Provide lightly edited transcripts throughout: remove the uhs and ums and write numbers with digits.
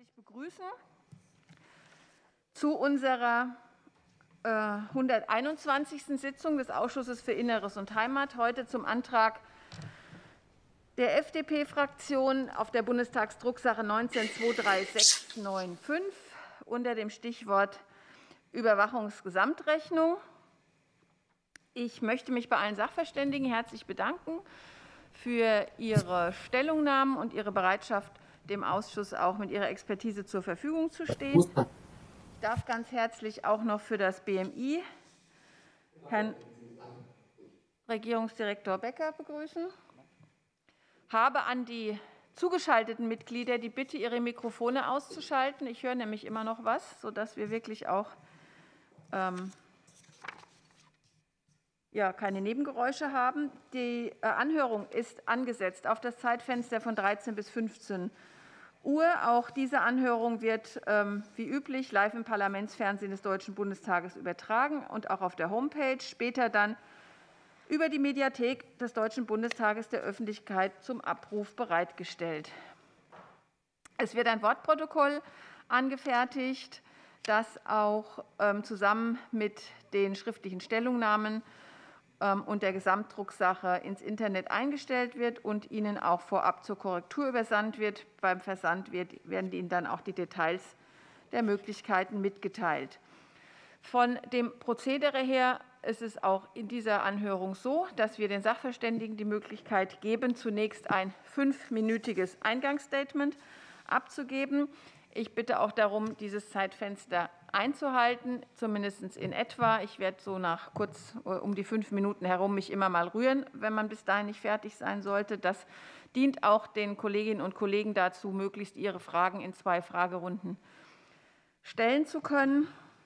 herzlich begrüßen zu unserer 121. Sitzung des Ausschusses für Inneres und Heimat, heute zum Antrag der FDP-Fraktion auf der Bundestagsdrucksache 19-23695 unter dem Stichwort Überwachungsgesamtrechnung. Ich möchte mich bei allen Sachverständigen herzlich bedanken für Ihre Stellungnahmen und Ihre Bereitschaft, dem Ausschuss auch mit Ihrer Expertise zur Verfügung zu stehen. Ich darf ganz herzlich auch noch für das BMI Herrn Regierungsdirektor Becker begrüßen. Habe an die zugeschalteten Mitglieder die Bitte, ihre Mikrofone auszuschalten. Ich höre nämlich immer noch was, sodass wir wirklich auch keine Nebengeräusche haben. Die Anhörung ist angesetzt auf das Zeitfenster von 13 bis 15 Uhr. Auch diese Anhörung wird wie üblich live im Parlamentsfernsehen des Deutschen Bundestages übertragen und auch auf der Homepage, später dann über die Mediathek des Deutschen Bundestages der Öffentlichkeit zum Abruf bereitgestellt. Es wird ein Wortprotokoll angefertigt, das auch zusammen mit den schriftlichen Stellungnahmen und der Gesamtdrucksache ins Internet eingestellt wird und Ihnen auch vorab zur Korrektur übersandt wird. Beim Versand werden Ihnen dann auch die Details der Möglichkeiten mitgeteilt. Von dem Prozedere her ist es auch in dieser Anhörung so, dass wir den Sachverständigen die Möglichkeit geben, zunächst ein 5-minütiges Eingangsstatement abzugeben. Ich bitte auch darum, dieses Zeitfenster einzuhalten, zumindest in etwa. Ich werde so nach kurz um die 5 Minuten herum mich immer mal rühren, wenn man bis dahin nicht fertig sein sollte. Das dient auch den Kolleginnen und Kollegen dazu, möglichst ihre Fragen in 2 Fragerunden stellen zu können.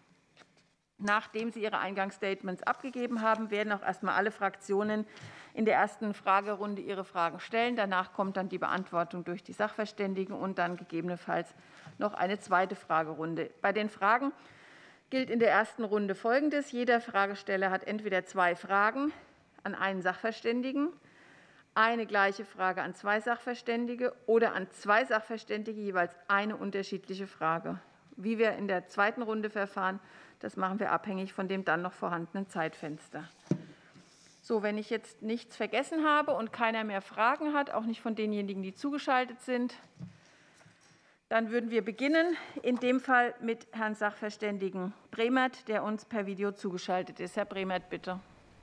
Nachdem Sie Ihre Eingangsstatements abgegeben haben, werden auch erst einmal alle Fraktionen in der ersten Fragerunde ihre Fragen stellen. Danach kommt dann die Beantwortung durch die Sachverständigen und dann gegebenenfalls noch eine zweite Fragerunde. Bei den Fragen gilt in der ersten Runde Folgendes. Jeder Fragesteller hat entweder 2 Fragen an einen Sachverständigen, eine gleiche Frage an 2 Sachverständige oder an 2 Sachverständige jeweils eine unterschiedliche Frage. Wie wir in der zweiten Runde verfahren, das machen wir abhängig von dem dann noch vorhandenen Zeitfenster. So, wenn ich jetzt nichts vergessen habe und keiner mehr Fragen hat, auch nicht von denjenigen, die zugeschaltet sind, dann würden wir beginnen, in dem Fall mit Herrn Sachverständigen Bremert, der uns per Video zugeschaltet ist. Herr Bremert, bitte.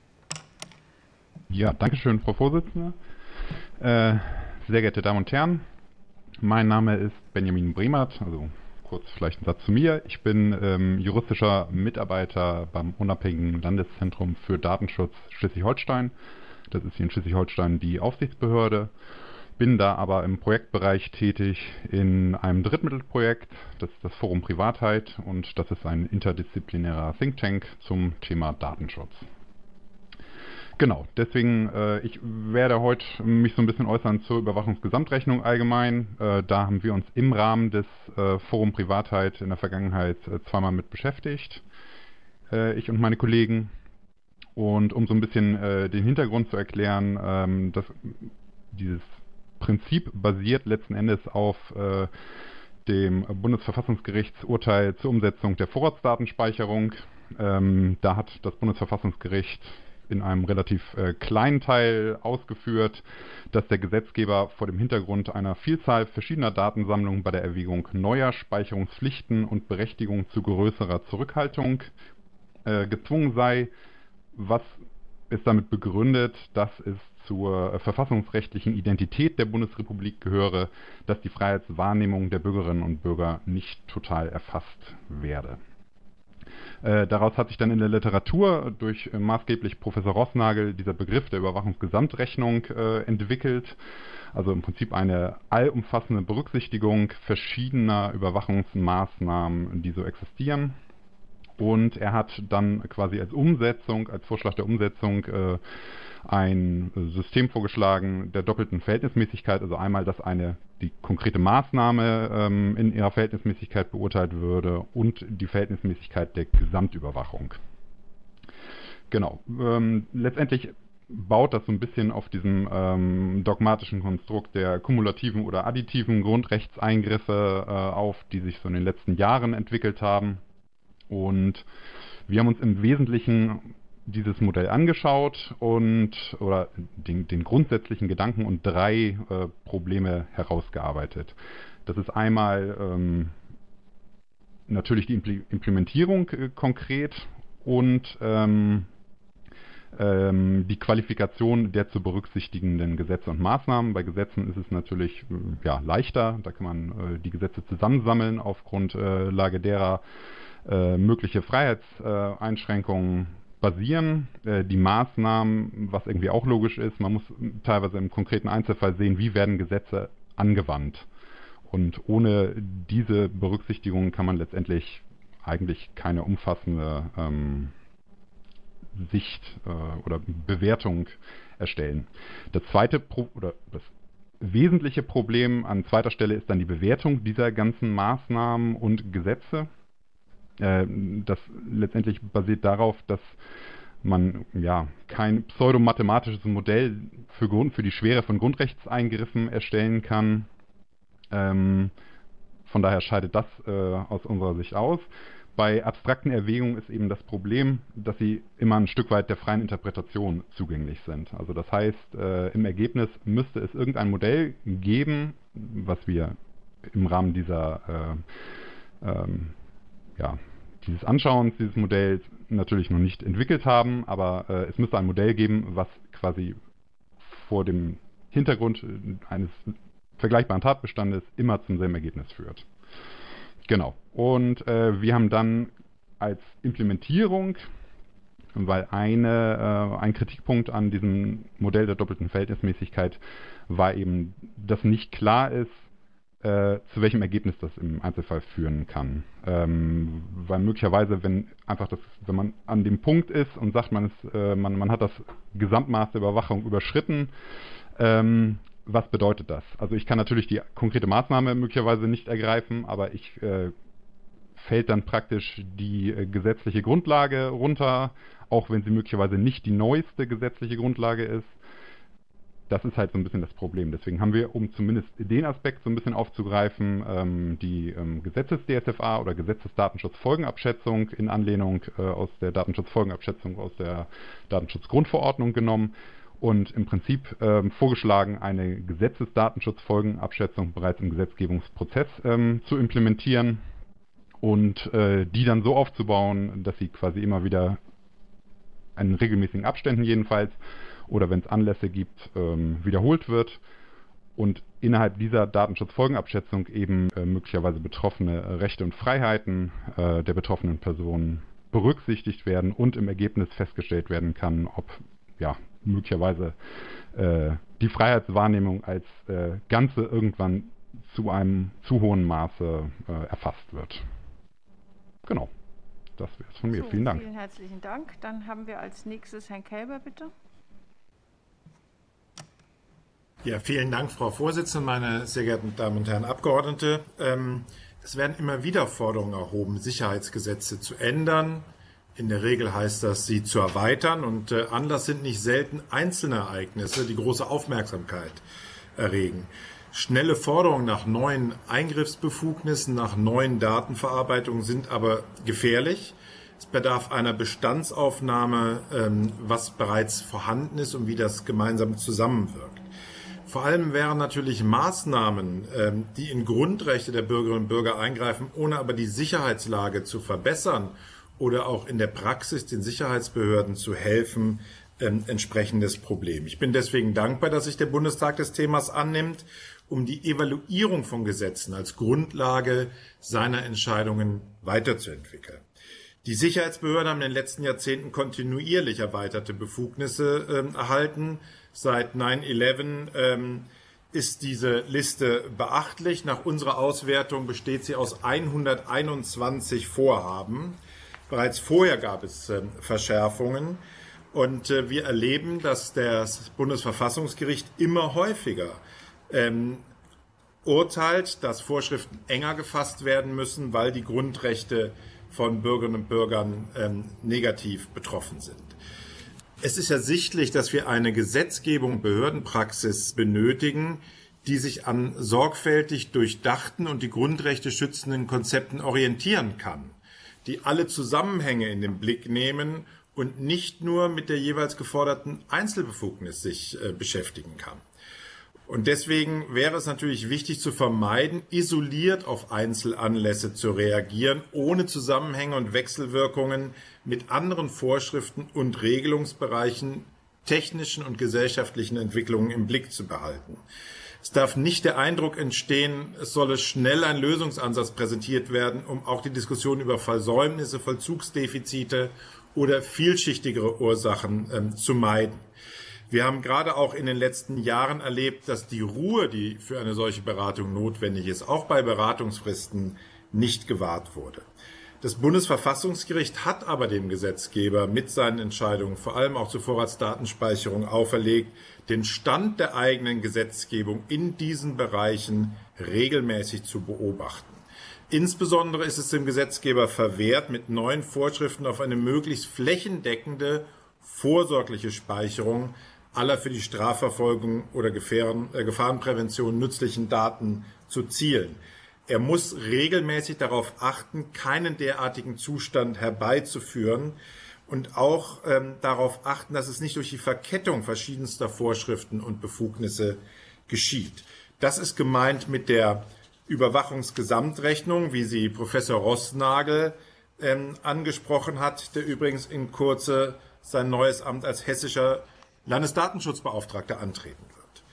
Ja, danke schön, Frau Vorsitzende. Sehr geehrte Damen und Herren, mein Name ist Benjamin Bremert, also kurz vielleicht ein Satz zu mir. Ich bin juristischer Mitarbeiter beim Unabhängigen Landeszentrum für Datenschutz Schleswig-Holstein. Das ist hier in Schleswig-Holstein die Aufsichtsbehörde. Bin da aber im Projektbereich tätig in einem Drittmittelprojekt, das ist das Forum Privatheit, und das ist ein interdisziplinärer Think Tank zum Thema Datenschutz. Genau, deswegen, ich werde heute mich so ein bisschen äußern zur Überwachungsgesamtrechnung allgemein. Da haben wir uns im Rahmen des Forum Privatheit in der Vergangenheit zweimal mit beschäftigt, ich und meine Kollegen. Und um so ein bisschen den Hintergrund zu erklären, dieses Prinzip basiert letzten Endes auf dem Bundesverfassungsgerichtsurteil zur Umsetzung der Vorratsdatenspeicherung. Da hat das Bundesverfassungsgericht in einem relativ kleinen Teil ausgeführt, dass der Gesetzgeber vor dem Hintergrund einer Vielzahl verschiedener Datensammlungen bei der Erwägung neuer Speicherungspflichten und Berechtigungen zu größerer Zurückhaltung gezwungen sei. Was ist damit begründet, dass es zur verfassungsrechtlichen Identität der Bundesrepublik gehöre, dass die Freiheitswahrnehmung der Bürgerinnen und Bürger nicht total erfasst werde. Daraus hat sich dann in der Literatur durch maßgeblich Professor Roßnagel dieser Begriff der Überwachungsgesamtrechnung entwickelt. Also im Prinzip eine allumfassende Berücksichtigung verschiedener Überwachungsmaßnahmen, die so existieren. Und er hat dann quasi als Vorschlag der Umsetzung ein System vorgeschlagen der doppelten Verhältnismäßigkeit, also einmal, dass die konkrete Maßnahme in ihrer Verhältnismäßigkeit beurteilt würde und die Verhältnismäßigkeit der Gesamtüberwachung. Genau. Letztendlich baut das so ein bisschen auf diesem dogmatischen Konstrukt der kumulativen oder additiven Grundrechtseingriffe auf, die sich so in den letzten Jahren entwickelt haben. Und wir haben uns im Wesentlichen dieses Modell angeschaut oder den grundsätzlichen Gedanken und 3 Probleme herausgearbeitet. Das ist einmal natürlich die Implementierung konkret und die Qualifikation der zu berücksichtigenden Gesetze und Maßnahmen. Bei Gesetzen ist es natürlich leichter, da kann man die Gesetze zusammensammeln auf Grundlage derer mögliche Freiheitseinschränkungen basieren. Die Maßnahmen, was irgendwie auch logisch ist, man muss teilweise im konkreten Einzelfall sehen, wie werden Gesetze angewandt. Und ohne diese Berücksichtigung kann man letztendlich eigentlich keine umfassende Sicht oder Bewertung erstellen. Das wesentliche Problem an zweiter Stelle ist dann die Bewertung dieser ganzen Maßnahmen und Gesetze. Das letztendlich basiert darauf, dass man kein pseudomathematisches Modell für die Schwere von Grundrechtseingriffen erstellen kann. Von daher scheidet das aus unserer Sicht aus. Bei abstrakten Erwägungen ist eben das Problem, dass sie immer ein Stück weit der freien Interpretation zugänglich sind. Also das heißt, im Ergebnis müsste es irgendein Modell geben, was wir im Rahmen dieses Anschauens dieses Modells natürlich noch nicht entwickelt haben, aber es müsste ein Modell geben, was quasi vor dem Hintergrund eines vergleichbaren Tatbestandes immer zum selben Ergebnis führt. Genau. Und wir haben dann als Implementierung, weil ein Kritikpunkt an diesem Modell der doppelten Verhältnismäßigkeit war eben, dass nicht klar ist, zu welchem Ergebnis das im Einzelfall führen kann. Weil möglicherweise, wenn man an dem Punkt ist und sagt, man hat das Gesamtmaß der Überwachung überschritten, was bedeutet das? Also ich kann natürlich die konkrete Maßnahme möglicherweise nicht ergreifen, aber fällt dann praktisch die gesetzliche Grundlage runter, auch wenn sie möglicherweise nicht die neueste gesetzliche Grundlage ist. Das ist halt so ein bisschen das Problem. Deswegen haben wir, um zumindest den Aspekt so ein bisschen aufzugreifen, die Gesetzes-DSFA oder Gesetzesdatenschutzfolgenabschätzung in Anlehnung aus der Datenschutzfolgenabschätzung aus der Datenschutzgrundverordnung genommen und im Prinzip vorgeschlagen, eine Gesetzesdatenschutzfolgenabschätzung bereits im Gesetzgebungsprozess zu implementieren und die dann so aufzubauen, dass sie quasi immer wieder in regelmäßigen Abständen jedenfalls oder wenn es Anlässe gibt, wiederholt wird und innerhalb dieser Datenschutzfolgenabschätzung eben möglicherweise betroffene Rechte und Freiheiten der betroffenen Personen berücksichtigt werden und im Ergebnis festgestellt werden kann, ob möglicherweise die Freiheitswahrnehmung als Ganze irgendwann zu einem zu hohen Maße erfasst wird. Genau, das wäre es von mir. Vielen Dank. Vielen herzlichen Dank. Dann haben wir als nächstes Herrn Kelber, bitte. Ja, vielen Dank, Frau Vorsitzende, meine sehr geehrten Damen und Herren Abgeordnete. Es werden immer wieder Forderungen erhoben, Sicherheitsgesetze zu ändern. In der Regel heißt das, sie zu erweitern. Und Anlass sind nicht selten einzelne Ereignisse, die große Aufmerksamkeit erregen. Schnelle Forderungen nach neuen Eingriffsbefugnissen, nach neuen Datenverarbeitungen sind aber gefährlich. Es bedarf einer Bestandsaufnahme, was bereits vorhanden ist und wie das gemeinsam zusammenwirkt. Vor allem wären natürlich Maßnahmen, die in Grundrechte der Bürgerinnen und Bürger eingreifen, ohne aber die Sicherheitslage zu verbessern oder auch in der Praxis den Sicherheitsbehörden zu helfen, entsprechendes Problem. Ich bin deswegen dankbar, dass sich der Bundestag des Themas annimmt, um die Evaluierung von Gesetzen als Grundlage seiner Entscheidungen weiterzuentwickeln. Die Sicherheitsbehörden haben in den letzten Jahrzehnten kontinuierlich erweiterte Befugnisse erhalten. Seit 9/11 ist diese Liste beachtlich. Nach unserer Auswertung besteht sie aus 121 Vorhaben. Bereits vorher gab es Verschärfungen. Und wir erleben, dass das Bundesverfassungsgericht immer häufiger urteilt, dass Vorschriften enger gefasst werden müssen, weil die Grundrechte von Bürgerinnen und Bürgern negativ betroffen sind. Es ist ersichtlich, dass wir eine Gesetzgebung, Behördenpraxis benötigen, die sich an sorgfältig durchdachten und die Grundrechte schützenden Konzepten orientieren kann, die alle Zusammenhänge in den Blick nehmen und nicht nur mit der jeweils geforderten Einzelbefugnis sich beschäftigen kann. Und deswegen wäre es natürlich wichtig zu vermeiden, isoliert auf Einzelanlässe zu reagieren, ohne Zusammenhänge und Wechselwirkungen mit anderen Vorschriften und Regelungsbereichen, technischen und gesellschaftlichen Entwicklungen im Blick zu behalten. Es darf nicht der Eindruck entstehen, es solle schnell ein Lösungsansatz präsentiert werden, um auch die Diskussion über Versäumnisse, Vollzugsdefizite oder vielschichtigere Ursachen zu meiden. Wir haben gerade auch in den letzten Jahren erlebt, dass die Ruhe, die für eine solche Beratung notwendig ist, auch bei Beratungsfristen nicht gewahrt wurde. Das Bundesverfassungsgericht hat aber dem Gesetzgeber mit seinen Entscheidungen, vor allem auch zur Vorratsdatenspeicherung, auferlegt, den Stand der eigenen Gesetzgebung in diesen Bereichen regelmäßig zu beobachten. Insbesondere ist es dem Gesetzgeber verwehrt, mit neuen Vorschriften auf eine möglichst flächendeckende, vorsorgliche Speicherung aller für die Strafverfolgung oder Gefahrenprävention nützlichen Daten zu zielen. Er muss regelmäßig darauf achten, keinen derartigen Zustand herbeizuführen und auch darauf achten, dass es nicht durch die Verkettung verschiedenster Vorschriften und Befugnisse geschieht. Das ist gemeint mit der Überwachungsgesamtrechnung, wie sie Professor Roßnagel angesprochen hat, der übrigens in Kürze sein neues Amt als hessischer Landesdatenschutzbeauftragter antreten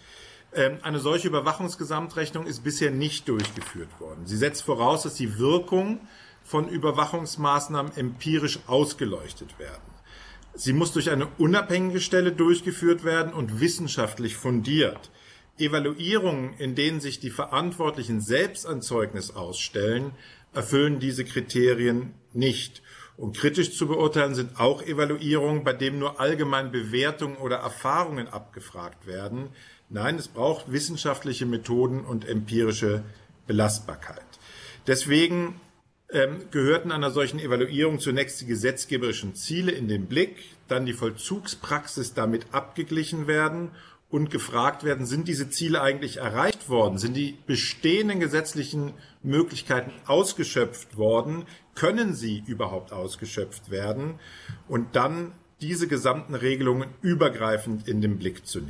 wird. Eine solche Überwachungsgesamtrechnung ist bisher nicht durchgeführt worden. Sie setzt voraus, dass die Wirkung von Überwachungsmaßnahmen empirisch ausgeleuchtet werden. Sie muss durch eine unabhängige Stelle durchgeführt werden und wissenschaftlich fundiert. Evaluierungen, in denen sich die Verantwortlichen selbst ein Zeugnis ausstellen, erfüllen diese Kriterien nicht. Und kritisch zu beurteilen sind auch Evaluierungen, bei denen nur allgemein Bewertungen oder Erfahrungen abgefragt werden. Nein, es braucht wissenschaftliche Methoden und empirische Belastbarkeit. Deswegen gehörten einer solchen Evaluierung zunächst die gesetzgeberischen Ziele in den Blick, dann die Vollzugspraxis damit abgeglichen werden und gefragt werden, sind diese Ziele eigentlich erreicht worden? Sind die bestehenden gesetzlichen Möglichkeiten ausgeschöpft worden? Können sie überhaupt ausgeschöpft werden? Und dann diese gesamten Regelungen übergreifend in den Blick zu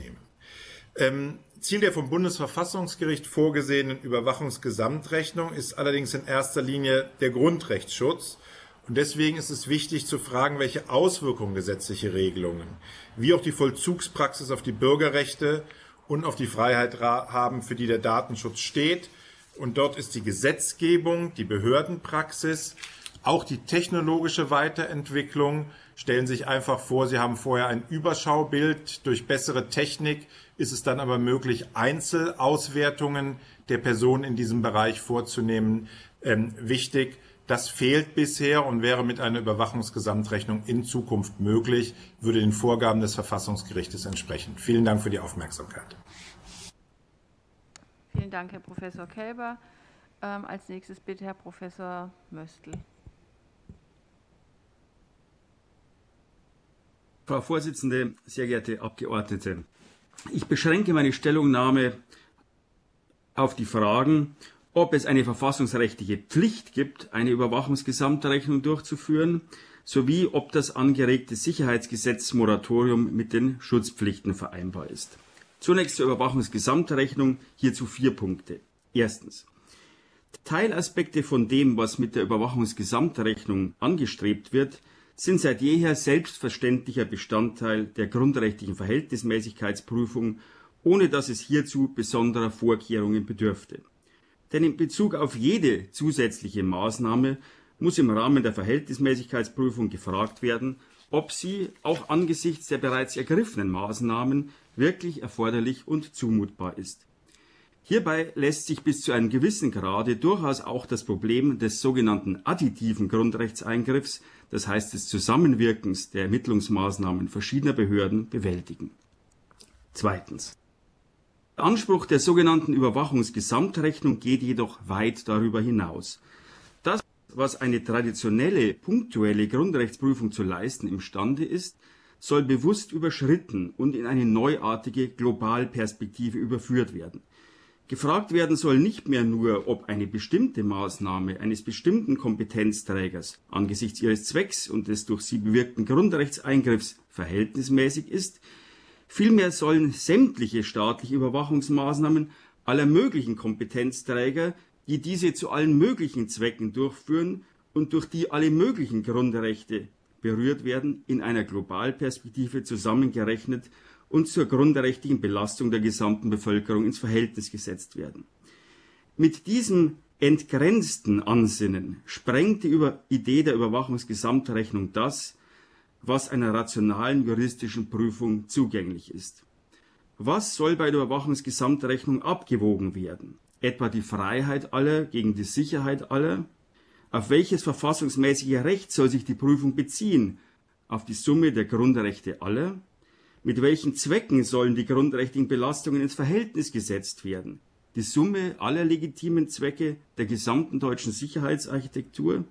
nehmen. Ziel der vom Bundesverfassungsgericht vorgesehenen Überwachungsgesamtrechnung ist allerdings in erster Linie der Grundrechtsschutz. Und deswegen ist es wichtig zu fragen, welche Auswirkungen gesetzliche Regelungen, wie auch die Vollzugspraxis auf die Bürgerrechte und auf die Freiheit haben, für die der Datenschutz steht. Und dort ist die Gesetzgebung, die Behördenpraxis, auch die technologische Weiterentwicklung. Stellen Sie sich einfach vor, Sie haben vorher ein Überschaubild. Durch bessere Technik ist es dann aber möglich, Einzelauswertungen der Personen in diesem Bereich vorzunehmen. Wichtig. Das fehlt bisher und wäre mit einer Überwachungsgesamtrechnung in Zukunft möglich, würde den Vorgaben des Verfassungsgerichtes entsprechen. Vielen Dank für die Aufmerksamkeit. Vielen Dank, Herr Professor Kelber. Als nächstes bitte Herr Professor Möstl. Frau Vorsitzende, sehr geehrte Abgeordnete, ich beschränke meine Stellungnahme auf die Fragen, ob es eine verfassungsrechtliche Pflicht gibt, eine Überwachungsgesamtrechnung durchzuführen, sowie ob das angeregte Sicherheitsgesetzmoratorium mit den Schutzpflichten vereinbar ist. Zunächst zur Überwachungsgesamtrechnung, hierzu 4 Punkte. Erstens. Teilaspekte von dem, was mit der Überwachungsgesamtrechnung angestrebt wird, sind seit jeher selbstverständlicher Bestandteil der grundrechtlichen Verhältnismäßigkeitsprüfung, ohne dass es hierzu besonderer Vorkehrungen bedürfte. Denn in Bezug auf jede zusätzliche Maßnahme muss im Rahmen der Verhältnismäßigkeitsprüfung gefragt werden, ob sie auch angesichts der bereits ergriffenen Maßnahmen wirklich erforderlich und zumutbar ist. Hierbei lässt sich bis zu einem gewissen Grade durchaus auch das Problem des sogenannten additiven Grundrechtseingriffs, das heißt des Zusammenwirkens der Ermittlungsmaßnahmen verschiedener Behörden, bewältigen. Zweitens. Der Anspruch der sogenannten Überwachungsgesamtrechnung geht jedoch weit darüber hinaus. Das, was eine traditionelle, punktuelle Grundrechtsprüfung zu leisten imstande ist, soll bewusst überschritten und in eine neuartige Globalperspektive überführt werden. Gefragt werden soll nicht mehr nur, ob eine bestimmte Maßnahme eines bestimmten Kompetenzträgers angesichts ihres Zwecks und des durch sie bewirkten Grundrechtseingriffs verhältnismäßig ist, vielmehr sollen sämtliche staatliche Überwachungsmaßnahmen aller möglichen Kompetenzträger, die diese zu allen möglichen Zwecken durchführen und durch die alle möglichen Grundrechte berührt werden, in einer Globalperspektive zusammengerechnet und zur grundrechtlichen Belastung der gesamten Bevölkerung ins Verhältnis gesetzt werden. Mit diesem entgrenzten Ansinnen sprengt die Idee der Überwachungsgesamtrechnung das, was einer rationalen juristischen Prüfung zugänglich ist. Was soll bei der Überwachungsgesamtrechnung abgewogen werden? Etwa die Freiheit aller gegen die Sicherheit aller? Auf welches verfassungsmäßige Recht soll sich die Prüfung beziehen? Auf die Summe der Grundrechte aller? Mit welchen Zwecken sollen die grundrechtlichen Belastungen ins Verhältnis gesetzt werden? Die Summe aller legitimen Zwecke der gesamten deutschen Sicherheitsarchitektur?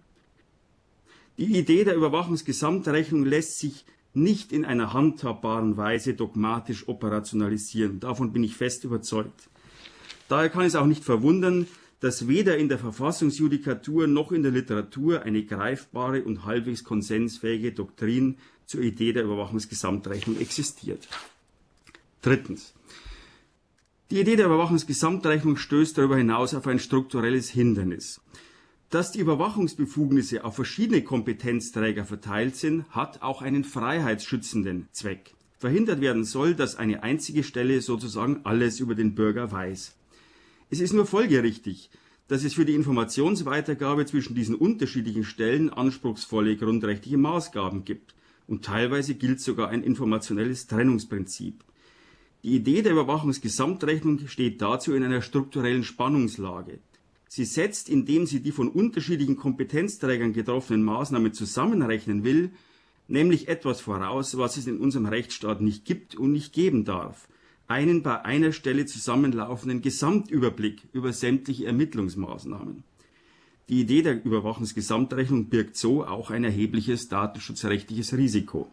Die Idee der Überwachungsgesamtrechnung lässt sich nicht in einer handhabbaren Weise dogmatisch operationalisieren. Davon bin ich fest überzeugt. Daher kann es auch nicht verwundern, dass weder in der Verfassungsjudikatur noch in der Literatur eine greifbare und halbwegs konsensfähige Doktrin zur Idee der Überwachungsgesamtrechnung existiert. Drittens. Die Idee der Überwachungsgesamtrechnung stößt darüber hinaus auf ein strukturelles Hindernis. Dass die Überwachungsbefugnisse auf verschiedene Kompetenzträger verteilt sind, hat auch einen freiheitsschützenden Zweck. Verhindert werden soll, dass eine einzige Stelle sozusagen alles über den Bürger weiß. Es ist nur folgerichtig, dass es für die Informationsweitergabe zwischen diesen unterschiedlichen Stellen anspruchsvolle grundrechtliche Maßgaben gibt. Und teilweise gilt sogar ein informationelles Trennungsprinzip. Die Idee der Überwachungsgesamtrechnung steht dazu in einer strukturellen Spannungslage. Sie setzt, indem sie die von unterschiedlichen Kompetenzträgern getroffenen Maßnahmen zusammenrechnen will, nämlich etwas voraus, was es in unserem Rechtsstaat nicht gibt und nicht geben darf: einen bei einer Stelle zusammenlaufenden Gesamtüberblick über sämtliche Ermittlungsmaßnahmen. Die Idee der Überwachungsgesamtrechnung birgt so auch ein erhebliches datenschutzrechtliches Risiko.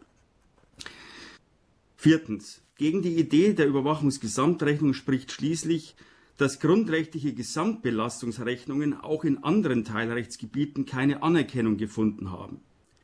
Viertens. Gegen die Idee der Überwachungsgesamtrechnung spricht schließlich, dass grundrechtliche Gesamtbelastungsrechnungen auch in anderen Teilrechtsgebieten keine Anerkennung gefunden haben.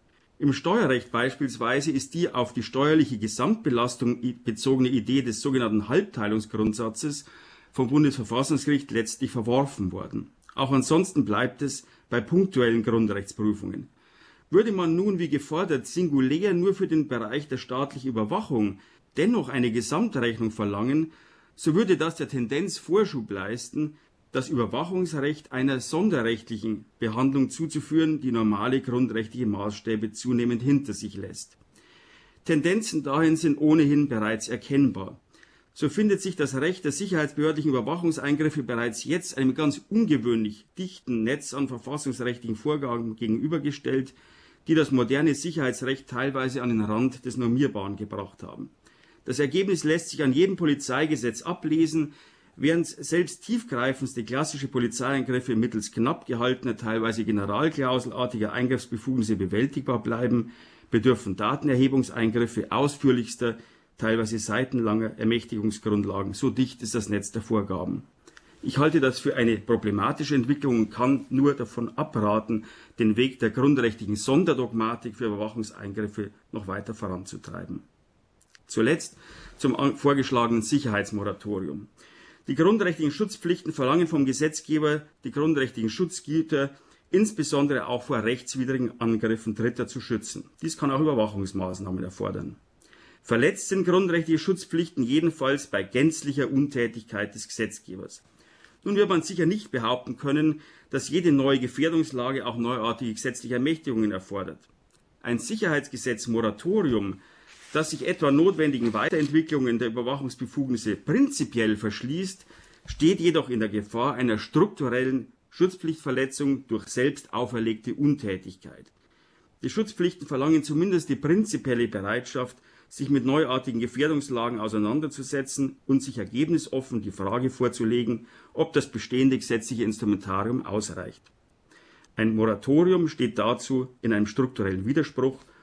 Im Steuerrecht beispielsweise ist die auf die steuerliche Gesamtbelastung bezogene Idee des sogenannten Halbteilungsgrundsatzes vom Bundesverfassungsgericht letztlich verworfen worden. Auch ansonsten bleibt es bei punktuellen Grundrechtsprüfungen. Würde man nun wie gefordert singulär nur für den Bereich der staatlichen Überwachung dennoch eine Gesamtrechnung verlangen, so würde das der Tendenz Vorschub leisten, das Überwachungsrecht einer sonderrechtlichen Behandlung zuzuführen, die normale grundrechtliche Maßstäbe zunehmend hinter sich lässt. Tendenzen dahin sind ohnehin bereits erkennbar. So findet sich das Recht der sicherheitsbehördlichen Überwachungseingriffe bereits jetzt einem ganz ungewöhnlich dichten Netz an verfassungsrechtlichen Vorgaben gegenübergestellt, die das moderne Sicherheitsrecht teilweise an den Rand des Normierbaren gebracht haben. Das Ergebnis lässt sich an jedem Polizeigesetz ablesen. Während selbst tiefgreifendste klassische Polizeieingriffe mittels knapp gehaltener, teilweise generalklauselartiger Eingriffsbefugnisse bewältigbar bleiben, bedürfen Datenerhebungseingriffe ausführlichster, teilweise seitenlanger Ermächtigungsgrundlagen. So dicht ist das Netz der Vorgaben. Ich halte das für eine problematische Entwicklung und kann nur davon abraten, den Weg der grundrechtlichen Sonderdogmatik für Überwachungseingriffe noch weiter voranzutreiben. Zuletzt zum vorgeschlagenen Sicherheitsmoratorium. Die grundrechtlichen Schutzpflichten verlangen vom Gesetzgeber, die grundrechtlichen Schutzgüter insbesondere auch vor rechtswidrigen Angriffen Dritter zu schützen. Dies kann auch Überwachungsmaßnahmen erfordern. Verletzt sind grundrechtliche Schutzpflichten jedenfalls bei gänzlicher Untätigkeit des Gesetzgebers. Nun wird man sicher nicht behaupten können, dass jede neue Gefährdungslage auch neuartige gesetzliche Ermächtigungen erfordert. Ein Sicherheitsgesetz-Moratorium, das sich etwa notwendigen Weiterentwicklungen der Überwachungsbefugnisse prinzipiell verschließt, steht jedoch in der Gefahr einer strukturellen Schutzpflichtverletzung durch selbst auferlegte Untätigkeit. Die Schutzpflichten verlangen zumindest die prinzipielle Bereitschaft, sich mit neuartigen Gefährdungslagen auseinanderzusetzen und sich ergebnisoffen die Frage vorzulegen, ob das bestehende gesetzliche Instrumentarium ausreicht. Ein Moratorium steht dazu in einem strukturellen Widerspruch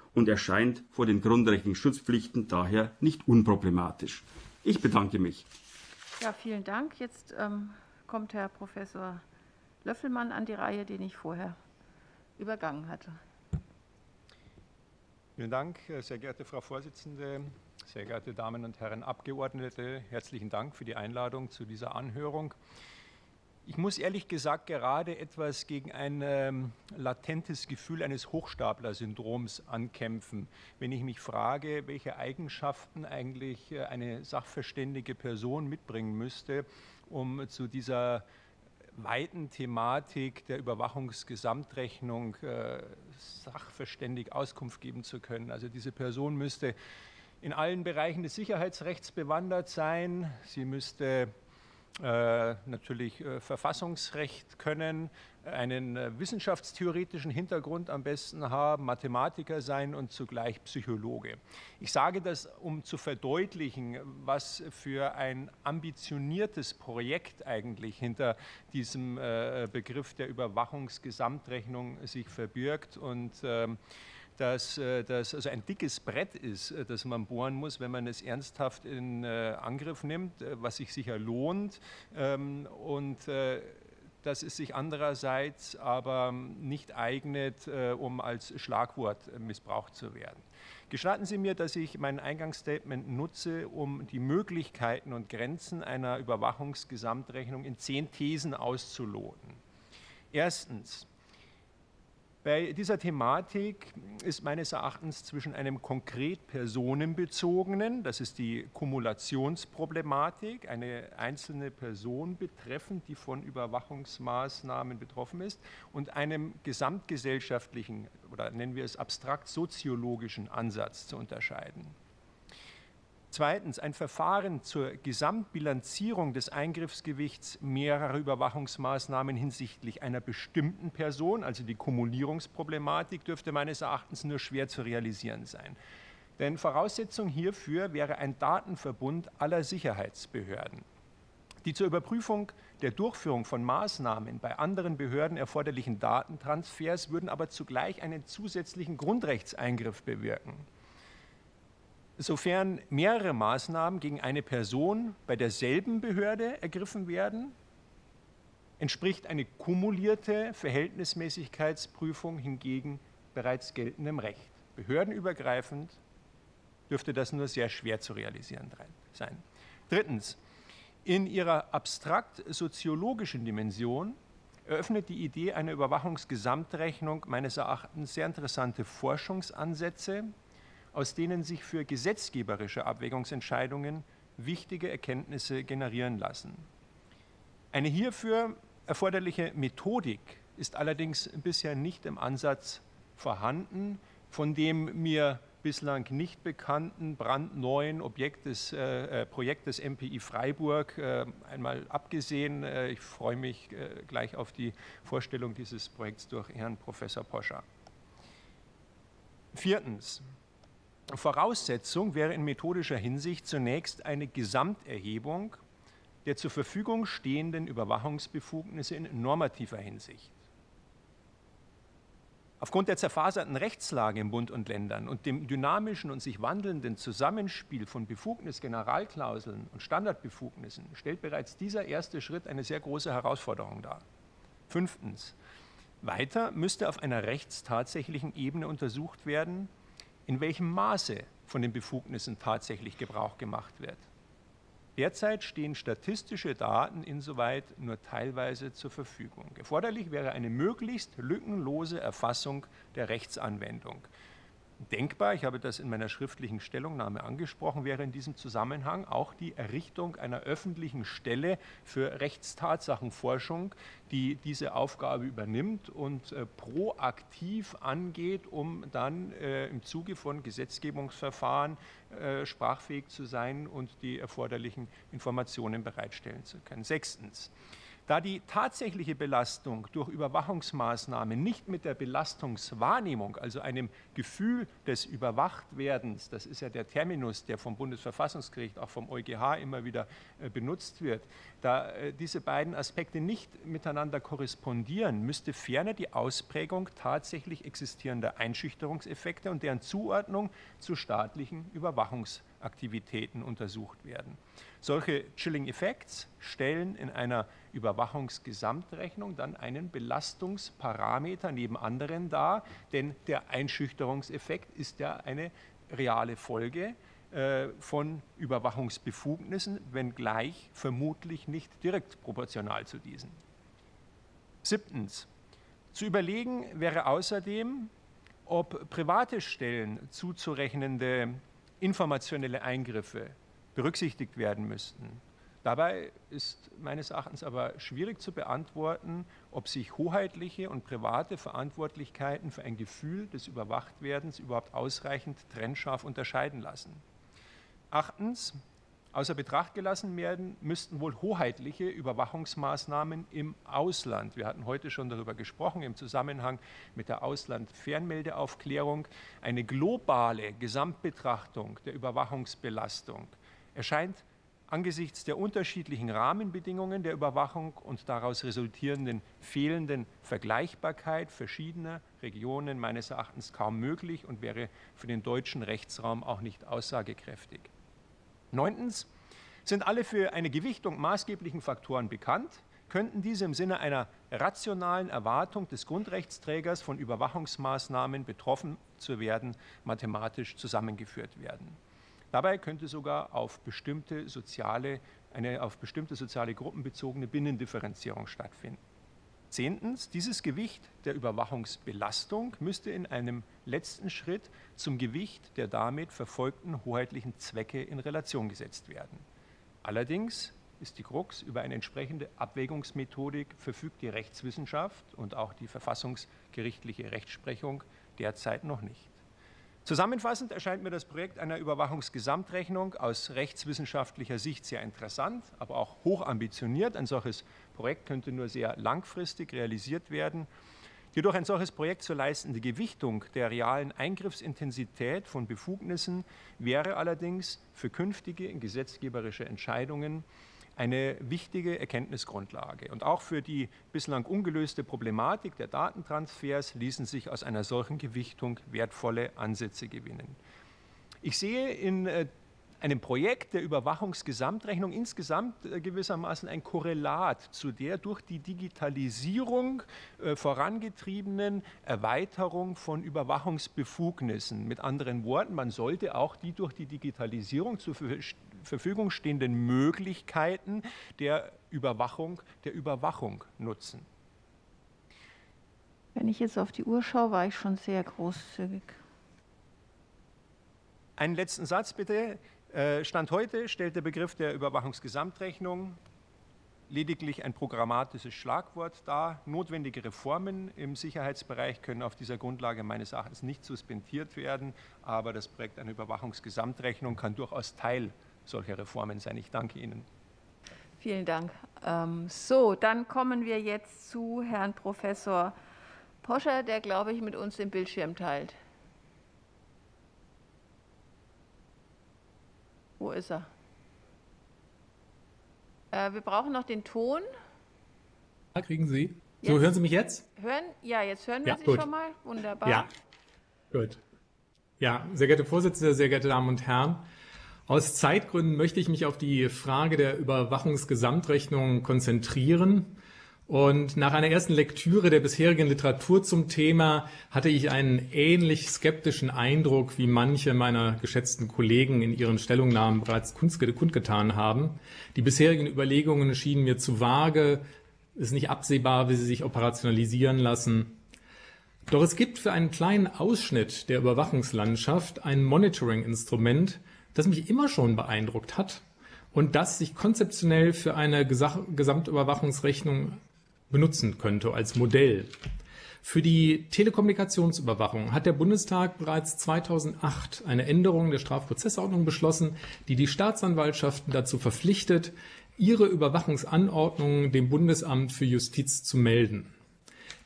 und erscheint vor den grundrechtlichen Schutzpflichten daher nicht unproblematisch. Ich bedanke mich. Ja, vielen Dank. Jetzt kommt Herr Professor Löffelmann an die Reihe, den ich vorher übergangen hatte. Vielen Dank, sehr geehrte Frau Vorsitzende, sehr geehrte Damen und Herren Abgeordnete. Herzlichen Dank für die Einladung zu dieser Anhörung. Ich muss ehrlich gesagt gerade etwas gegen ein latentes Gefühl eines Hochstapler-Syndroms ankämpfen, wenn ich mich frage, welche Eigenschaften eigentlich eine sachverständige Person mitbringen müsste, um zu dieser weiten Thematik der Überwachungsgesamtrechnung sachverständig Auskunft geben zu können. Also diese Person müsste in allen Bereichen des Sicherheitsrechts bewandert sein. Sie müsste natürlich Verfassungsrecht können, einen wissenschaftstheoretischen Hintergrund am besten haben, Mathematiker sein und zugleich Psychologe. Ich sage das, um zu verdeutlichen, was für ein ambitioniertes Projekt eigentlich hinter diesem Begriff der Überwachungsgesamtrechnung sich verbirgt und dass das also ein dickes Brett ist, das man bohren muss, wenn man es ernsthaft in Angriff nimmt, was sich sicher lohnt und dass es sich andererseits aber nicht eignet, um als Schlagwort missbraucht zu werden. Gestatten Sie mir, dass ich mein Eingangsstatement nutze, um die Möglichkeiten und Grenzen einer Überwachungsgesamtrechnung in 10 Thesen auszuloten. Erstens: Bei dieser Thematik ist meines Erachtens zwischen einem konkret personenbezogenen, das ist die Kumulationsproblematik, eine einzelne Person betreffend, die von Überwachungsmaßnahmen betroffen ist, und einem gesamtgesellschaftlichen oder nennen wir es abstrakt soziologischen Ansatz zu unterscheiden. Zweitens, ein Verfahren zur Gesamtbilanzierung des Eingriffsgewichts mehrerer Überwachungsmaßnahmen hinsichtlich einer bestimmten Person, also die Kumulierungsproblematik, dürfte meines Erachtens nur schwer zu realisieren sein. Denn Voraussetzung hierfür wäre ein Datenverbund aller Sicherheitsbehörden. Die zur Überprüfung der Durchführung von Maßnahmen bei anderen Behörden erforderlichen Datentransfers würden aber zugleich einen zusätzlichen Grundrechtseingriff bewirken. Sofern mehrere Maßnahmen gegen eine Person bei derselben Behörde ergriffen werden, entspricht eine kumulierte Verhältnismäßigkeitsprüfung hingegen bereits geltendem Recht. Behördenübergreifend dürfte das nur sehr schwer zu realisieren sein. Drittens, in ihrer abstrakt soziologischen Dimension eröffnet die Idee einer Überwachungsgesamtrechnung meines Erachtens sehr interessante Forschungsansätze, aus denen sich für gesetzgeberische Abwägungsentscheidungen wichtige Erkenntnisse generieren lassen. Eine hierfür erforderliche Methodik ist allerdings bisher nicht im Ansatz vorhanden, von dem mir bislang nicht bekannten brandneuen Projekt des MPI Freiburg einmal abgesehen. Ich freue mich gleich auf die Vorstellung dieses Projekts durch Herrn Professor Poscher. Viertens: Voraussetzung wäre in methodischer Hinsicht zunächst eine Gesamterhebung der zur Verfügung stehenden Überwachungsbefugnisse in normativer Hinsicht. Aufgrund der zerfaserten Rechtslage im Bund und Ländern und dem dynamischen und sich wandelnden Zusammenspiel von Befugnis-Generalklauseln und Standardbefugnissen stellt bereits dieser erste Schritt eine sehr große Herausforderung dar. Fünftens: Weiter müsste auf einer rechtstatsächlichen Ebene untersucht werden, in welchem Maße von den Befugnissen tatsächlich Gebrauch gemacht wird. Derzeit stehen statistische Daten insoweit nur teilweise zur Verfügung. Erforderlich wäre eine möglichst lückenlose Erfassung der Rechtsanwendung. Denkbar, ich habe das in meiner schriftlichen Stellungnahme angesprochen, wäre in diesem Zusammenhang auch die Errichtung einer öffentlichen Stelle für Rechtstatsachenforschung, die diese Aufgabe übernimmt und proaktiv angeht, um dann im Zuge von Gesetzgebungsverfahren sprachfähig zu sein und die erforderlichen Informationen bereitstellen zu können. Sechstens: Da die tatsächliche Belastung durch Überwachungsmaßnahmen nicht mit der Belastungswahrnehmung, also einem Gefühl des Überwachtwerdens, das ist ja der Terminus, der vom Bundesverfassungsgericht, auch vom EuGH immer wieder benutzt wird, Da diese beiden Aspekte nicht miteinander korrespondieren, müsste ferner die Ausprägung tatsächlich existierender Einschüchterungseffekte und deren Zuordnung zu staatlichen Überwachungsaktivitäten untersucht werden. Solche Chilling Effects stellen in einer Überwachungsgesamtrechnung dann einen Belastungsparameter neben anderen dar, denn der Einschüchterungseffekt ist ja eine reale Folge von Überwachungsbefugnissen, wenngleich vermutlich nicht direkt proportional zu diesen. 7. Zu überlegen wäre außerdem, ob private Stellen zuzurechnende informationelle Eingriffe berücksichtigt werden müssten. Dabei ist meines Erachtens aber schwierig zu beantworten, ob sich hoheitliche und private Verantwortlichkeiten für ein Gefühl des Überwachtwerdens überhaupt ausreichend trennscharf unterscheiden lassen. 8. Außer Betracht gelassen werden müssten wohl hoheitliche Überwachungsmaßnahmen im Ausland. Wir hatten heute schon darüber gesprochen, im Zusammenhang mit der Ausland-Fernmeldeaufklärung. Eine globale Gesamtbetrachtung der Überwachungsbelastung erscheint angesichts der unterschiedlichen Rahmenbedingungen der Überwachung und daraus resultierenden fehlenden Vergleichbarkeit verschiedener Regionen meines Erachtens kaum möglich und wäre für den deutschen Rechtsraum auch nicht aussagekräftig. 9. Sind alle für eine Gewichtung maßgeblichen Faktoren bekannt, könnten diese im Sinne einer rationalen Erwartung des Grundrechtsträgers von Überwachungsmaßnahmen betroffen zu werden, mathematisch zusammengeführt werden. Dabei könnte sogar auf eine auf bestimmte soziale Gruppen bezogene Binnendifferenzierung stattfinden. 10. Dieses Gewicht der Überwachungsbelastung müsste in einem letzten Schritt zum Gewicht der damit verfolgten hoheitlichen Zwecke in Relation gesetzt werden. Allerdings ist die Krux, über eine entsprechende Abwägungsmethodik verfügt die Rechtswissenschaft und auch die verfassungsgerichtliche Rechtsprechung derzeit noch nicht. Zusammenfassend erscheint mir das Projekt einer Überwachungsgesamtrechnung aus rechtswissenschaftlicher Sicht sehr interessant, aber auch hoch ambitioniert. Ein solches Projekt könnte nur sehr langfristig realisiert werden. Die durch ein solches Projekt zu leistende Gewichtung der realen Eingriffsintensität von Befugnissen wäre allerdings für künftige gesetzgeberische Entscheidungen eine wichtige Erkenntnisgrundlage. Und auch für die bislang ungelöste Problematik der Datentransfers ließen sich aus einer solchen Gewichtung wertvolle Ansätze gewinnen. Ich sehe in einem Projekt der Überwachungsgesamtrechnung insgesamt gewissermaßen ein Korrelat zu der durch die Digitalisierung vorangetriebenen Erweiterung von Überwachungsbefugnissen. Mit anderen Worten, man sollte auch die durch die Digitalisierung zur Verfügung stehenden Möglichkeiten der Überwachung nutzen. Wenn ich jetzt auf die Uhr schaue, war ich schon sehr großzügig. Einen letzten Satz bitte. Stand heute stellt der Begriff der Überwachungsgesamtrechnung lediglich ein programmatisches Schlagwort dar. Notwendige Reformen im Sicherheitsbereich können auf dieser Grundlage meines Erachtens nicht suspendiert werden, aber das Projekt einer Überwachungsgesamtrechnung kann durchaus Teil solcher Reformen sein. Ich danke Ihnen. Vielen Dank. So, dann kommen wir jetzt zu Herrn Professor Poscher, der, glaube ich, mit uns den Bildschirm teilt. Wo ist er? Wir brauchen noch den Ton. Da kriegen Sie. Jetzt. So, hören Sie mich jetzt? Ja, jetzt hören wir Sie gut. schon mal. Wunderbar. Ja, gut. Ja, sehr geehrte Vorsitzende, sehr geehrte Damen und Herren, aus Zeitgründen möchte ich mich auf die Frage der Überwachungsgesamtrechnung konzentrieren. Und nach einer ersten Lektüre der bisherigen Literatur zum Thema hatte ich einen ähnlich skeptischen Eindruck, wie manche meiner geschätzten Kollegen in ihren Stellungnahmen bereits kundgetan haben. Die bisherigen Überlegungen schienen mir zu vage, es ist nicht absehbar, wie sie sich operationalisieren lassen. Doch es gibt für einen kleinen Ausschnitt der Überwachungslandschaft ein Monitoring-Instrument, das mich immer schon beeindruckt hat und das sich konzeptionell für eine Gesamtüberwachungsrechnung benutzen könnte als Modell. Für die Telekommunikationsüberwachung hat der Bundestag bereits 2008 eine Änderung der Strafprozessordnung beschlossen, die die Staatsanwaltschaften dazu verpflichtet, ihre Überwachungsanordnungen dem Bundesamt für Justiz zu melden.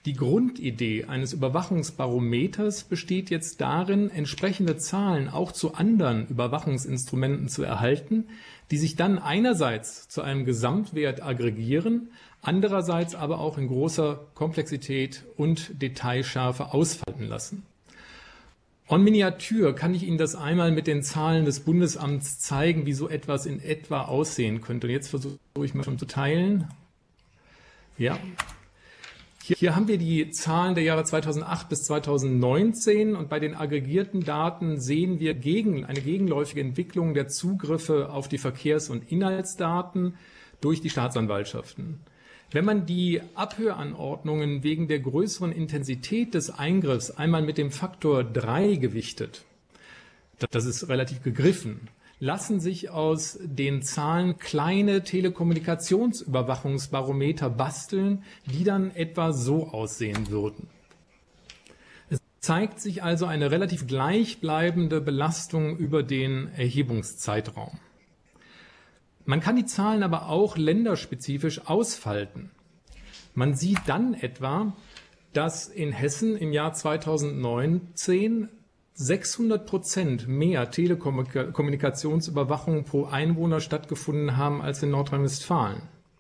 Die Grundidee eines Überwachungsbarometers besteht jetzt darin, entsprechende Zahlen auch zu anderen Überwachungsinstrumenten zu erhalten, die sich dann einerseits zu einem Gesamtwert aggregieren, andererseits aber auch in großer Komplexität und Detailschärfe ausfalten lassen. En Miniatur kann ich Ihnen das einmal mit den Zahlen des Bundesamts zeigen, wie so etwas in etwa aussehen könnte. Und jetzt versuche ich mal schon zu teilen. Ja. Hier haben wir die Zahlen der Jahre 2008 bis 2019 und bei den aggregierten Daten sehen wir eine gegenläufige Entwicklung der Zugriffe auf die Verkehrs- und Inhaltsdaten durch die Staatsanwaltschaften. Wenn man die Abhöranordnungen wegen der größeren Intensität des Eingriffs einmal mit dem Faktor 3 gewichtet, das ist relativ gegriffen, lassen sich aus den Zahlen kleine Telekommunikationsüberwachungsbarometer basteln, die dann etwa so aussehen würden. Es zeigt sich also eine relativ gleichbleibende Belastung über den Erhebungszeitraum. Man kann die Zahlen aber auch länderspezifisch ausfalten. Man sieht dann etwa, dass in Hessen im Jahr 2019 600% mehr Telekommunikationsüberwachung pro Einwohner stattgefunden haben als in Nordrhein-Westfalen.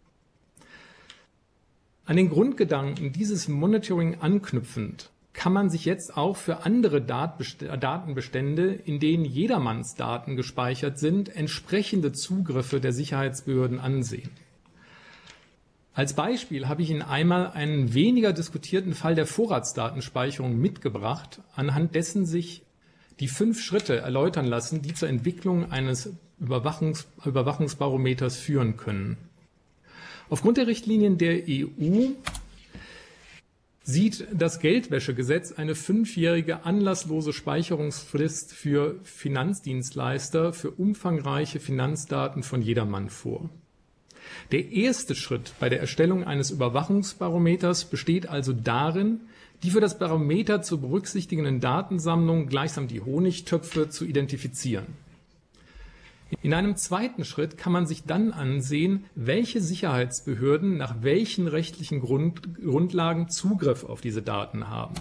An den Grundgedanken dieses Monitoring anknüpfend kann man sich jetzt auch für andere Datenbestände, in denen jedermanns Daten gespeichert sind, entsprechende Zugriffe der Sicherheitsbehörden ansehen. Als Beispiel habe ich Ihnen einmal einen weniger diskutierten Fall der Vorratsdatenspeicherung mitgebracht, anhand dessen sich die 5 Schritte erläutern lassen, die zur Entwicklung eines Überwachungsbarometers führen können. Aufgrund der Richtlinien der EU sieht das Geldwäschegesetz eine 5-jährige anlasslose Speicherungsfrist für Finanzdienstleister für umfangreiche Finanzdaten von jedermann vor. Der erste Schritt bei der Erstellung eines Überwachungsbarometers besteht also darin, die für das Barometer zu berücksichtigenden Datensammlungen gleichsam die Honigtöpfe zu identifizieren. In einem zweiten Schritt kann man sich dann ansehen, welche Sicherheitsbehörden nach welchen rechtlichen Grundlagen Zugriff auf diese Daten haben.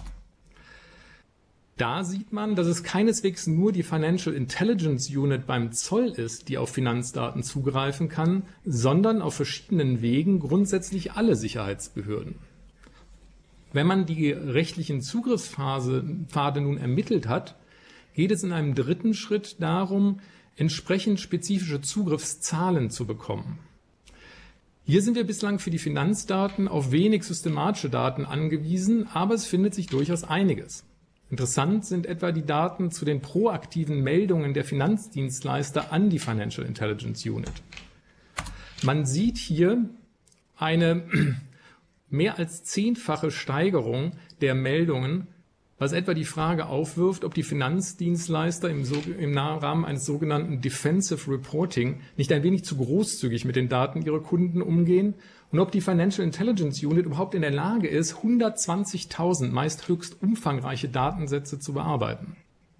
Da sieht man, dass es keineswegs nur die Financial Intelligence Unit beim Zoll ist, die auf Finanzdaten zugreifen kann, sondern auf verschiedenen Wegen grundsätzlich alle Sicherheitsbehörden. Wenn man die rechtlichen Zugriffspfade nun ermittelt hat, geht es in einem dritten Schritt darum, entsprechend spezifische Zugriffszahlen zu bekommen. Hier sind wir bislang für die Finanzdaten auf wenig systematische Daten angewiesen, aber es findet sich durchaus einiges. Interessant sind etwa die Daten zu den proaktiven Meldungen der Finanzdienstleister an die Financial Intelligence Unit. Man sieht hier eine mehr als 10-fache Steigerung der Meldungen, was etwa die Frage aufwirft, ob die Finanzdienstleister im Rahmen eines sogenannten Defensive Reporting nicht ein wenig zu großzügig mit den Daten ihrer Kunden umgehen und ob die Financial Intelligence Unit überhaupt in der Lage ist, 120.000 meist höchst umfangreiche Datensätze zu bearbeiten.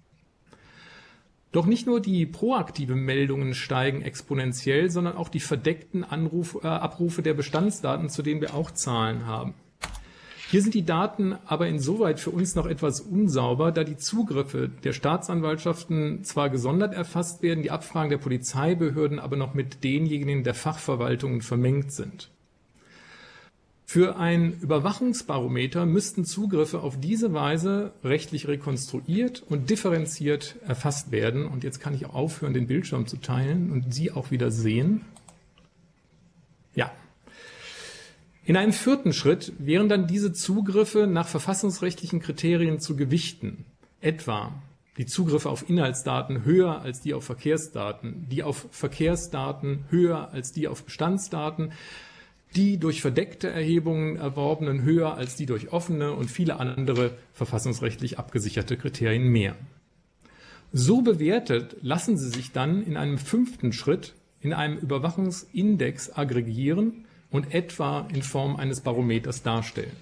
Doch nicht nur die proaktiven Meldungen steigen exponentiell, sondern auch die verdeckten Abrufe der Bestandsdaten, zu denen wir auch Zahlen haben. Hier sind die Daten aber insoweit für uns noch etwas unsauber, da die Zugriffe der Staatsanwaltschaften zwar gesondert erfasst werden, die Abfragen der Polizeibehörden aber noch mit denjenigen der Fachverwaltungen vermengt sind. Für ein Überwachungsbarometer müssten Zugriffe auf diese Weise rechtlich rekonstruiert und differenziert erfasst werden. Und jetzt kann ich auch aufhören, den Bildschirm zu teilen und Sie auch wieder sehen. Ja. In einem vierten Schritt wären dann diese Zugriffe nach verfassungsrechtlichen Kriterien zu gewichten. Etwa die Zugriffe auf Inhaltsdaten höher als die auf Verkehrsdaten, die auf Verkehrsdaten höher als die auf Bestandsdaten, die durch verdeckte Erhebungen erworbenen höher als die durch offene und viele andere verfassungsrechtlich abgesicherte Kriterien mehr. So bewertet lassen sie sich dann in einem 5. Schritt in einem Überwachungsindex aggregieren und etwa in Form eines Barometers darstellen.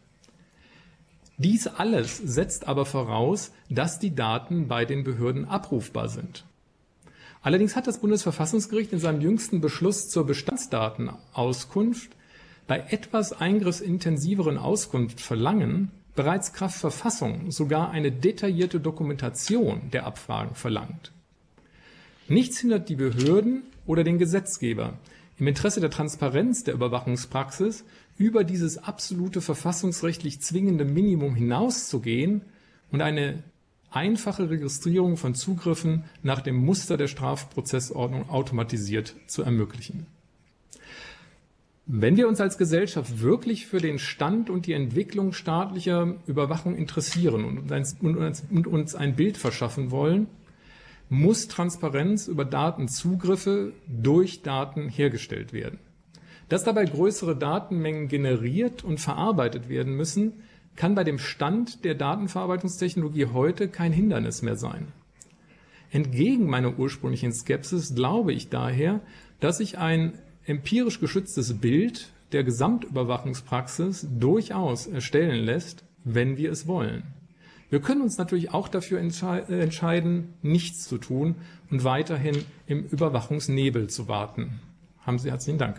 Dies alles setzt aber voraus, dass die Daten bei den Behörden abrufbar sind. Allerdings hat das Bundesverfassungsgericht in seinem jüngsten Beschluss zur Bestandsdatenauskunft bei etwas eingriffsintensiveren Auskunft verlangen, bereits kraft Verfassung sogar eine detaillierte Dokumentation der Abfragen verlangt. Nichts hindert die Behörden oder den Gesetzgeber, im Interesse der Transparenz der Überwachungspraxis über dieses absolute verfassungsrechtlich zwingende Minimum hinauszugehen und eine einfache Registrierung von Zugriffen nach dem Muster der Strafprozessordnung automatisiert zu ermöglichen. Wenn wir uns als Gesellschaft wirklich für den Stand und die Entwicklung staatlicher Überwachung interessieren und uns ein Bild verschaffen wollen, muss Transparenz über Datenzugriffe durch Daten hergestellt werden. Dass dabei größere Datenmengen generiert und verarbeitet werden müssen, kann bei dem Stand der Datenverarbeitungstechnologie heute kein Hindernis mehr sein. Entgegen meiner ursprünglichen Skepsis glaube ich daher, dass sich ein empirisch geschütztes Bild der Gesamtüberwachungspraxis durchaus erstellen lässt, wenn wir es wollen. Wir können uns natürlich auch dafür entscheiden, nichts zu tun und weiterhin im Überwachungsnebel zu warten. Haben Sie herzlichen Dank.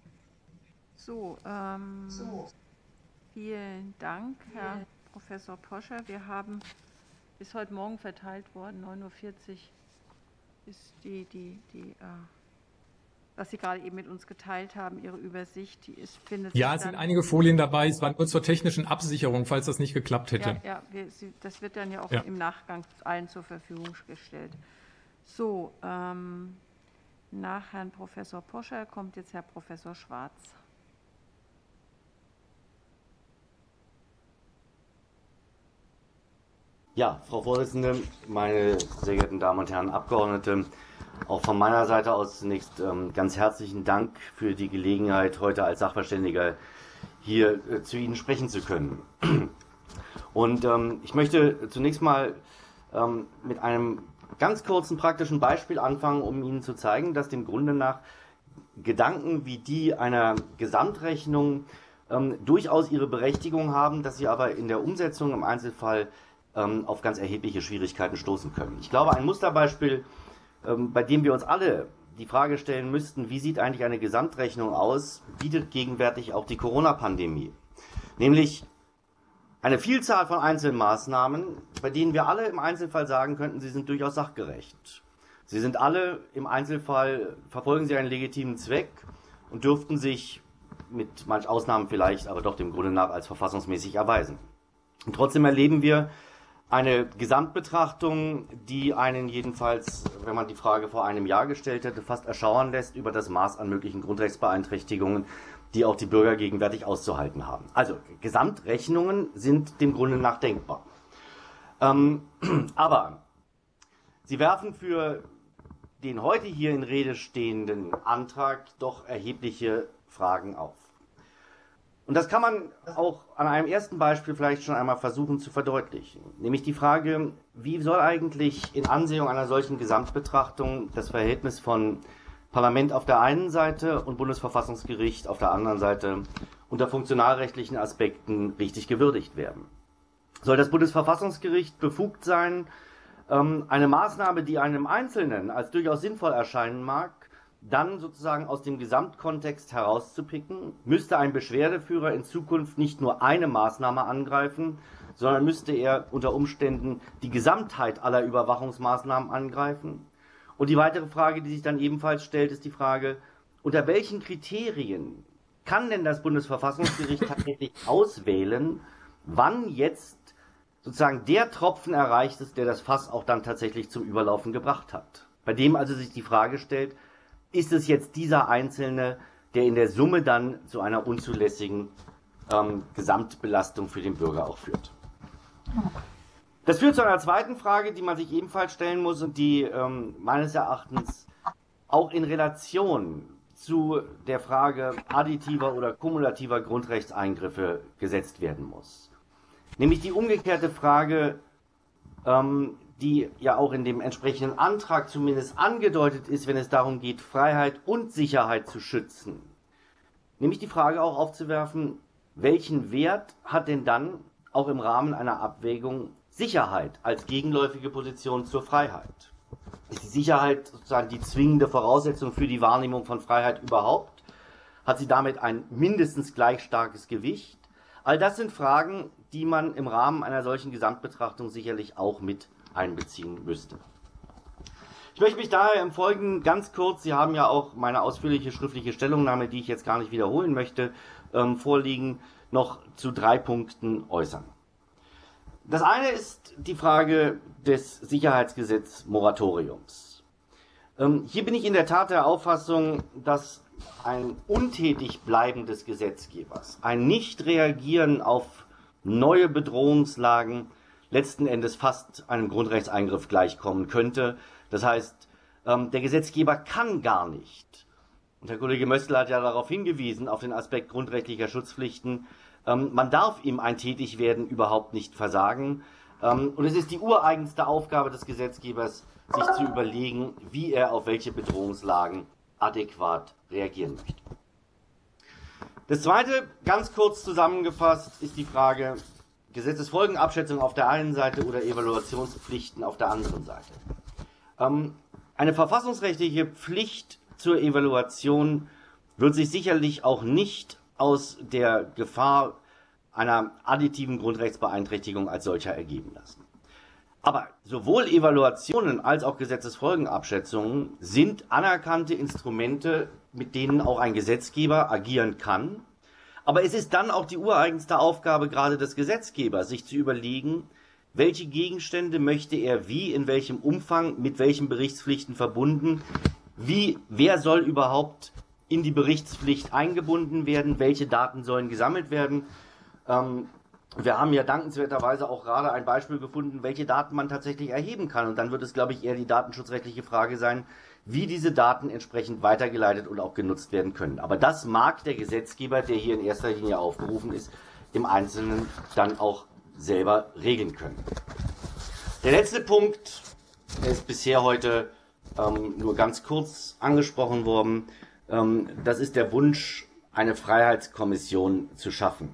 Vielen Dank, Herr Professor Poscher. Wir haben bis heute Morgen verteilt worden, 9:40 Uhr ist was Sie gerade eben mit uns geteilt haben, Ihre Übersicht, Ja, es sind einige Folien dabei, es war nur zur technischen Absicherung, falls das nicht geklappt hätte. Das wird dann ja auch im Nachgang allen zur Verfügung gestellt. So, nach Herrn Professor Poscher kommt jetzt Herr Professor Schwarz. Ja, Frau Vorsitzende, meine sehr geehrten Damen und Herren Abgeordnete, auch von meiner Seite aus zunächst ganz herzlichen Dank für die Gelegenheit, heute als Sachverständiger hier zu Ihnen sprechen zu können. Und ich möchte zunächst mal mit einem ganz kurzen praktischen Beispiel anfangen, um Ihnen zu zeigen, dass dem Grunde nach Gedanken wie die einer Gesamtrechnung durchaus ihre Berechtigung haben, dass sie aber in der Umsetzung im Einzelfall auf ganz erhebliche Schwierigkeiten stoßen können. Ich glaube, ein Musterbeispiel, bei dem wir uns alle die Frage stellen müssten, wie sieht eigentlich eine Gesamtrechnung aus, bietet gegenwärtig auch die Corona-Pandemie. Nämlich eine Vielzahl von Einzelmaßnahmen, bei denen wir alle im Einzelfall sagen könnten, sie sind durchaus sachgerecht. Sie sind alle im Einzelfall, verfolgen sie einen legitimen Zweck und dürften sich mit manch Ausnahmen vielleicht, aber doch dem Grunde nach als verfassungsmäßig erweisen. Und trotzdem erleben wir eine Gesamtbetrachtung, die einen jedenfalls, wenn man die Frage vor einem Jahr gestellt hätte, fast erschauern lässt über das Maß an möglichen Grundrechtsbeeinträchtigungen, die auch die Bürger gegenwärtig auszuhalten haben. Also Gesamtrechnungen sind dem Grunde nach denkbar. Aber sie werfen für den heute hier in Rede stehenden Antrag doch erhebliche Fragen auf. Und das kann man auch an einem ersten Beispiel vielleicht schon einmal versuchen zu verdeutlichen. Nämlich die Frage, wie soll eigentlich in Ansehung einer solchen Gesamtbetrachtung das Verhältnis von Parlament auf der einen Seite und Bundesverfassungsgericht auf der anderen Seite unter funktionalrechtlichen Aspekten richtig gewürdigt werden? Soll das Bundesverfassungsgericht befugt sein, eine Maßnahme, die einem Einzelnen als durchaus sinnvoll erscheinen mag, dann sozusagen aus dem Gesamtkontext herauszupicken? Müsste ein Beschwerdeführer in Zukunft nicht nur eine Maßnahme angreifen, sondern müsste er unter Umständen die Gesamtheit aller Überwachungsmaßnahmen angreifen? Und die weitere Frage, die sich dann ebenfalls stellt, ist die Frage, unter welchen Kriterien kann denn das Bundesverfassungsgericht tatsächlich auswählen, wann jetzt sozusagen der Tropfen erreicht ist, der das Fass auch dann tatsächlich zum Überlaufen gebracht hat? Bei dem also sich die Frage stellt, ist es jetzt dieser Einzelne, der in der Summe dann zu einer unzulässigen Gesamtbelastung für den Bürger auch führt? Das führt zu einer zweiten Frage, die man sich ebenfalls stellen muss und die meines Erachtens auch in Relation zu der Frage additiver oder kumulativer Grundrechtseingriffe gesetzt werden muss. Nämlich die umgekehrte Frage, die ja auch in dem entsprechenden Antrag zumindest angedeutet ist, wenn es darum geht, Freiheit und Sicherheit zu schützen. Nämlich die Frage auch aufzuwerfen, welchen Wert hat denn dann auch im Rahmen einer Abwägung Sicherheit als gegenläufige Position zur Freiheit? Ist die Sicherheit sozusagen die zwingende Voraussetzung für die Wahrnehmung von Freiheit überhaupt? Hat sie damit ein mindestens gleich starkes Gewicht? All das sind Fragen, die man im Rahmen einer solchen Gesamtbetrachtung sicherlich auch mit einbeziehen müsste. Ich möchte mich daher im Folgenden ganz kurz, Sie haben ja auch meine ausführliche schriftliche Stellungnahme, die ich jetzt gar nicht wiederholen möchte, vorliegen, noch zu 3 Punkten äußern. Das eine ist die Frage des Sicherheitsgesetz-Moratoriums. Hier bin ich in der Tat der Auffassung, dass ein untätig Bleiben des Gesetzgebers, ein Nicht-Reagieren auf neue Bedrohungslagen letzten Endes fast einem Grundrechtseingriff gleichkommen könnte. Das heißt, der Gesetzgeber kann gar nicht, und Herr Kollege Möstl hat ja darauf hingewiesen, auf den Aspekt grundrechtlicher Schutzpflichten, man darf ihm ein Tätigwerden überhaupt nicht versagen. Und es ist die ureigenste Aufgabe des Gesetzgebers, sich zu überlegen, wie er auf welche Bedrohungslagen adäquat reagieren möchte. Das Zweite, ganz kurz zusammengefasst, ist die Frage Gesetzesfolgenabschätzung auf der einen Seite oder Evaluationspflichten auf der anderen Seite. Eine verfassungsrechtliche Pflicht zur Evaluation wird sich sicherlich auch nicht aus der Gefahr einer additiven Grundrechtsbeeinträchtigung als solcher ergeben lassen. Aber sowohl Evaluationen als auch Gesetzesfolgenabschätzungen sind anerkannte Instrumente, mit denen auch ein Gesetzgeber agieren kann. Aber es ist dann auch die ureigenste Aufgabe gerade des Gesetzgebers, sich zu überlegen, welche Gegenstände möchte er wie, in welchem Umfang, mit welchen Berichtspflichten verbunden, wer soll überhaupt in die Berichtspflicht eingebunden werden, welche Daten sollen gesammelt werden. Wir haben ja dankenswerterweise auch gerade ein Beispiel gefunden, welche Daten man tatsächlich erheben kann. Und dann wird es, glaube ich, eher die datenschutzrechtliche Frage sein, wie diese Daten entsprechend weitergeleitet und auch genutzt werden können. Aber das mag der Gesetzgeber, der hier in erster Linie aufgerufen ist, im Einzelnen dann auch selber regeln können. Der letzte Punkt, der ist bisher heute nur ganz kurz angesprochen worden, das ist der Wunsch, eine Freiheitskommission zu schaffen.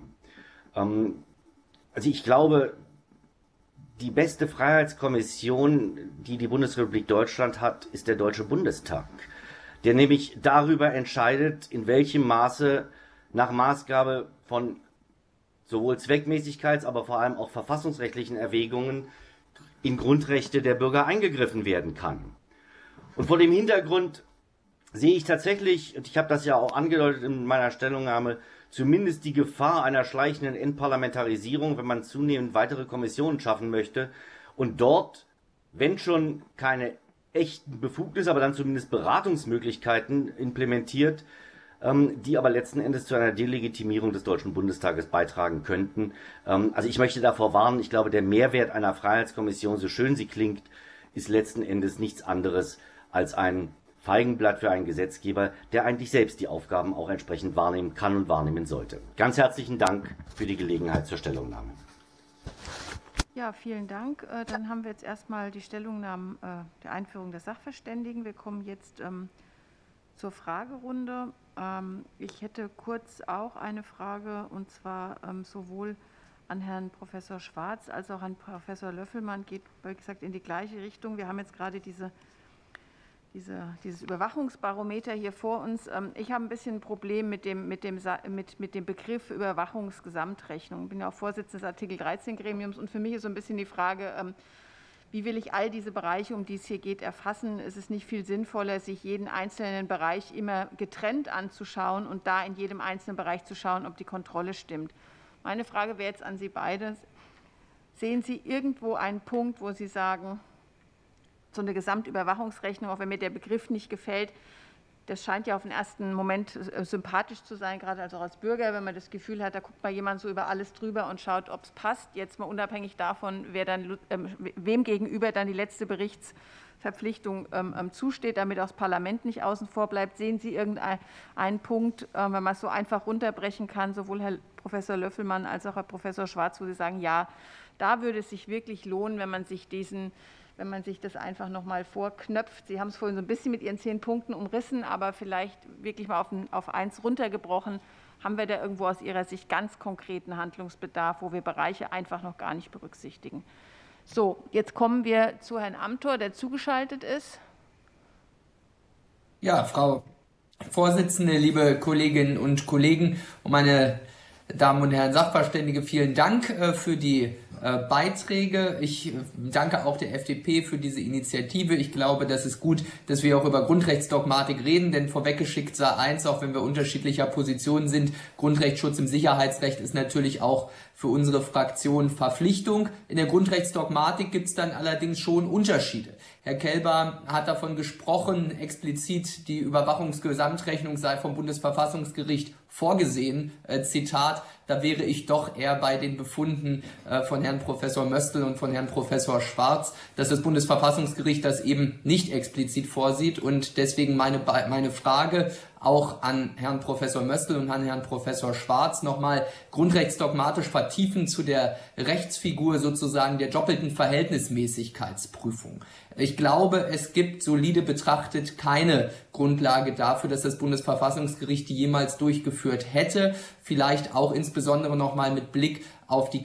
Also ich glaube, die beste Freiheitskommission, die die Bundesrepublik Deutschland hat, ist der Deutsche Bundestag, der nämlich darüber entscheidet, in welchem Maße nach Maßgabe von sowohl Zweckmäßigkeits-, aber vor allem auch verfassungsrechtlichen Erwägungen in Grundrechte der Bürger eingegriffen werden kann. Und vor dem Hintergrund sehe ich tatsächlich, und ich habe das ja auch angedeutet in meiner Stellungnahme, zumindest die Gefahr einer schleichenden Entparlamentarisierung, wenn man zunehmend weitere Kommissionen schaffen möchte und dort, wenn schon keine echten Befugnisse, aber dann zumindest Beratungsmöglichkeiten implementiert, die aber letzten Endes zu einer Delegitimierung des Deutschen Bundestages beitragen könnten. Also ich möchte davor warnen, ich glaube, der Mehrwert einer Freiheitskommission, so schön sie klingt, ist letzten Endes nichts anderes als ein Feigenblatt für einen Gesetzgeber, der eigentlich selbst die Aufgaben auch entsprechend wahrnehmen kann und wahrnehmen sollte. Ganz herzlichen Dank für die Gelegenheit zur Stellungnahme. Ja, vielen Dank. Dann haben wir jetzt erstmal die Stellungnahmen der Einführung der Sachverständigen. Wir kommen jetzt zur Fragerunde. Ich hätte kurz auch eine Frage, und zwar sowohl an Herrn Professor Schwarz als auch an Professor Löffelmann, geht, wie gesagt, in die gleiche Richtung. Wir haben jetzt gerade dieses Überwachungsbarometer hier vor uns. Ich habe ein bisschen ein Problem mit dem Begriff Überwachungsgesamtrechnung. Ich bin ja auch Vorsitzende des Artikel 13 Gremiums, und für mich ist so ein bisschen die Frage, wie will ich all diese Bereiche, um die es hier geht, erfassen? Es ist nicht viel sinnvoller, sich jeden einzelnen Bereich immer getrennt anzuschauen und da in jedem einzelnen Bereich zu schauen, ob die Kontrolle stimmt. Meine Frage wäre jetzt an Sie beide. Sehen Sie irgendwo einen Punkt, wo Sie sagen, so eine Gesamtüberwachungsrechnung, auch wenn mir der Begriff nicht gefällt, das scheint ja auf den ersten Moment sympathisch zu sein, gerade also als Bürger, wenn man das Gefühl hat, da guckt mal jemand so über alles drüber und schaut, ob es passt. Jetzt mal unabhängig davon, wem gegenüber dann die letzte Berichtsverpflichtung zusteht, damit auch das Parlament nicht außen vor bleibt. Sehen Sie irgendeinen Punkt, wenn man es so einfach runterbrechen kann, sowohl Herr Professor Löffelmann als auch Herr Professor Schwarz, wo Sie sagen, ja, da würde es sich wirklich lohnen, wenn man sich das einfach noch mal vorknöpft. Sie haben es vorhin so ein bisschen mit Ihren 10 Punkten umrissen, aber vielleicht wirklich mal auf eins runtergebrochen. Haben wir da irgendwo aus Ihrer Sicht ganz konkreten Handlungsbedarf, wo wir Bereiche einfach noch gar nicht berücksichtigen? So, jetzt kommen wir zu Herrn Amthor, der zugeschaltet ist. Ja, Frau Vorsitzende, liebe Kolleginnen und Kollegen und meine Damen und Herren Sachverständige, vielen Dank für die Beiträge. Ich danke auch der FDP für diese Initiative. Ich glaube, das ist gut, dass wir auch über Grundrechtsdogmatik reden, denn vorweggeschickt sei eins, auch wenn wir unterschiedlicher Positionen sind, Grundrechtsschutz im Sicherheitsrecht ist natürlich auch für unsere Fraktion Verpflichtung. In der Grundrechtsdogmatik gibt es dann allerdings schon Unterschiede. Herr Kelber hat davon gesprochen, explizit die Überwachungsgesamtrechnung sei vom Bundesverfassungsgericht vorgesehen. Zitat, da wäre ich doch eher bei den Befunden von Herrn Professor Möstl und von Herrn Professor Schwarz, dass das Bundesverfassungsgericht das eben nicht explizit vorsieht. Und deswegen meine Frage auch an Herrn Professor Möstl und an Herrn Professor Schwarz nochmal grundrechtsdogmatisch vertiefen zu der Rechtsfigur sozusagen der doppelten Verhältnismäßigkeitsprüfung. Ich glaube, es gibt solide betrachtet keine Grundlage dafür, dass das Bundesverfassungsgericht die jemals durchgeführt hätte. Vielleicht auch insbesondere nochmal mit Blick auf die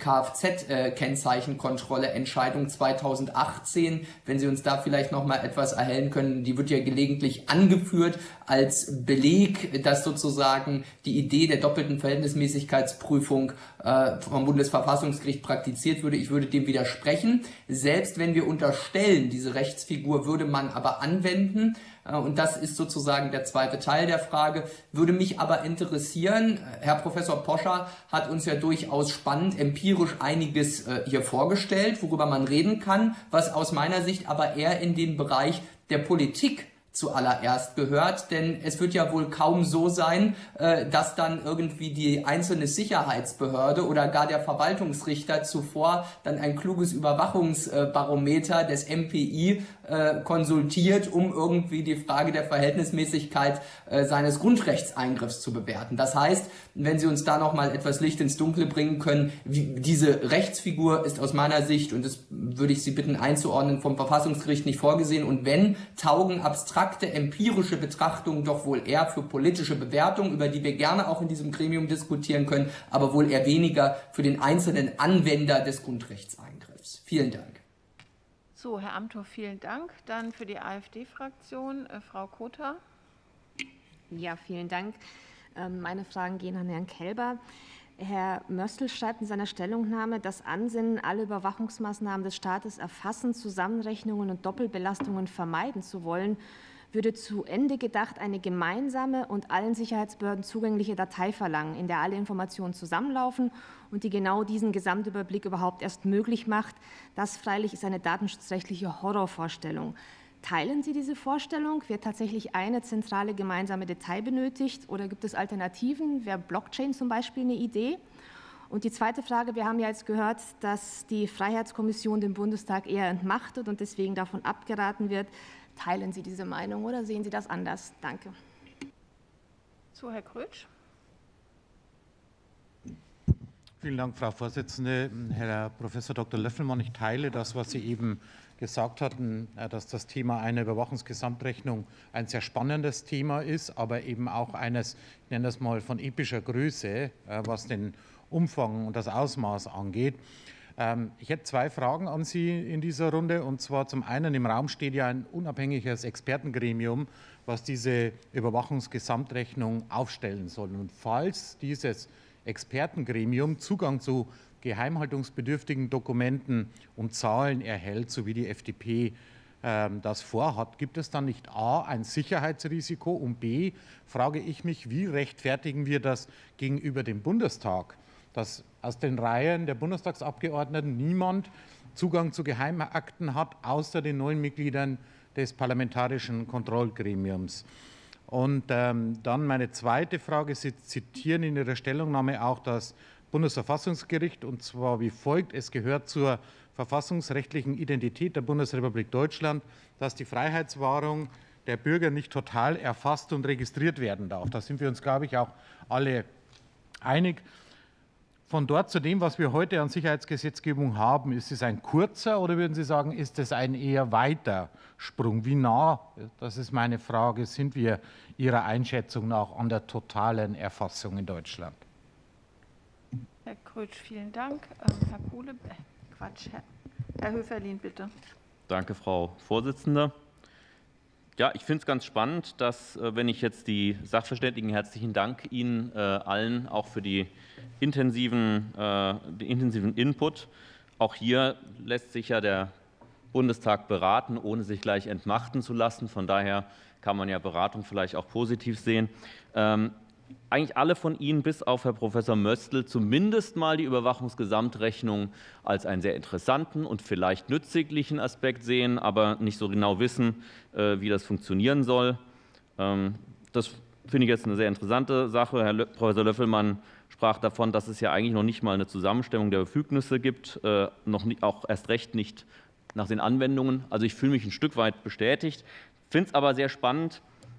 Kfz-Kennzeichenkontrolle Entscheidung 2018, wenn Sie uns da vielleicht nochmal etwas erhellen können. Die wird ja gelegentlich angeführt als Beleg, dass sozusagen die Idee der doppelten Verhältnismäßigkeitsprüfung vom Bundesverfassungsgericht praktiziert würde. Ich würde dem widersprechen. Selbst wenn wir unterstellen, diese Rechtsfigur würde man aber anwenden, und das ist sozusagen der zweite Teil der Frage, würde mich aber interessieren, Herr Professor Poscher hat uns ja durchaus spannend empirisch einiges hier vorgestellt, worüber man reden kann, was aus meiner Sicht aber eher in den Bereich der Politik zuallererst gehört, denn es wird ja wohl kaum so sein, dass dann irgendwie die einzelne Sicherheitsbehörde oder gar der Verwaltungsrichter zuvor dann ein kluges Überwachungsbarometer des MPI konsultiert, um irgendwie die Frage der Verhältnismäßigkeit seines Grundrechtseingriffs zu bewerten. Das heißt, wenn Sie uns da nochmal etwas Licht ins Dunkle bringen können, diese Rechtsfigur ist aus meiner Sicht, und das würde ich Sie bitten einzuordnen, vom Verfassungsgericht nicht vorgesehen, und wenn, taugen abstrakte empirische Betrachtungen doch wohl eher für politische Bewertungen, über die wir gerne auch in diesem Gremium diskutieren können, aber wohl eher weniger für den einzelnen Anwender des Grundrechtseingriffs. Vielen Dank. So, Herr Amthor, vielen Dank. Dann für die AfD-Fraktion Frau Kotha. Ja, vielen Dank. Meine Fragen gehen an Herrn Kelber. Herr Möstl schreibt in seiner Stellungnahme, das Ansinnen, alle Überwachungsmaßnahmen des Staates erfassen, Zusammenrechnungen und Doppelbelastungen vermeiden zu wollen, würde zu Ende gedacht eine gemeinsame und allen Sicherheitsbehörden zugängliche Datei verlangen, in der alle Informationen zusammenlaufen und die genau diesen Gesamtüberblick überhaupt erst möglich macht. Das freilich ist eine datenschutzrechtliche Horrorvorstellung. Teilen Sie diese Vorstellung? Wird tatsächlich eine zentrale gemeinsame Datei benötigt oder gibt es Alternativen? Wäre Blockchain zum Beispiel eine Idee? Und die zweite Frage, wir haben ja jetzt gehört, dass die Freiheitskommission den Bundestag eher entmachtet und deswegen davon abgeraten wird. Teilen Sie diese Meinung oder sehen Sie das anders? Danke. So, Herr Krötsch. Vielen Dank, Frau Vorsitzende. Herr Professor Dr. Löffelmann, ich teile das, was Sie eben gesagt hatten, dass das Thema einer Überwachungsgesamtrechnung ein sehr spannendes Thema ist, aber eben auch eines, ich nenne das mal, von epischer Größe, was den Umfang und das Ausmaß angeht. Ich hätte zwei Fragen an Sie in dieser Runde, und zwar zum einen, im Raum steht ja ein unabhängiges Expertengremium, was diese Überwachungsgesamtrechnung aufstellen soll. Und falls dieses Expertengremium Zugang zu geheimhaltungsbedürftigen Dokumenten und Zahlen erhält, so wie die FDP das vorhat, gibt es dann nicht A, ein Sicherheitsrisiko, und B, frage ich mich, wie rechtfertigen wir das gegenüber dem Bundestag, dass aus den Reihen der Bundestagsabgeordneten niemand Zugang zu Geheimakten hat, außer den 9 Mitgliedern des Parlamentarischen Kontrollgremiums. Und dann meine zweite Frage, Sie zitieren in Ihrer Stellungnahme auch das Bundesverfassungsgericht, und zwar wie folgt: Es gehört zur verfassungsrechtlichen Identität der Bundesrepublik Deutschland, dass die Freiheitswahrung der Bürger nicht total erfasst und registriert werden darf. Da sind wir uns, glaube ich, auch alle einig. Von dort zu dem, was wir heute an Sicherheitsgesetzgebung haben, ist es ein kurzer oder würden Sie sagen, ist es ein eher weiter Sprung? Wie nah, das ist meine Frage, sind wir Ihrer Einschätzung nach an der totalen Erfassung in Deutschland? Herr Krötsch, vielen Dank. Herr Kuhle, Herr Höferlin, bitte. Danke, Frau Vorsitzende. Ja, ich finde es ganz spannend, dass, wenn ich jetzt die Sachverständigen, herzlichen Dank Ihnen allen auch für die intensiven Input. Auch hier lässt sich ja der Bundestag beraten, ohne sich gleich entmachten zu lassen. Von daher kann man ja Beratung vielleicht auch positiv sehen. Eigentlich alle von Ihnen, bis auf Herr Professor Möstl, zumindest mal die Überwachungsgesamtrechnung als einen sehr interessanten und vielleicht nützlichen Aspekt sehen, aber nicht so genau wissen, wie das funktionieren soll. Das finde ich jetzt eine sehr interessante Sache. Herr Professor Löffelmann sprach davon, dass es ja eigentlich noch nicht mal eine Zusammenstellung der Befugnisse gibt, auch erst recht nicht nach den Anwendungen. Also ich fühle mich ein Stück weit bestätigt, finde es aber sehr spannend,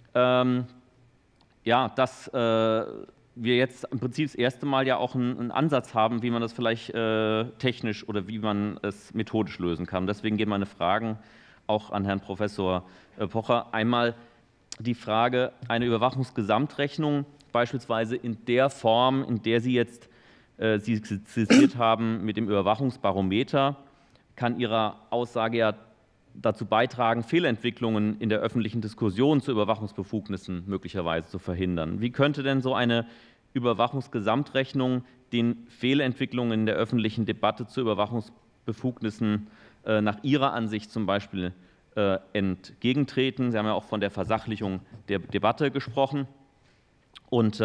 ja, dass wir jetzt im Prinzip das erste Mal ja auch einen Ansatz haben, wie man das vielleicht technisch oder wie man es methodisch lösen kann. Deswegen gehen meine Fragen auch an Herrn Professor Pocher. Einmal die Frage, eine Überwachungsgesamtrechnung beispielsweise in der Form, in der Sie jetzt Sie skizziert haben mit dem Überwachungsbarometer, kann Ihrer Aussage ja dazu beitragen, Fehlentwicklungen in der öffentlichen Diskussion zu Überwachungsbefugnissen möglicherweise zu verhindern. Wie könnte denn so eine Überwachungsgesamtrechnung den Fehlentwicklungen in der öffentlichen Debatte zu Überwachungsbefugnissen nach Ihrer Ansicht zum Beispiel entgegentreten? Sie haben ja auch von der Versachlichung der Debatte gesprochen. Und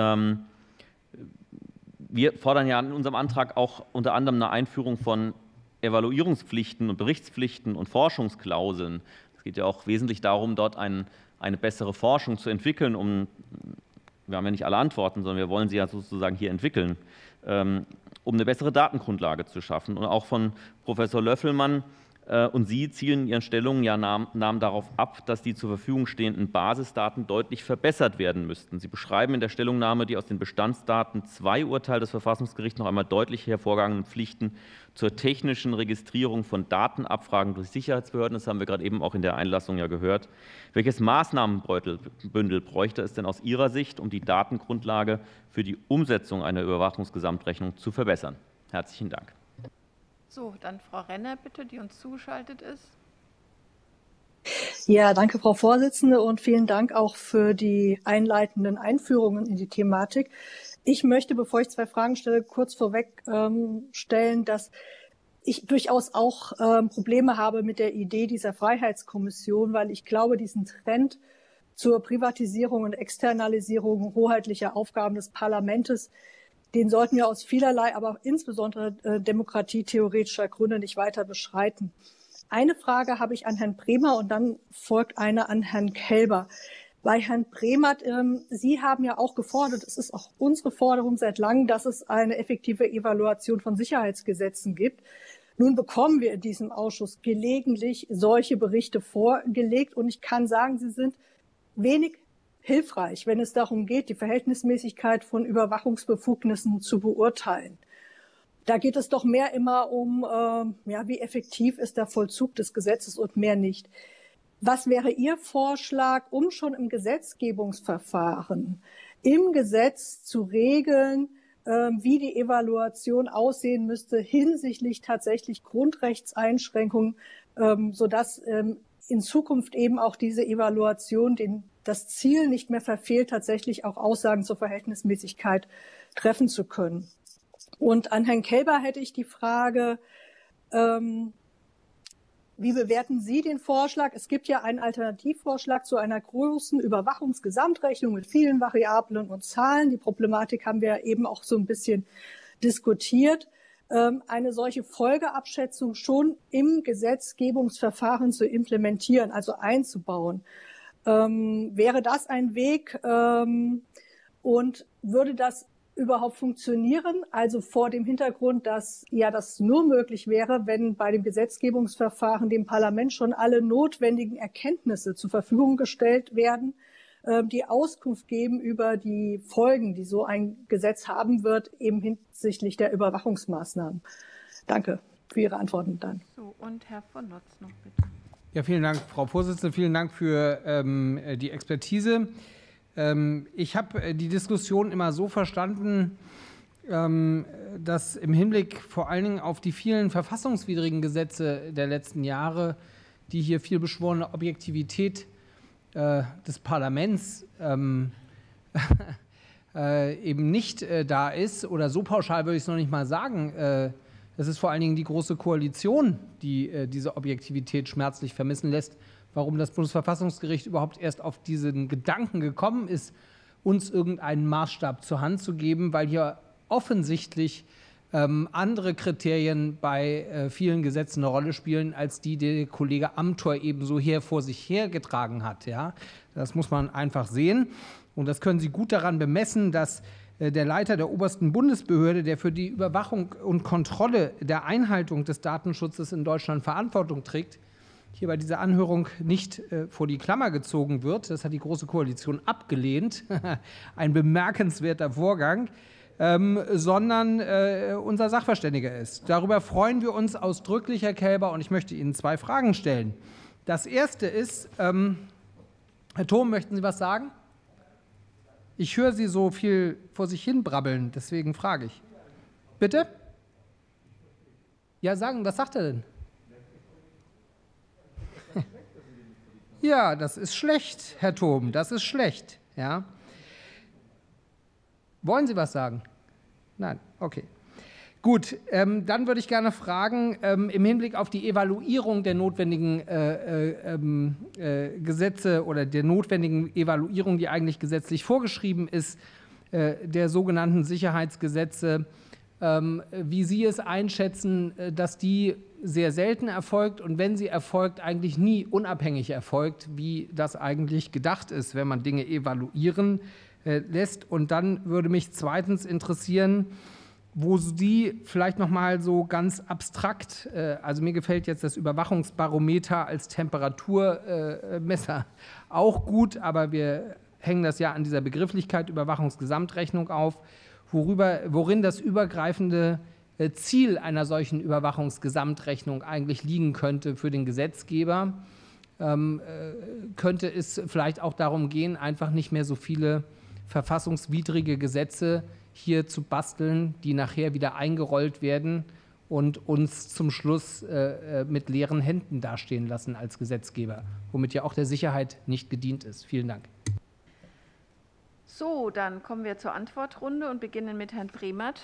wir fordern ja in unserem Antrag auch unter anderem eine Einführung von Evaluierungspflichten und Berichtspflichten und Forschungsklauseln. Es geht ja auch wesentlich darum, dort eine bessere Forschung zu entwickeln. Wir haben ja nicht alle Antworten, sondern wir wollen sie ja sozusagen hier entwickeln, um eine bessere Datengrundlage zu schaffen. Und auch von Professor Löffelmann und Sie zielen in Ihren Stellungen ja nahmen darauf ab, dass die zur Verfügung stehenden Basisdaten deutlich verbessert werden müssten. Sie beschreiben in der Stellungnahme die aus den Bestandsdaten 2 Urteil des Verfassungsgerichts noch einmal deutlich hervorgegangenen Pflichten zur technischen Registrierung von Datenabfragen durch Sicherheitsbehörden. Das haben wir gerade eben auch in der Einlassung ja gehört. Welches Maßnahmenbündel bräuchte es denn aus Ihrer Sicht, um die Datengrundlage für die Umsetzung einer Überwachungsgesamtrechnung zu verbessern? Herzlichen Dank. So, dann Frau Renner bitte, die uns zugeschaltet ist. Ja, danke, Frau Vorsitzende, und vielen Dank auch für die einleitenden Einführungen in die Thematik. Ich möchte, bevor ich 2 Fragen stelle, kurz vorweg stellen, dass ich durchaus auch Probleme habe mit der Idee dieser Freiheitskommission, weil ich glaube, diesen Trend zur Privatisierung und Externalisierung hoheitlicher Aufgaben des Parlaments, den sollten wir aus vielerlei, aber insbesondere demokratietheoretischer Gründe nicht weiter beschreiten. Eine Frage habe ich an Herrn Brehmer und dann folgt eine an Herrn Kelber. Bei Herrn Brehmert, Sie haben ja auch gefordert, es ist auch unsere Forderung seit langem, dass es eine effektive Evaluation von Sicherheitsgesetzen gibt. Nun bekommen wir in diesem Ausschuss gelegentlich solche Berichte vorgelegt und ich kann sagen, sie sind wenig hilfreich, wenn es darum geht, die Verhältnismäßigkeit von Überwachungsbefugnissen zu beurteilen. Da geht es doch mehr immer um, wie effektiv ist der Vollzug des Gesetzes und mehr nicht. Was wäre Ihr Vorschlag, um schon im Gesetzgebungsverfahren im Gesetz zu regeln, wie die Evaluation aussehen müsste hinsichtlich tatsächlich Grundrechtseinschränkungen, sodass in Zukunft eben auch diese Evaluation das Ziel nicht mehr verfehlt, tatsächlich auch Aussagen zur Verhältnismäßigkeit treffen zu können. Und an Herrn Kelber hätte ich die Frage, wie bewerten Sie den Vorschlag? Es gibt ja einen Alternativvorschlag zu einer großen Überwachungsgesamtrechnung mit vielen Variablen und Zahlen. Die Problematik haben wir eben auch so ein bisschen diskutiert. Eine solche Folgeabschätzung schon im Gesetzgebungsverfahren zu implementieren, also einzubauen. Wäre das ein Weg und würde das überhaupt funktionieren? Also vor dem Hintergrund, dass ja das nur möglich wäre, wenn bei dem Gesetzgebungsverfahren dem Parlament schon alle notwendigen Erkenntnisse zur Verfügung gestellt werden, die Auskunft geben über die Folgen, die so ein Gesetz haben wird, eben hinsichtlich der Überwachungsmaßnahmen. Danke für Ihre Antworten dann. So, und Herr von Notz noch bitte. Ja, vielen Dank, Frau Vorsitzende. Vielen Dank für die Expertise. Ich habe die Diskussion immer so verstanden, dass im Hinblick vor allen Dingen auf die vielen verfassungswidrigen Gesetze der letzten Jahre, die hier viel beschworene Objektivität des Parlaments eben nicht da ist, oder so pauschal würde ich es noch nicht mal sagen. Es ist vor allen Dingen die Große Koalition, die diese Objektivität schmerzlich vermissen lässt. Warum das Bundesverfassungsgericht überhaupt erst auf diesen Gedanken gekommen ist, uns irgendeinen Maßstab zur Hand zu geben, weil hier offensichtlich andere Kriterien bei vielen Gesetzen eine Rolle spielen, als die der Kollege Amthor eben so hier vor sich hergetragen hat. Ja? Das muss man einfach sehen. Und das können Sie gut daran bemessen, dass der Leiter der obersten Bundesbehörde, der für die Überwachung und Kontrolle der Einhaltung des Datenschutzes in Deutschland Verantwortung trägt, hier bei dieser Anhörung nicht vor die Klammer gezogen wird. Das hat die Große Koalition abgelehnt. Ein bemerkenswerter Vorgang. Sondern unser Sachverständiger ist. Darüber freuen wir uns ausdrücklich, Herr Kelber, und ich möchte Ihnen 2 Fragen stellen. Das erste ist, Herr Thom, möchten Sie was sagen? Ich höre Sie so viel vor sich hin brabbeln, deswegen frage ich. Bitte? Ja, sagen, was sagt er denn? Ja, das ist schlecht, Herr Thom, das ist schlecht. Ja. Wollen Sie was sagen? Nein, okay. Gut, dann würde ich gerne fragen, im Hinblick auf die Evaluierung der notwendigen Gesetze oder der notwendigen Evaluierung, die eigentlich gesetzlich vorgeschrieben ist, der sogenannten Sicherheitsgesetze, wie Sie es einschätzen, dass die sehr selten erfolgt und wenn sie erfolgt, eigentlich nie unabhängig erfolgt, wie das eigentlich gedacht ist, wenn man Dinge evaluieren lässt. Und dann würde mich zweitens interessieren, wo Sie vielleicht noch mal so ganz abstrakt, also mir gefällt jetzt das Überwachungsbarometer als Temperaturmesser auch gut, aber wir hängen das ja an dieser Begrifflichkeit Überwachungsgesamtrechnung auf, worin das übergreifende Ziel einer solchen Überwachungsgesamtrechnung eigentlich liegen könnte für den Gesetzgeber. Könnte es vielleicht auch darum gehen, einfach nicht mehr so viele verfassungswidrige Gesetze hier zu basteln, die nachher wieder eingerollt werden und uns zum Schluss mit leeren Händen dastehen lassen als Gesetzgeber, womit ja auch der Sicherheit nicht gedient ist. Vielen Dank. So, dann kommen wir zur Antwortrunde und beginnen mit Herrn Bremert.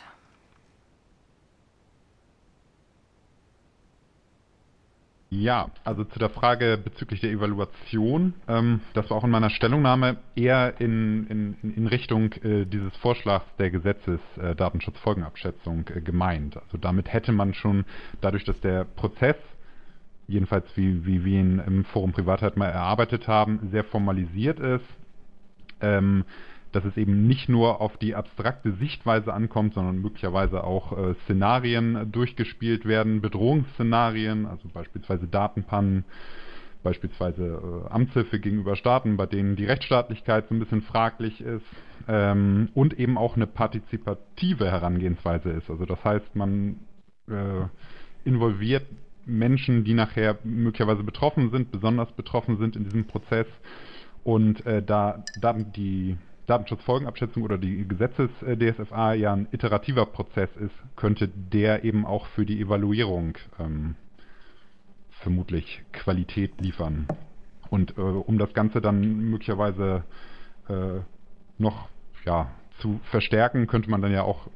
Ja, also zu der Frage bezüglich der Evaluation, das war auch in meiner Stellungnahme eher in Richtung dieses Vorschlags der Datenschutzfolgenabschätzung gemeint. Also damit hätte man schon, dadurch, dass der Prozess, jedenfalls wie wir ihn im Forum Privatheit mal erarbeitet haben, sehr formalisiert ist, dass es eben nicht nur auf die abstrakte Sichtweise ankommt, sondern möglicherweise auch Szenarien durchgespielt werden, Bedrohungsszenarien, also beispielsweise Datenpannen, beispielsweise Amtshilfe gegenüber Staaten, bei denen die Rechtsstaatlichkeit so ein bisschen fraglich ist, und eben auch eine partizipative Herangehensweise ist. Also das heißt, man involviert Menschen, die nachher möglicherweise betroffen sind, besonders betroffen sind in diesem Prozess, und da die Datenschutzfolgenabschätzung oder die Gesetzes-DSFA ja ein iterativer Prozess ist, könnte der eben auch für die Evaluierung vermutlich Qualität liefern. Und um das Ganze dann möglicherweise noch zu verstärken, könnte man dann ja auch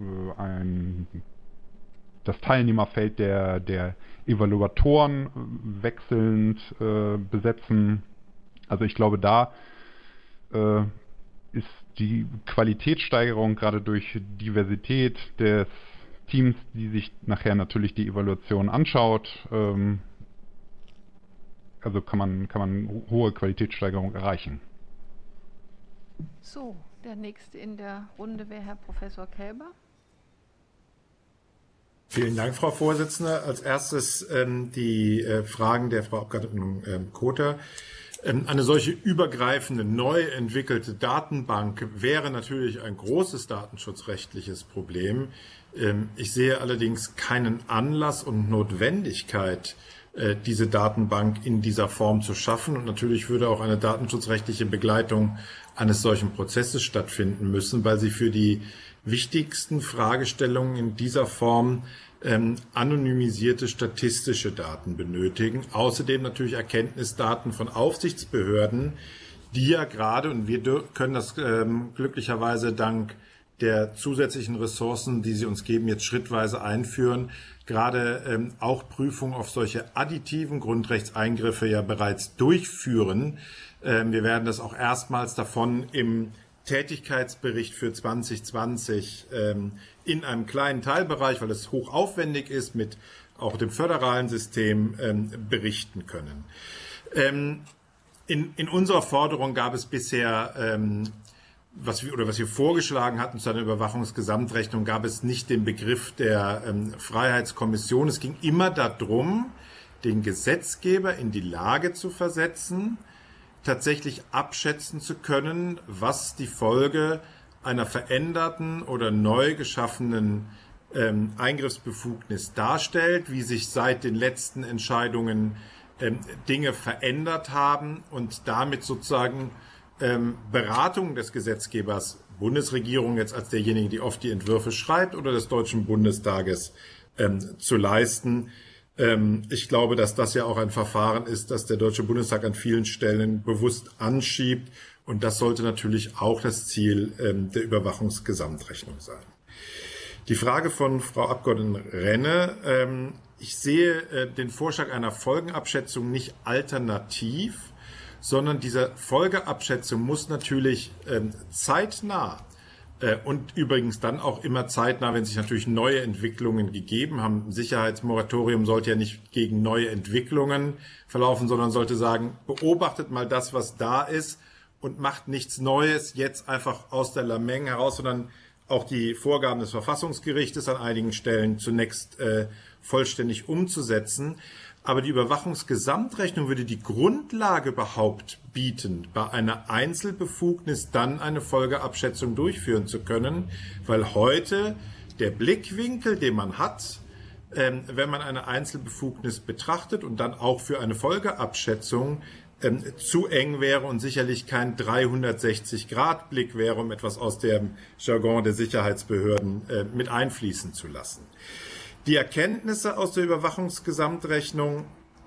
das Teilnehmerfeld der Evaluatoren wechselnd besetzen. Also ich glaube, da ist die Qualitätssteigerung gerade durch Diversität des Teams, die sich nachher natürlich die Evaluation anschaut, also kann man hohe Qualitätssteigerung erreichen. So, der nächste in der Runde wäre Herr Professor Kelber. Vielen Dank, Frau Vorsitzende. Als erstes die Fragen der Frau Abgeordneten Kother. Eine solche übergreifende, neu entwickelte Datenbank wäre natürlich ein großes datenschutzrechtliches Problem. Ich sehe allerdings keinen Anlass und Notwendigkeit, diese Datenbank in dieser Form zu schaffen. Und natürlich würde auch eine datenschutzrechtliche Begleitung eines solchen Prozesses stattfinden müssen, weil sie für die wichtigsten Fragestellungen in dieser Form anonymisierte statistische Daten benötigen. Außerdem natürlich Erkenntnisdaten von Aufsichtsbehörden, die ja gerade, und wir können das glücklicherweise dank der zusätzlichen Ressourcen, die sie uns geben, jetzt schrittweise einführen, gerade auch Prüfungen auf solche additiven Grundrechtseingriffe ja bereits durchführen. Wir werden das auch erstmals davon im Tätigkeitsbericht für 2020 in einem kleinen Teilbereich, weil es hochaufwendig ist, mit auch dem föderalen System berichten können. In unserer Forderung gab es bisher, was wir vorgeschlagen hatten zu einer Überwachungsgesamtrechnung, gab es nicht den Begriff der Freiheitskommission. Es ging immer darum, den Gesetzgeber in die Lage zu versetzen, tatsächlich abschätzen zu können, was die Folge einer veränderten oder neu geschaffenen Eingriffsbefugnis darstellt, wie sich seit den letzten Entscheidungen Dinge verändert haben und damit sozusagen Beratung des Gesetzgebers, Bundesregierung jetzt als derjenige, die oft die Entwürfe schreibt, oder des Deutschen Bundestages zu leisten. Ich glaube, dass das ja auch ein Verfahren ist, das der Deutsche Bundestag an vielen Stellen bewusst anschiebt. Und das sollte natürlich auch das Ziel der Überwachungsgesamtrechnung sein. Die Frage von Frau Abgeordneten Renne. Ich sehe den Vorschlag einer Folgenabschätzung nicht alternativ, sondern diese Folgeabschätzung muss natürlich zeitnah und übrigens dann auch immer zeitnah, wenn sich natürlich neue Entwicklungen gegeben haben. Ein Sicherheitsmoratorium sollte ja nicht gegen neue Entwicklungen verlaufen, sondern sollte sagen, beobachtet mal das, was da ist und macht nichts Neues jetzt einfach aus der Lameng heraus, sondern auch die Vorgaben des Verfassungsgerichtes an einigen Stellen zunächst vollständig umzusetzen. Aber die Überwachungsgesamtrechnung würde die Grundlage überhaupt bieten, bei einer Einzelbefugnis dann eine Folgeabschätzung durchführen zu können, weil heute der Blickwinkel, den man hat, wenn man eine Einzelbefugnis betrachtet und dann auch für eine Folgeabschätzung zu eng wäre und sicherlich kein 360-Grad-Blick wäre, um etwas aus dem Jargon der Sicherheitsbehörden mit einfließen zu lassen. Die Erkenntnisse aus der Überwachungsgesamtrechnung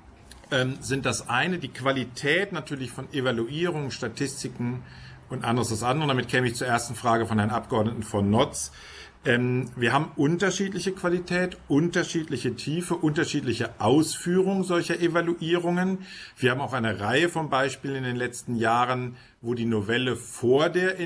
sind das eine, die Qualität natürlich von Evaluierungen, Statistiken und anderes das andere. Damit käme ich zur ersten Frage von Herrn Abgeordneten von Notz. Wir haben unterschiedliche Qualität, unterschiedliche Tiefe, unterschiedliche Ausführung solcher Evaluierungen. Wir haben auch eine Reihe von Beispielen in den letzten Jahren, wo die Novelle vor der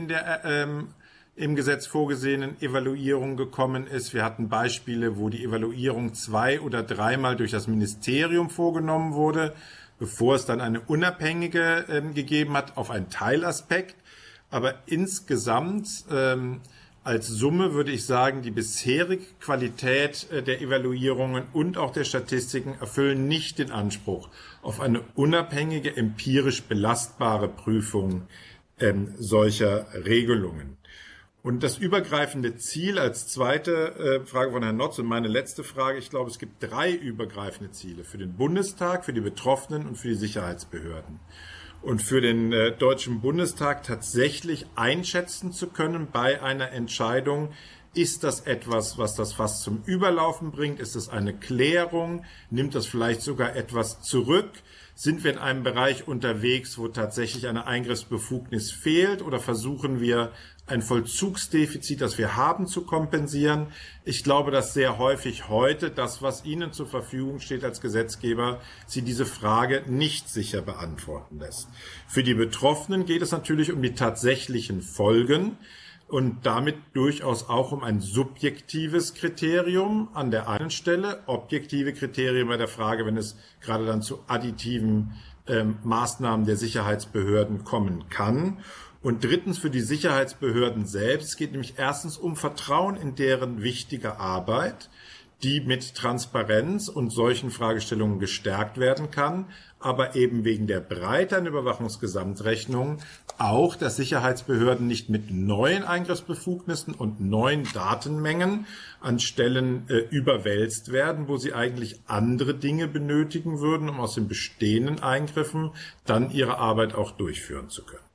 im Gesetz vorgesehenen Evaluierung gekommen ist. Wir hatten Beispiele, wo die Evaluierung 2- oder 3-mal durch das Ministerium vorgenommen wurde, bevor es dann eine unabhängige gegeben hat auf einen Teilaspekt. Aber insgesamt als Summe würde ich sagen, die bisherige Qualität der Evaluierungen und auch der Statistiken erfüllen nicht den Anspruch auf eine unabhängige, empirisch belastbare Prüfung solcher Regelungen. Und das übergreifende Ziel als zweite Frage von Herrn Notz und meine letzte Frage. Ich glaube, es gibt 3 übergreifende Ziele für den Bundestag, für die Betroffenen und für die Sicherheitsbehörden. Und für den Deutschen Bundestag tatsächlich einschätzen zu können bei einer Entscheidung, ist das etwas, was das Fass zum Überlaufen bringt? Ist es eine Klärung? Nimmt das vielleicht sogar etwas zurück? Sind wir in einem Bereich unterwegs, wo tatsächlich eine Eingriffsbefugnis fehlt, oder versuchen wir, ein Vollzugsdefizit, das wir haben, zu kompensieren? Ich glaube, dass sehr häufig heute das, was Ihnen zur Verfügung steht als Gesetzgeber, Sie diese Frage nicht sicher beantworten lässt. Für die Betroffenen geht es natürlich um die tatsächlichen Folgen und damit durchaus auch um ein subjektives Kriterium an der einen Stelle, objektive Kriterien bei der Frage, wenn es gerade dann zu additiven Maßnahmen der Sicherheitsbehörden kommen kann. Und drittens für die Sicherheitsbehörden selbst. Es geht nämlich erstens um Vertrauen in deren wichtige Arbeit, die mit Transparenz und solchen Fragestellungen gestärkt werden kann, aber eben wegen der Breite an Überwachungsgesamtrechnung auch, dass Sicherheitsbehörden nicht mit neuen Eingriffsbefugnissen und neuen Datenmengen an Stellen überwälzt werden, wo sie eigentlich andere Dinge benötigen würden, um aus den bestehenden Eingriffen dann ihre Arbeit auch durchführen zu können.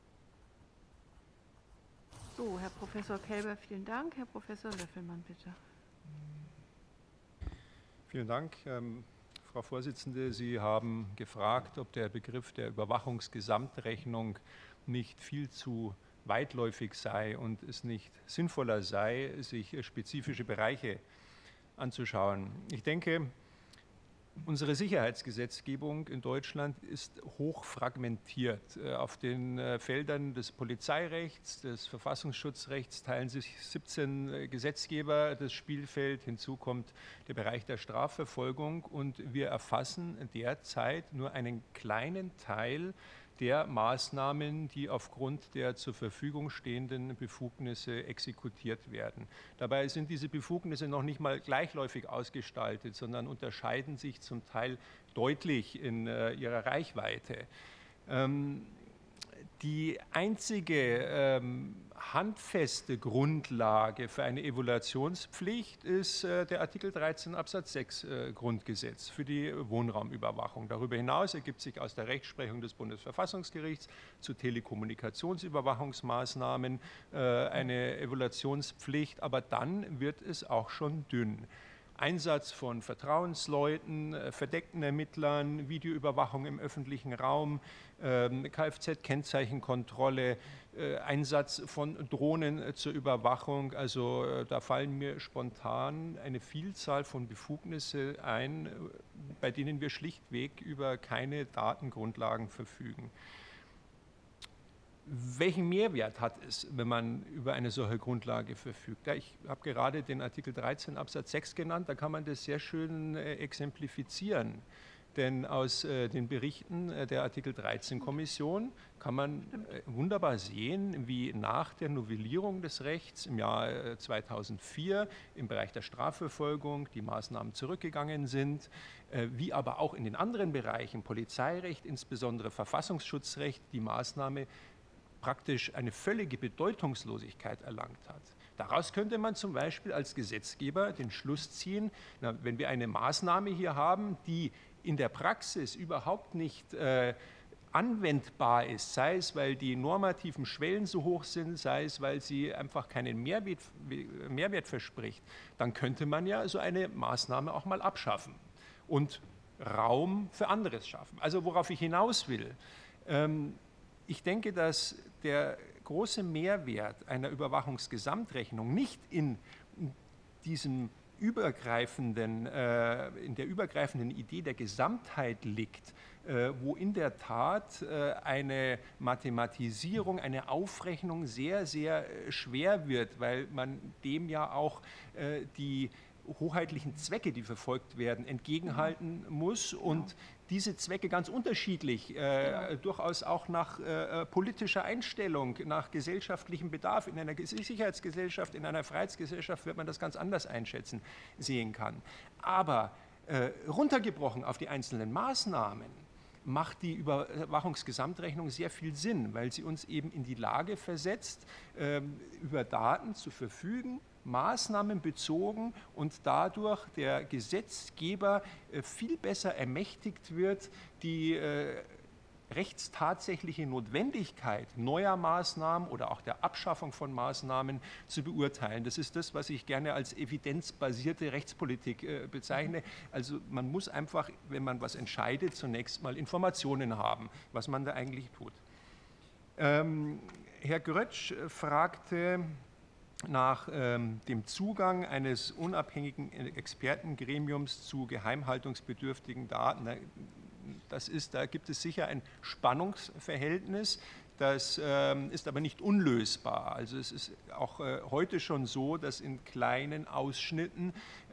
So, Herr Professor Kelber, vielen Dank. Herr Professor Löffelmann, bitte. Vielen Dank. Frau Vorsitzende, Sie haben gefragt, ob der Begriff der Überwachungsgesamtrechnung nicht viel zu weitläufig sei und es nicht sinnvoller sei, sich spezifische Bereiche anzuschauen. Ich denke, unsere Sicherheitsgesetzgebung in Deutschland ist hoch fragmentiert. Auf den Feldern des Polizeirechts, des Verfassungsschutzrechts teilen sich 17 Gesetzgeber das Spielfeld. Hinzu kommt der Bereich der Strafverfolgung und wir erfassen derzeit nur einen kleinen Teil der Maßnahmen, die aufgrund der zur Verfügung stehenden Befugnisse exekutiert werden. Dabei sind diese Befugnisse noch nicht mal gleichläufig ausgestaltet, sondern unterscheiden sich zum Teil deutlich in ihrer Reichweite. Die einzige handfeste Grundlage für eine Evaluationspflicht ist der Artikel 13 Absatz 6 Grundgesetz für die Wohnraumüberwachung. Darüber hinaus ergibt sich aus der Rechtsprechung des Bundesverfassungsgerichts zu Telekommunikationsüberwachungsmaßnahmen eine Evaluationspflicht, aber dann wird es auch schon dünn. Einsatz von Vertrauensleuten, verdeckten Ermittlern, Videoüberwachung im öffentlichen Raum, Kfz-Kennzeichenkontrolle, Einsatz von Drohnen zur Überwachung. Also da fallen mir spontan eine Vielzahl von Befugnisse ein, bei denen wir schlichtweg über keine Datengrundlagen verfügen. Welchen Mehrwert hat es, wenn man über eine solche Grundlage verfügt? Ja, ich habe gerade den Artikel 13 Absatz 6 genannt, da kann man das sehr schön exemplifizieren. Denn aus den Berichten der Artikel 13 Kommission kann man wunderbar sehen, wie nach der Novellierung des Rechts im Jahr 2004 im Bereich der Strafverfolgung die Maßnahmen zurückgegangen sind, wie aber auch in den anderen Bereichen, Polizeirecht, insbesondere Verfassungsschutzrecht, die Maßnahme praktisch eine völlige Bedeutungslosigkeit erlangt hat. Daraus könnte man zum Beispiel als Gesetzgeber den Schluss ziehen, wenn wir eine Maßnahme hier haben, die in der Praxis überhaupt nicht anwendbar ist, sei es, weil die normativen Schwellen so hoch sind, sei es, weil sie einfach keinen Mehrwert verspricht, dann könnte man ja so eine Maßnahme auch mal abschaffen und Raum für anderes schaffen. Also worauf ich hinaus will, ich denke, dass der große Mehrwert einer Überwachungsgesamtrechnung nicht in diesem in der übergreifenden Idee der Gesamtheit liegt, wo in der Tat eine Mathematisierung, eine Aufrechnung sehr, sehr schwer wird, weil man dem ja auch die hoheitlichen Zwecke, die verfolgt werden, entgegenhalten muss und diese Zwecke ganz unterschiedlich, durchaus auch nach politischer Einstellung, nach gesellschaftlichem Bedarf. In einer Sicherheitsgesellschaft, in einer Freiheitsgesellschaft wird man das ganz anders einschätzen, sehen kann. Aber runtergebrochen auf die einzelnen Maßnahmen macht die Überwachungsgesamtrechnung sehr viel Sinn, weil sie uns eben in die Lage versetzt, über Daten zu verfügen, Maßnahmen bezogen und dadurch der Gesetzgeber viel besser ermächtigt wird, die rechtstatsächliche Notwendigkeit neuer Maßnahmen oder auch der Abschaffung von Maßnahmen zu beurteilen. Das ist das, was ich gerne als evidenzbasierte Rechtspolitik bezeichne. Also man muss einfach, wenn man was entscheidet, zunächst mal Informationen haben, was man da eigentlich tut. Herr Grötsch fragte nach dem Zugang eines unabhängigen Expertengremiums zu geheimhaltungsbedürftigen Daten. Da gibt es sicher ein Spannungsverhältnis, das ist aber nicht unlösbar. Also es ist auch heute schon so, dass in kleinen Ausschnitten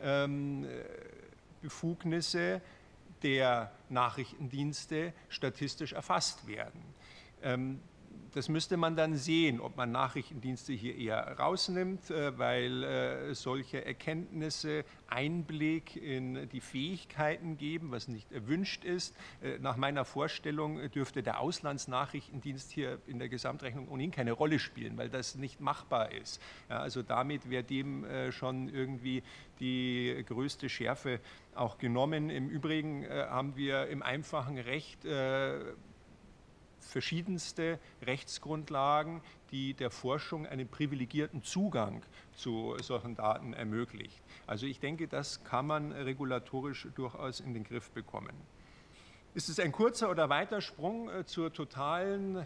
Befugnisse der Nachrichtendienste statistisch erfasst werden. Das müsste man dann sehen, ob man Nachrichtendienste hier eher rausnimmt, weil solche Erkenntnisse Einblick in die Fähigkeiten geben, was nicht erwünscht ist. Nach meiner Vorstellung dürfte der Auslandsnachrichtendienst hier in der Gesamtrechnung ohnehin keine Rolle spielen, weil das nicht machbar ist. Ja, also damit wäre dem schon irgendwie die größte Schärfe auch genommen. Im Übrigen haben wir im einfachen Recht verschiedenste Rechtsgrundlagen, die der Forschung einen privilegierten Zugang zu solchen Daten ermöglicht. Also ich denke, das kann man regulatorisch durchaus in den Griff bekommen. Ist es ein kurzer oder weiter Sprung zur totalen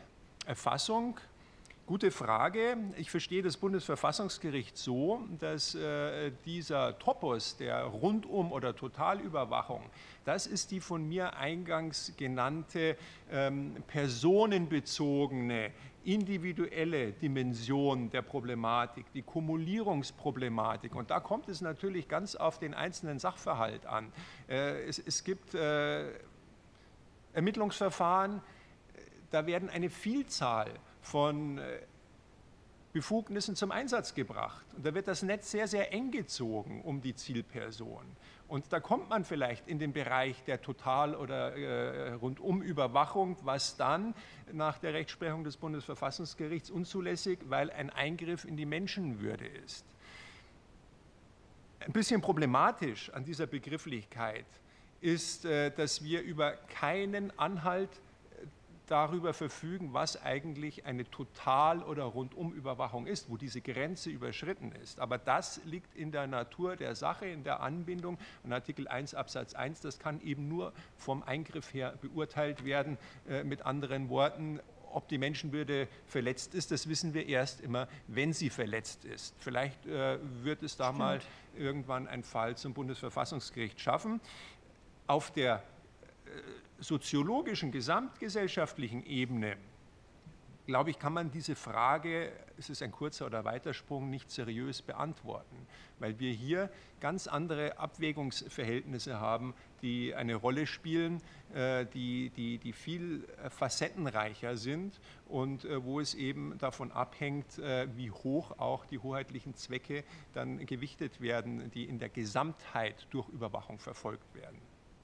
Erfassung. Gute Frage. Ich verstehe das Bundesverfassungsgericht so, dass dieser Topos der Rundum- oder Totalüberwachung, das ist die von mir eingangs genannte personenbezogene, individuelle Dimension der Problematik, die Kumulierungsproblematik. Und da kommt es natürlich ganz auf den einzelnen Sachverhalt an. Es gibt Ermittlungsverfahren, da werden eine Vielzahl von Befugnissen zum Einsatz gebracht. Und da wird das Netz sehr, sehr eng gezogen um die Zielperson. Und da kommt man vielleicht in den Bereich der Total- oder Rundumüberwachung, was dann nach der Rechtsprechung des Bundesverfassungsgerichts unzulässig, weil ein Eingriff in die Menschenwürde ist. Ein bisschen problematisch an dieser Begrifflichkeit ist, dass wir über keinen Anhalt darüber verfügen, was eigentlich eine Total- oder Rundumüberwachung ist, wo diese Grenze überschritten ist. Aber das liegt in der Natur der Sache, in der Anbindung. Und Artikel 1 Absatz 1, das kann eben nur vom Eingriff her beurteilt werden. Mit anderen Worten, ob die Menschenwürde verletzt ist, das wissen wir erst immer, wenn sie verletzt ist. Vielleicht wird es da mal irgendwann einen Fall zum Bundesverfassungsgericht schaffen. Auf der soziologischen, gesamtgesellschaftlichen Ebene, glaube ich, kann man diese Frage, ist es ein kurzer oder weiter Sprung, nicht seriös beantworten, weil wir hier ganz andere Abwägungsverhältnisse haben, die eine Rolle spielen, die viel facettenreicher sind und wo es eben davon abhängt, wie hoch auch die hoheitlichen Zwecke dann gewichtet werden, die in der Gesamtheit durch Überwachung verfolgt werden.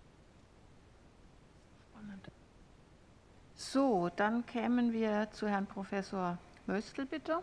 So, dann kämen wir zu Herrn Professor Möstl, bitte.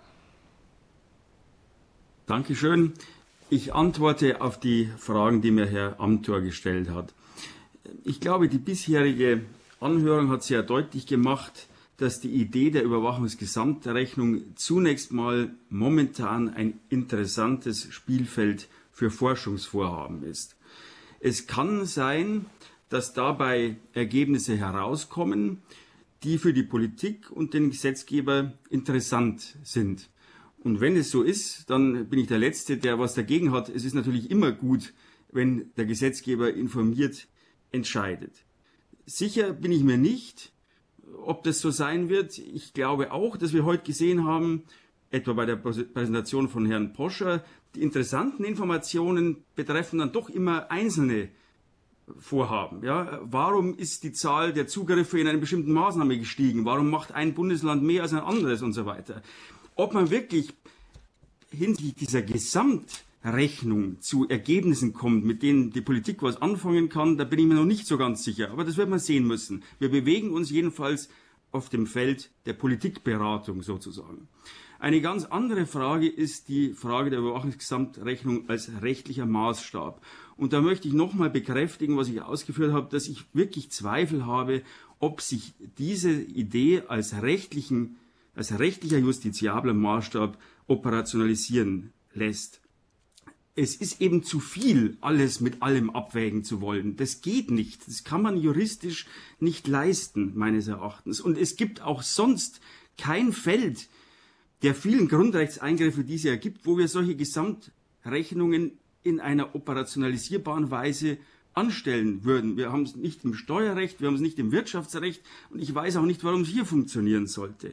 Dankeschön. Ich antworte auf die Fragen, die mir Herr Amthor gestellt hat. Ich glaube, die bisherige Anhörung hat sehr deutlich gemacht, dass die Idee der Überwachungsgesamtrechnung zunächst mal momentan ein interessantes Spielfeld für Forschungsvorhaben ist. Es kann sein, dass dabei Ergebnisse herauskommen, die für die Politik und den Gesetzgeber interessant sind. Und wenn es so ist, dann bin ich der Letzte, der was dagegen hat. Es ist natürlich immer gut, wenn der Gesetzgeber informiert entscheidet. Sicher bin ich mir nicht, ob das so sein wird. Ich glaube auch, dass wir heute gesehen haben, etwa bei der Präsentation von Herrn Poscher, die interessanten Informationen betreffen dann doch immer einzelne Vorhaben. Ja? Warum ist die Zahl der Zugriffe in einer bestimmten Maßnahme gestiegen? Warum macht ein Bundesland mehr als ein anderes und so weiter? Ob man wirklich hinsichtlich dieser Gesamtrechnung zu Ergebnissen kommt, mit denen die Politik was anfangen kann, da bin ich mir noch nicht so ganz sicher. Aber das wird man sehen müssen. Wir bewegen uns jedenfalls auf dem Feld der Politikberatung sozusagen. Eine ganz andere Frage ist die Frage der Überwachungsgesamtrechnung als rechtlicher Maßstab. Und da möchte ich nochmal bekräftigen, was ich ausgeführt habe, dass ich wirklich Zweifel habe, ob sich diese Idee als rechtlicher justiziabler Maßstab operationalisieren lässt. Es ist eben zu viel, alles mit allem abwägen zu wollen. Das geht nicht. Das kann man juristisch nicht leisten, meines Erachtens. Und es gibt auch sonst kein Feld der vielen Grundrechtseingriffe, die es ergibt, wo wir solche Gesamtrechnungen in einer operationalisierbaren Weise anstellen würden. Wir haben es nicht im Steuerrecht, wir haben es nicht im Wirtschaftsrecht und ich weiß auch nicht, warum es hier funktionieren sollte.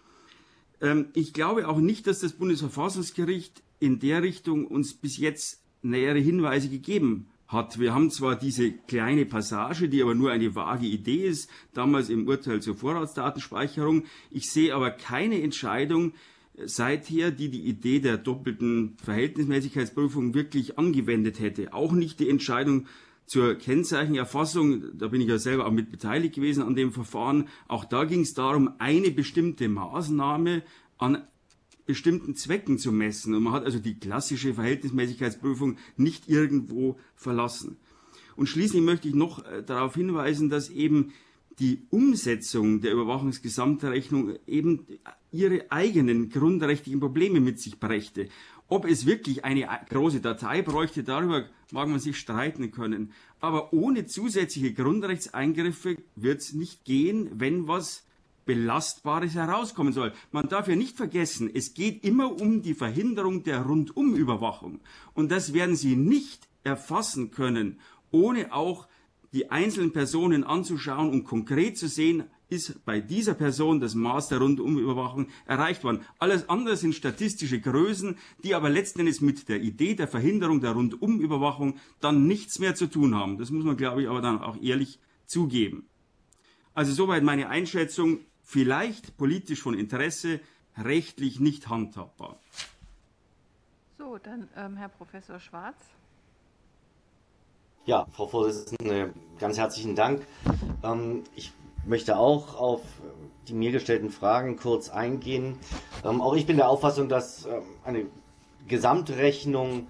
Ich glaube auch nicht, dass das Bundesverfassungsgericht in der Richtung uns bis jetzt nähere Hinweise gegeben hat. Wir haben zwar diese kleine Passage, die aber nur eine vage Idee ist, damals im Urteil zur Vorratsdatenspeicherung. Ich sehe aber keine Entscheidung seither, die die Idee der doppelten Verhältnismäßigkeitsprüfung wirklich angewendet hätte. Auch nicht die Entscheidung zur Kennzeichenerfassung, da bin ich ja selber auch mit beteiligt gewesen an dem Verfahren. Auch da ging es darum, eine bestimmte Maßnahme an bestimmten Zwecken zu messen. Und man hat also die klassische Verhältnismäßigkeitsprüfung nicht irgendwo verlassen. Und schließlich möchte ich noch darauf hinweisen, dass eben die Umsetzung der Überwachungsgesamtrechnung eben ihre eigenen grundrechtlichen Probleme mit sich brächte. Ob es wirklich eine große Datei bräuchte, darüber mag man sich streiten können. Aber ohne zusätzliche Grundrechtseingriffe wird es nicht gehen, wenn was Belastbares herauskommen soll. Man darf ja nicht vergessen, es geht immer um die Verhinderung der Rundumüberwachung. Und das werden Sie nicht erfassen können, ohne auch die einzelnen Personen anzuschauen und konkret zu sehen, ist bei dieser Person das Maß der Rundumüberwachung erreicht worden. Alles andere sind statistische Größen, die aber letzten Endes mit der Idee der Verhinderung der Rundumüberwachung dann nichts mehr zu tun haben. Das muss man, glaube ich, aber dann auch ehrlich zugeben. Also soweit meine Einschätzung. Vielleicht politisch von Interesse, rechtlich nicht handhabbar. So, dann Herr Professor Schwarz. Ja, Frau Vorsitzende, ganz herzlichen Dank. Ich möchte auch auf die mir gestellten Fragen kurz eingehen. Auch ich bin der Auffassung, dass eine Gesamtrechnung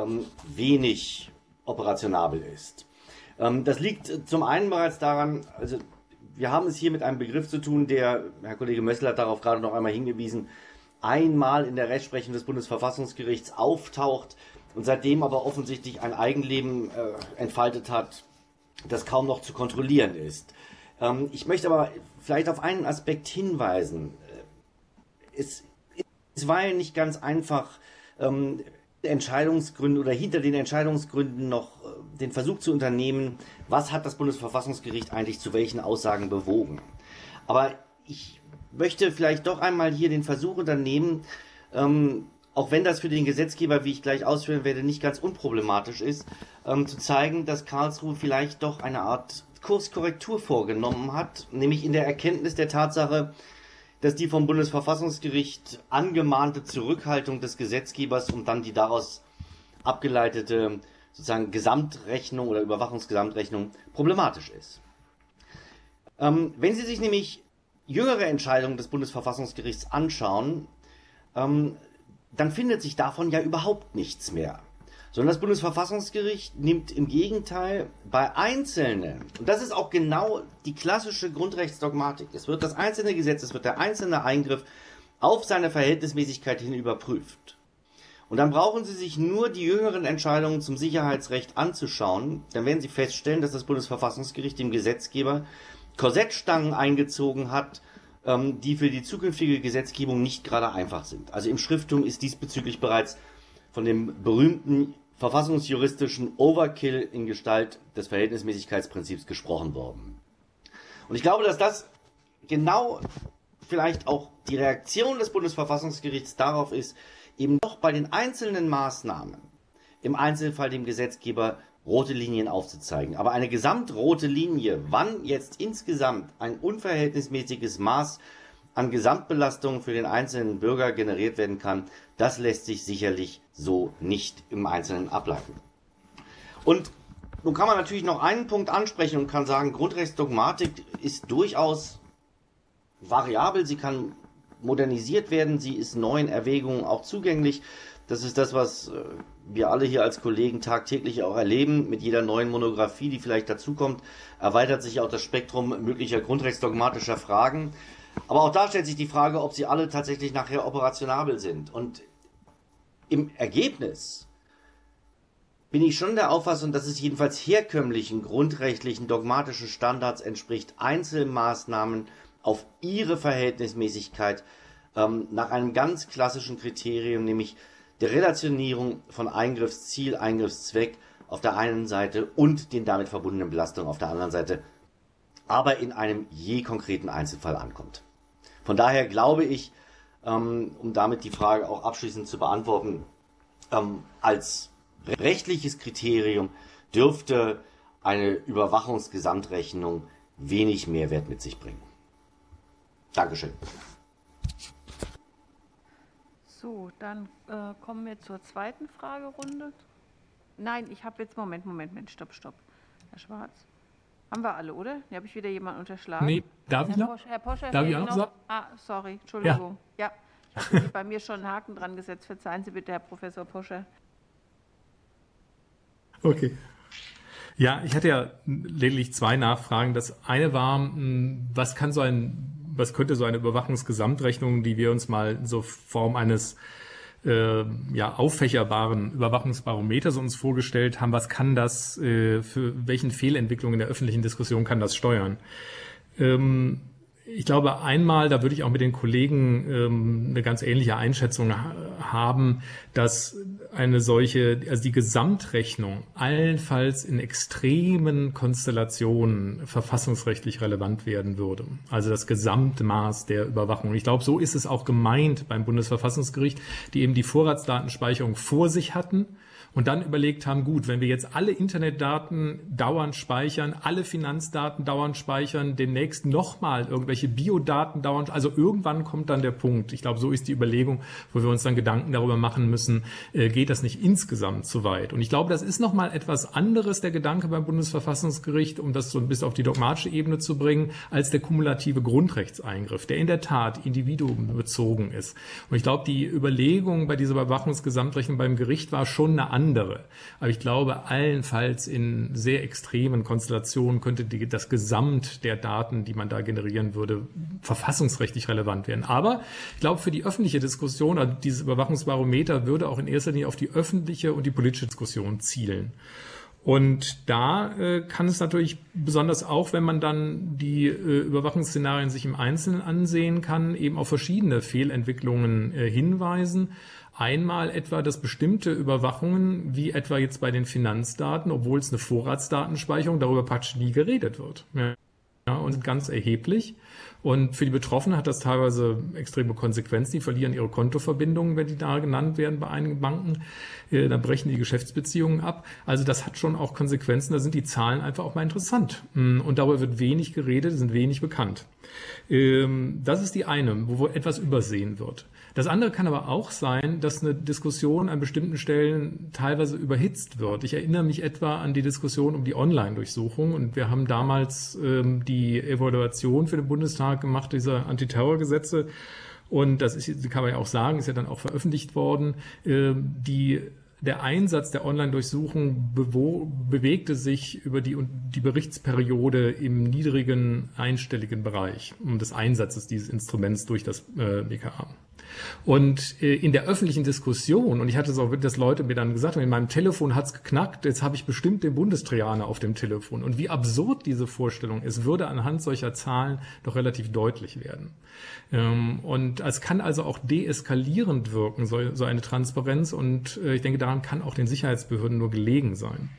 wenig operationabel ist. Das liegt zum einen bereits daran, also wir haben es hier mit einem Begriff zu tun, der, Herr Kollege Mössl hat darauf gerade noch einmal hingewiesen, einmal in der Rechtsprechung des Bundesverfassungsgerichts auftaucht und seitdem aber offensichtlich ein Eigenleben entfaltet hat, das kaum noch zu kontrollieren ist. Ich möchte aber vielleicht auf einen Aspekt hinweisen. Es ist weil nicht ganz einfach, Entscheidungsgründe oder hinter den Entscheidungsgründen noch den Versuch zu unternehmen, was hat das Bundesverfassungsgericht eigentlich zu welchen Aussagen bewogen. Aber ich möchte vielleicht doch einmal hier den Versuch unternehmen, auch wenn das für den Gesetzgeber, wie ich gleich ausführen werde, nicht ganz unproblematisch ist, zu zeigen, dass Karlsruhe vielleicht doch eine Art Kurskorrektur vorgenommen hat, nämlich in der Erkenntnis der Tatsache, dass die vom Bundesverfassungsgericht angemahnte Zurückhaltung des Gesetzgebers und dann die daraus abgeleitete sozusagen Gesamtrechnung oder Überwachungsgesamtrechnung problematisch ist. Wenn Sie sich nämlich jüngere Entscheidungen des Bundesverfassungsgerichts anschauen, dann findet sich davon ja überhaupt nichts mehr. Sondern das Bundesverfassungsgericht nimmt im Gegenteil bei Einzelnen, und das ist auch genau die klassische Grundrechtsdogmatik, es wird das einzelne Gesetz, es wird der einzelne Eingriff auf seine Verhältnismäßigkeit hin überprüft. Und dann brauchen Sie sich nur die jüngeren Entscheidungen zum Sicherheitsrecht anzuschauen, dann werden Sie feststellen, dass das Bundesverfassungsgericht dem Gesetzgeber Korsettstangen eingezogen hat, die für die zukünftige Gesetzgebung nicht gerade einfach sind. Also im Schrifttum ist diesbezüglich bereits von dem berühmten verfassungsjuristischen Overkill in Gestalt des Verhältnismäßigkeitsprinzips gesprochen worden. Und ich glaube, dass das genau vielleicht auch die Reaktion des Bundesverfassungsgerichts darauf ist, eben doch bei den einzelnen Maßnahmen im Einzelfall dem Gesetzgeber rote Linien aufzuzeigen. Aber eine gesamtrote Linie, wann jetzt insgesamt ein unverhältnismäßiges Maß an Gesamtbelastung für den einzelnen Bürger generiert werden kann, das lässt sich sicherlich so nicht im Einzelnen ableiten. Und nun kann man natürlich noch einen Punkt ansprechen und kann sagen, Grundrechtsdogmatik ist durchaus variabel, sie kann modernisiert werden, sie ist neuen Erwägungen auch zugänglich. Das ist das, was wir alle hier als Kollegen tagtäglich auch erleben. Mit jeder neuen Monographie, die vielleicht dazukommt, erweitert sich auch das Spektrum möglicher grundrechtsdogmatischer Fragen. Aber auch da stellt sich die Frage, ob sie alle tatsächlich nachher operationabel sind. Und im Ergebnis bin ich schon der Auffassung, dass es jedenfalls herkömmlichen, grundrechtlichen, dogmatischen Standards entspricht, Einzelmaßnahmen auf ihre Verhältnismäßigkeit nach einem ganz klassischen Kriterium, nämlich der Relationierung von Eingriffsziel, Eingriffszweck auf der einen Seite und den damit verbundenen Belastungen auf der anderen Seite, aber in einem je konkreten Einzelfall ankommt. Von daher glaube ich, um damit die Frage auch abschließend zu beantworten, als rechtliches Kriterium dürfte eine Überwachungsgesamtrechnung wenig Mehrwert mit sich bringen. Dankeschön. So, dann kommen wir zur zweiten Fragerunde. Nein, ich habe jetzt, Moment, stopp. Herr Schwarz. Haben wir alle, oder? Hier habe ich wieder jemanden unterschlagen. Nee, darf ich noch? Herr Poscher, darf ich auch noch sagen? Ah, sorry, Entschuldigung. Ja, ich habe bei mir schon einen Haken dran gesetzt. Verzeihen Sie bitte, Herr Professor Poscher. Okay. Ja, ich hatte ja lediglich zwei Nachfragen. Das eine war, was könnte so eine Überwachungsgesamtrechnung, die wir uns mal in so Form eines auffächerbaren Überwachungsbarometers uns vorgestellt haben, was kann das, für welchen Fehlentwicklungen in der öffentlichen Diskussion kann das steuern? Ich glaube, einmal, da würde ich auch mit den Kollegen eine ganz ähnliche Einschätzung haben, dass eine solche, also die Gesamtrechnung allenfalls in extremen Konstellationen verfassungsrechtlich relevant werden würde. Also das Gesamtmaß der Überwachung. Ich glaube, so ist es auch gemeint beim Bundesverfassungsgericht, die eben die Vorratsdatenspeicherung vor sich hatten und dann überlegt haben, gut, wenn wir jetzt alle Internetdaten dauernd speichern, alle Finanzdaten dauernd speichern, demnächst nochmal irgendwelche Biodaten dauernd, also irgendwann kommt dann der Punkt, ich glaube, so ist die Überlegung, wo wir uns dann Gedanken darüber machen müssen, geht das nicht insgesamt zu weit? Und ich glaube, das ist nochmal etwas anderes, der Gedanke beim Bundesverfassungsgericht, um das so ein bisschen auf die dogmatische Ebene zu bringen, als der kumulative Grundrechtseingriff, der in der Tat individuumbezogen ist. Und ich glaube, die Überlegung bei dieser Überwachungsgesamtrechnung beim Gericht war schon eine andere. Aber ich glaube, allenfalls in sehr extremen Konstellationen könnte das Gesamt der Daten, die man da generieren würde, verfassungsrechtlich relevant werden. Aber ich glaube, für die öffentliche Diskussion, also dieses Überwachungsbarometer würde auch in erster Linie auf die öffentliche und die politische Diskussion zielen. Und da kann es natürlich besonders auch, wenn man dann die Überwachungsszenarien sich im Einzelnen ansehen kann, eben auf verschiedene Fehlentwicklungen hinweisen. Einmal etwa, dass bestimmte Überwachungen, wie etwa jetzt bei den Finanzdaten, obwohl es eine Vorratsdatenspeicherung, darüber praktisch nie geredet wird. Ja, und ganz erheblich. Und für die Betroffenen hat das teilweise extreme Konsequenzen. Die verlieren ihre Kontoverbindungen, wenn die da genannt werden bei einigen Banken. Dann brechen die Geschäftsbeziehungen ab. Also das hat schon auch Konsequenzen. Da sind die Zahlen einfach auch mal interessant. Und darüber wird wenig geredet, sind wenig bekannt. Das ist die eine, wo etwas übersehen wird. Das andere kann aber auch sein, dass eine Diskussion an bestimmten Stellen teilweise überhitzt wird. Ich erinnere mich etwa an die Diskussion um die Online-Durchsuchung und wir haben damals die Evaluation für den Bundestag gemacht, dieser Antiterrorgesetze. Und das ist, kann man ja auch sagen, ist ja dann auch veröffentlicht worden. Der Einsatz der Online-Durchsuchung bewegte sich über die Berichtsperiode im niedrigen einstelligen Bereich des Einsatzes dieses Instruments durch das BKA. Und in der öffentlichen Diskussion, und ich hatte es auch, dass Leute mir dann gesagt haben, in meinem Telefon hat's geknackt, jetzt habe ich bestimmt den Bundestrojaner auf dem Telefon. Und wie absurd diese Vorstellung ist, würde anhand solcher Zahlen doch relativ deutlich werden. Und es kann also auch deeskalierend wirken, so eine Transparenz. Und ich denke, daran kann auch den Sicherheitsbehörden nur gelegen sein.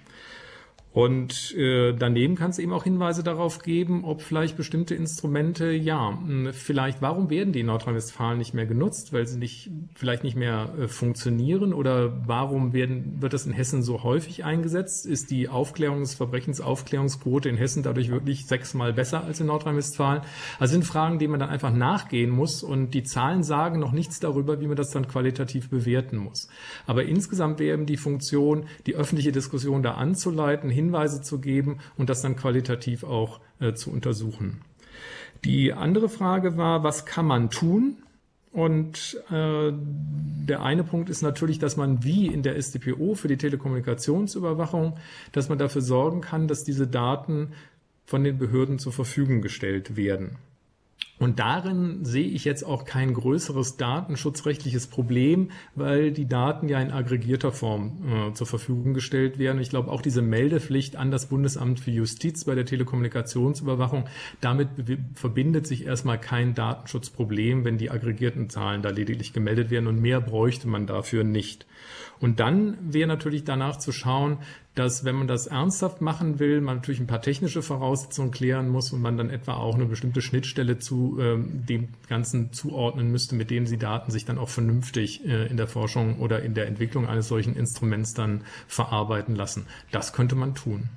Und daneben kann es eben auch Hinweise darauf geben, ob vielleicht bestimmte Instrumente, vielleicht, warum werden die in Nordrhein-Westfalen nicht mehr genutzt, weil sie vielleicht nicht mehr funktionieren, oder warum wird das in Hessen so häufig eingesetzt? Ist die Verbrechensaufklärungsquote in Hessen dadurch wirklich 6-mal besser als in Nordrhein-Westfalen? Also sind Fragen, denen man dann einfach nachgehen muss, und die Zahlen sagen noch nichts darüber, wie man das dann qualitativ bewerten muss. Aber insgesamt wäre eben die Funktion, die öffentliche Diskussion da anzuleiten, Hinweise zu geben und das dann qualitativ auch zu untersuchen. Die andere Frage war, was kann man tun? Und der eine Punkt ist natürlich, dass man wie in der StPO für die Telekommunikationsüberwachung, dass man dafür sorgen kann, dass diese Daten von den Behörden zur Verfügung gestellt werden. Und darin sehe ich jetzt auch kein größeres datenschutzrechtliches Problem, weil die Daten ja in aggregierter Form zur Verfügung gestellt werden. Ich glaube, auch diese Meldepflicht an das Bundesamt für Justiz bei der Telekommunikationsüberwachung, damit verbindet sich erstmal kein Datenschutzproblem, wenn die aggregierten Zahlen da lediglich gemeldet werden, und mehr bräuchte man dafür nicht. Und dann wäre natürlich danach zu schauen, dass, wenn man das ernsthaft machen will, man natürlich ein paar technische Voraussetzungen klären muss und man dann etwa auch eine bestimmte Schnittstelle zu dem Ganzen zuordnen müsste, mit dem die Daten sich dann auch vernünftig in der Forschung oder in der Entwicklung eines solchen Instruments dann verarbeiten lassen. Das könnte man tun.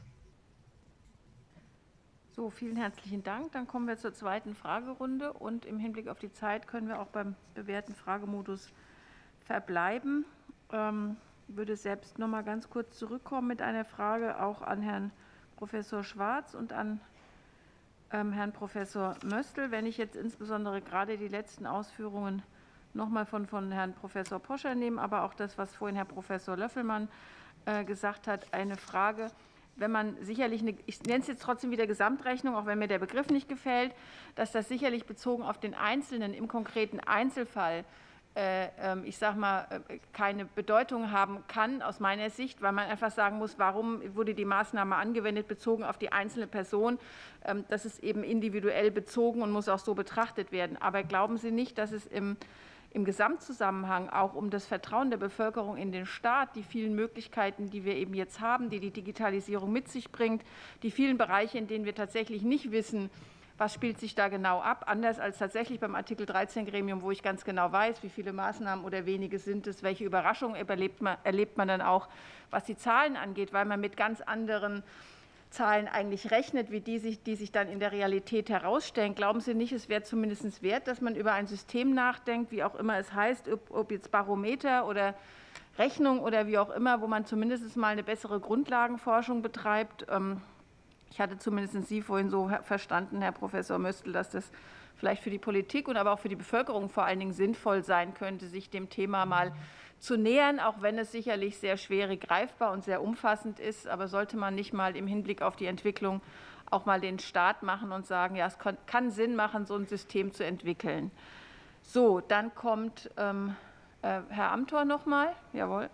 So, vielen herzlichen Dank. Dann kommen wir zur zweiten Fragerunde, und im Hinblick auf die Zeit können wir auch beim bewährten Fragemodus verbleiben. Ich würde selbst noch mal ganz kurz zurückkommen mit einer Frage auch an Herrn Professor Schwarz und an Herrn Professor Möstl. Wenn ich jetzt insbesondere gerade die letzten Ausführungen noch mal von Herrn Professor Poscher nehme, aber auch das, was vorhin Herr Professor Löffelmann gesagt hat, eine Frage, wenn man sicherlich ich nenne es jetzt trotzdem wieder Gesamtrechnung, auch wenn mir der Begriff nicht gefällt, dass das sicherlich bezogen auf den Einzelnen im konkreten Einzelfall ich sage mal, keine Bedeutung haben kann, aus meiner Sicht, weil man einfach sagen muss, warum wurde die Maßnahme angewendet, bezogen auf die einzelne Person. Das ist eben individuell bezogen und muss auch so betrachtet werden. Aber glauben Sie nicht, dass es im Gesamtzusammenhang auch um das Vertrauen der Bevölkerung in den Staat, die vielen Möglichkeiten, die wir eben jetzt haben, die die Digitalisierung mit sich bringt, die vielen Bereiche, in denen wir tatsächlich nicht wissen, was spielt sich da genau ab, anders als tatsächlich beim Artikel 13 Gremium, wo ich ganz genau weiß, wie viele Maßnahmen oder wenige sind es, welche Überraschungen erlebt man dann auch, was die Zahlen angeht, weil man mit ganz anderen Zahlen eigentlich rechnet, wie die sich dann in der Realität herausstellen. Glauben Sie nicht, es wäre zumindest wert, dass man über ein System nachdenkt, wie auch immer es heißt, ob jetzt Barometer oder Rechnung oder wie auch immer, wo man zumindest mal eine bessere Grundlagenforschung betreibt? Ich hatte zumindest Sie vorhin so verstanden, Herr Professor Möstl, dass das vielleicht für die Politik und aber auch für die Bevölkerung vor allen Dingen sinnvoll sein könnte, sich dem Thema mal zu nähern, auch wenn es sicherlich sehr schwierig greifbar und sehr umfassend ist. Aber sollte man nicht mal im Hinblick auf die Entwicklung auch mal den Start machen und sagen, ja, es kann Sinn machen, so ein System zu entwickeln. So, dann kommt Herr Amthor noch mal. Jawohl.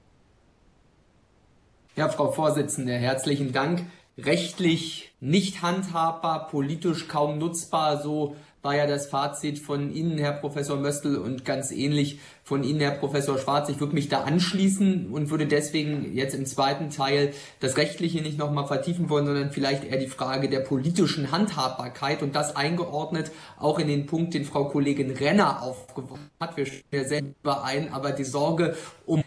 Ja, Frau Vorsitzende, herzlichen Dank. Rechtlich nicht handhabbar, politisch kaum nutzbar, so war ja das Fazit von Ihnen, Herr Professor Möstl, und ganz ähnlich von Ihnen, Herr Professor Schwarz. Ich würde mich da anschließen und würde deswegen jetzt im zweiten Teil das Rechtliche nicht nochmal vertiefen wollen, sondern vielleicht eher die Frage der politischen Handhabbarkeit und das eingeordnet auch in den Punkt, den Frau Kollegin Renner aufgeworfen hat. Wir stimmen ja sehr überein, aber die Sorge um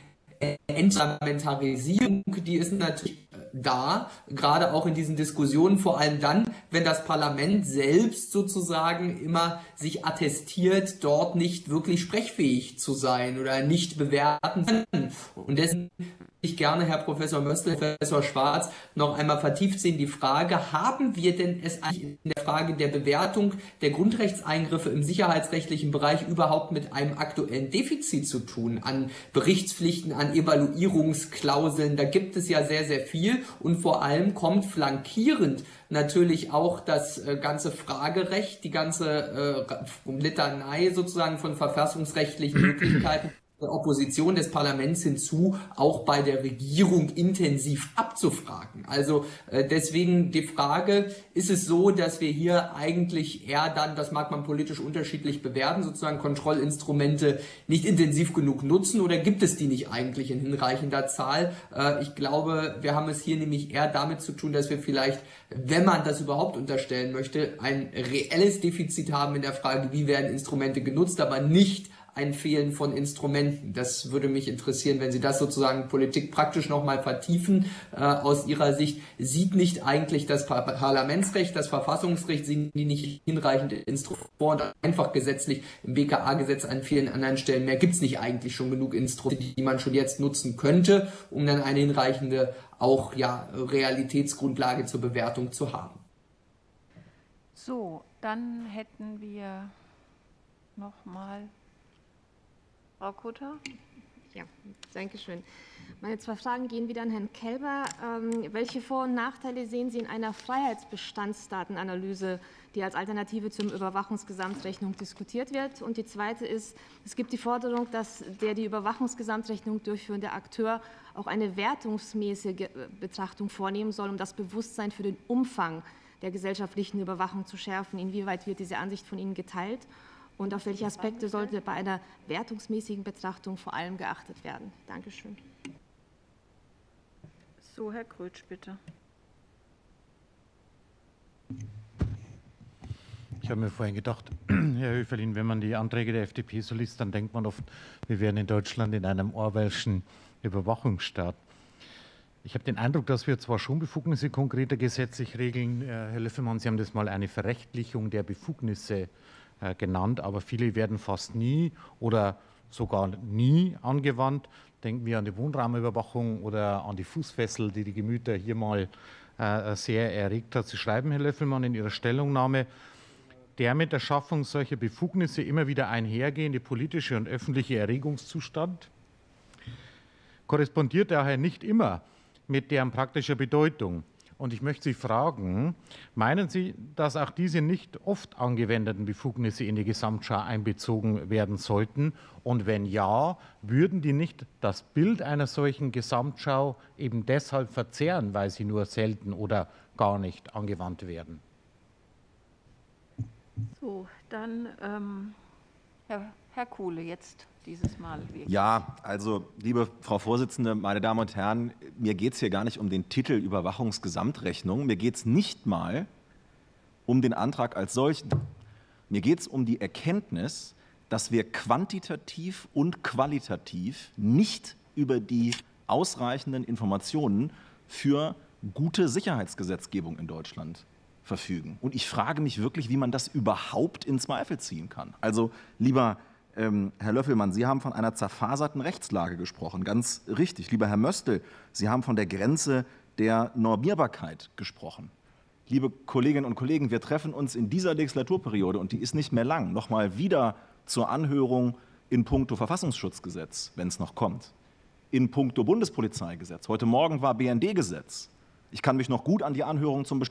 Entparlamentarisierung, die ist natürlich da, gerade auch in diesen Diskussionen, vor allem dann, wenn das Parlament selbst sozusagen immer sich attestiert, dort nicht wirklich sprechfähig zu sein oder nicht bewerten können. Und deswegen würde ich gerne, Herr Professor Möstl, Professor Schwarz, noch einmal vertieft sehen, die Frage, haben wir denn es eigentlich in der Frage der Bewertung der Grundrechtseingriffe im sicherheitsrechtlichen Bereich überhaupt mit einem aktuellen Defizit zu tun an Berichtspflichten, an Evaluierungsklauseln? Da gibt es ja sehr, sehr viel und vor allem kommt flankierend natürlich auch das ganze Fragerecht, die ganze Litanei sozusagen von verfassungsrechtlichen Möglichkeiten der Opposition des Parlaments hinzu, auch bei der Regierung intensiv abzufragen. Also deswegen die Frage, ist es so, dass wir hier eigentlich eher dann, das mag man politisch unterschiedlich bewerten, sozusagen Kontrollinstrumente nicht intensiv genug nutzen oder gibt es die nicht eigentlich in hinreichender Zahl? Ich glaube, wir haben es hier nämlich eher damit zu tun, dass wir vielleicht, wenn man das überhaupt unterstellen möchte, ein reelles Defizit haben in der Frage, wie werden Instrumente genutzt, aber nicht ein Fehlen von Instrumenten. Das würde mich interessieren, wenn Sie das sozusagen politikpraktisch nochmal vertiefen. Aus Ihrer Sicht sieht nicht eigentlich das Parlamentsrecht, das Verfassungsrecht, sind die nicht hinreichend Instrumente vor und einfach gesetzlich im BKA-Gesetz an vielen anderen Stellen mehr gibt es nicht eigentlich schon genug Instrumente, die man schon jetzt nutzen könnte, um dann eine hinreichende auch ja Realitätsgrundlage zur Bewertung zu haben. So, dann hätten wir nochmal Frau Kutter? Ja, danke schön. Meine zwei Fragen gehen wieder an Herrn Kelber. Welche Vor- und Nachteile sehen Sie in einer Freiheitsbestandsdatenanalyse, die als Alternative zur Überwachungsgesamtrechnung diskutiert wird? Und die zweite ist, es gibt die Forderung, dass der die Überwachungsgesamtrechnung durchführende Akteur auch eine wertungsmäßige Betrachtung vornehmen soll, um das Bewusstsein für den Umfang der gesellschaftlichen Überwachung zu schärfen. Inwieweit wird diese Ansicht von Ihnen geteilt? Und auf welche Aspekte sollte bei einer wertungsmäßigen Betrachtung vor allem geachtet werden? Dankeschön. So, Herr Krötsch, bitte. Ich habe mir vorhin gedacht, Herr Höferlin, wenn man die Anträge der FDP so liest, dann denkt man oft, wir wären in Deutschland in einem Orwellschen Überwachungsstaat. Ich habe den Eindruck, dass wir zwar schon Befugnisse konkreter gesetzlich regeln, Herr Löffelmann, Sie haben das mal eine Verrechtlichung der Befugnisse genannt, aber viele werden fast nie oder sogar nie angewandt. Denken wir an die Wohnraumüberwachung oder an die Fußfessel, die die Gemüter hier mal sehr erregt hat. Sie schreiben, Herr Löffelmann, in Ihrer Stellungnahme, der mit der Schaffung solcher Befugnisse immer wieder einhergehende politische und öffentliche Erregungszustand korrespondiert daher nicht immer mit deren praktischer Bedeutung. Und ich möchte Sie fragen, meinen Sie, dass auch diese nicht oft angewendeten Befugnisse in die Gesamtschau einbezogen werden sollten? Und wenn ja, würden die nicht das Bild einer solchen Gesamtschau eben deshalb verzerren, weil sie nur selten oder gar nicht angewandt werden? So, dann Herr Kuhle, jetzt dieses Mal wirklich. Ja, also liebe Frau Vorsitzende, meine Damen und Herren, mir geht es hier gar nicht um den Titel Überwachungsgesamtrechnung. Mir geht es nicht mal um den Antrag als solchen. Mir geht es um die Erkenntnis, dass wir quantitativ und qualitativ nicht über die ausreichenden Informationen für gute Sicherheitsgesetzgebung in Deutschland verfügen. Und ich frage mich wirklich, wie man das überhaupt in Zweifel ziehen kann. Also, lieber Herr Löffelmann, Sie haben von einer zerfaserten Rechtslage gesprochen, ganz richtig. Lieber Herr Möstl, Sie haben von der Grenze der Normierbarkeit gesprochen. Liebe Kolleginnen und Kollegen, wir treffen uns in dieser Legislaturperiode, und die ist nicht mehr lang, nochmal wieder zur Anhörung in puncto Verfassungsschutzgesetz, wenn es noch kommt, in puncto Bundespolizeigesetz. Heute Morgen war BND-Gesetz. Ich kann mich noch gut an die Anhörung zum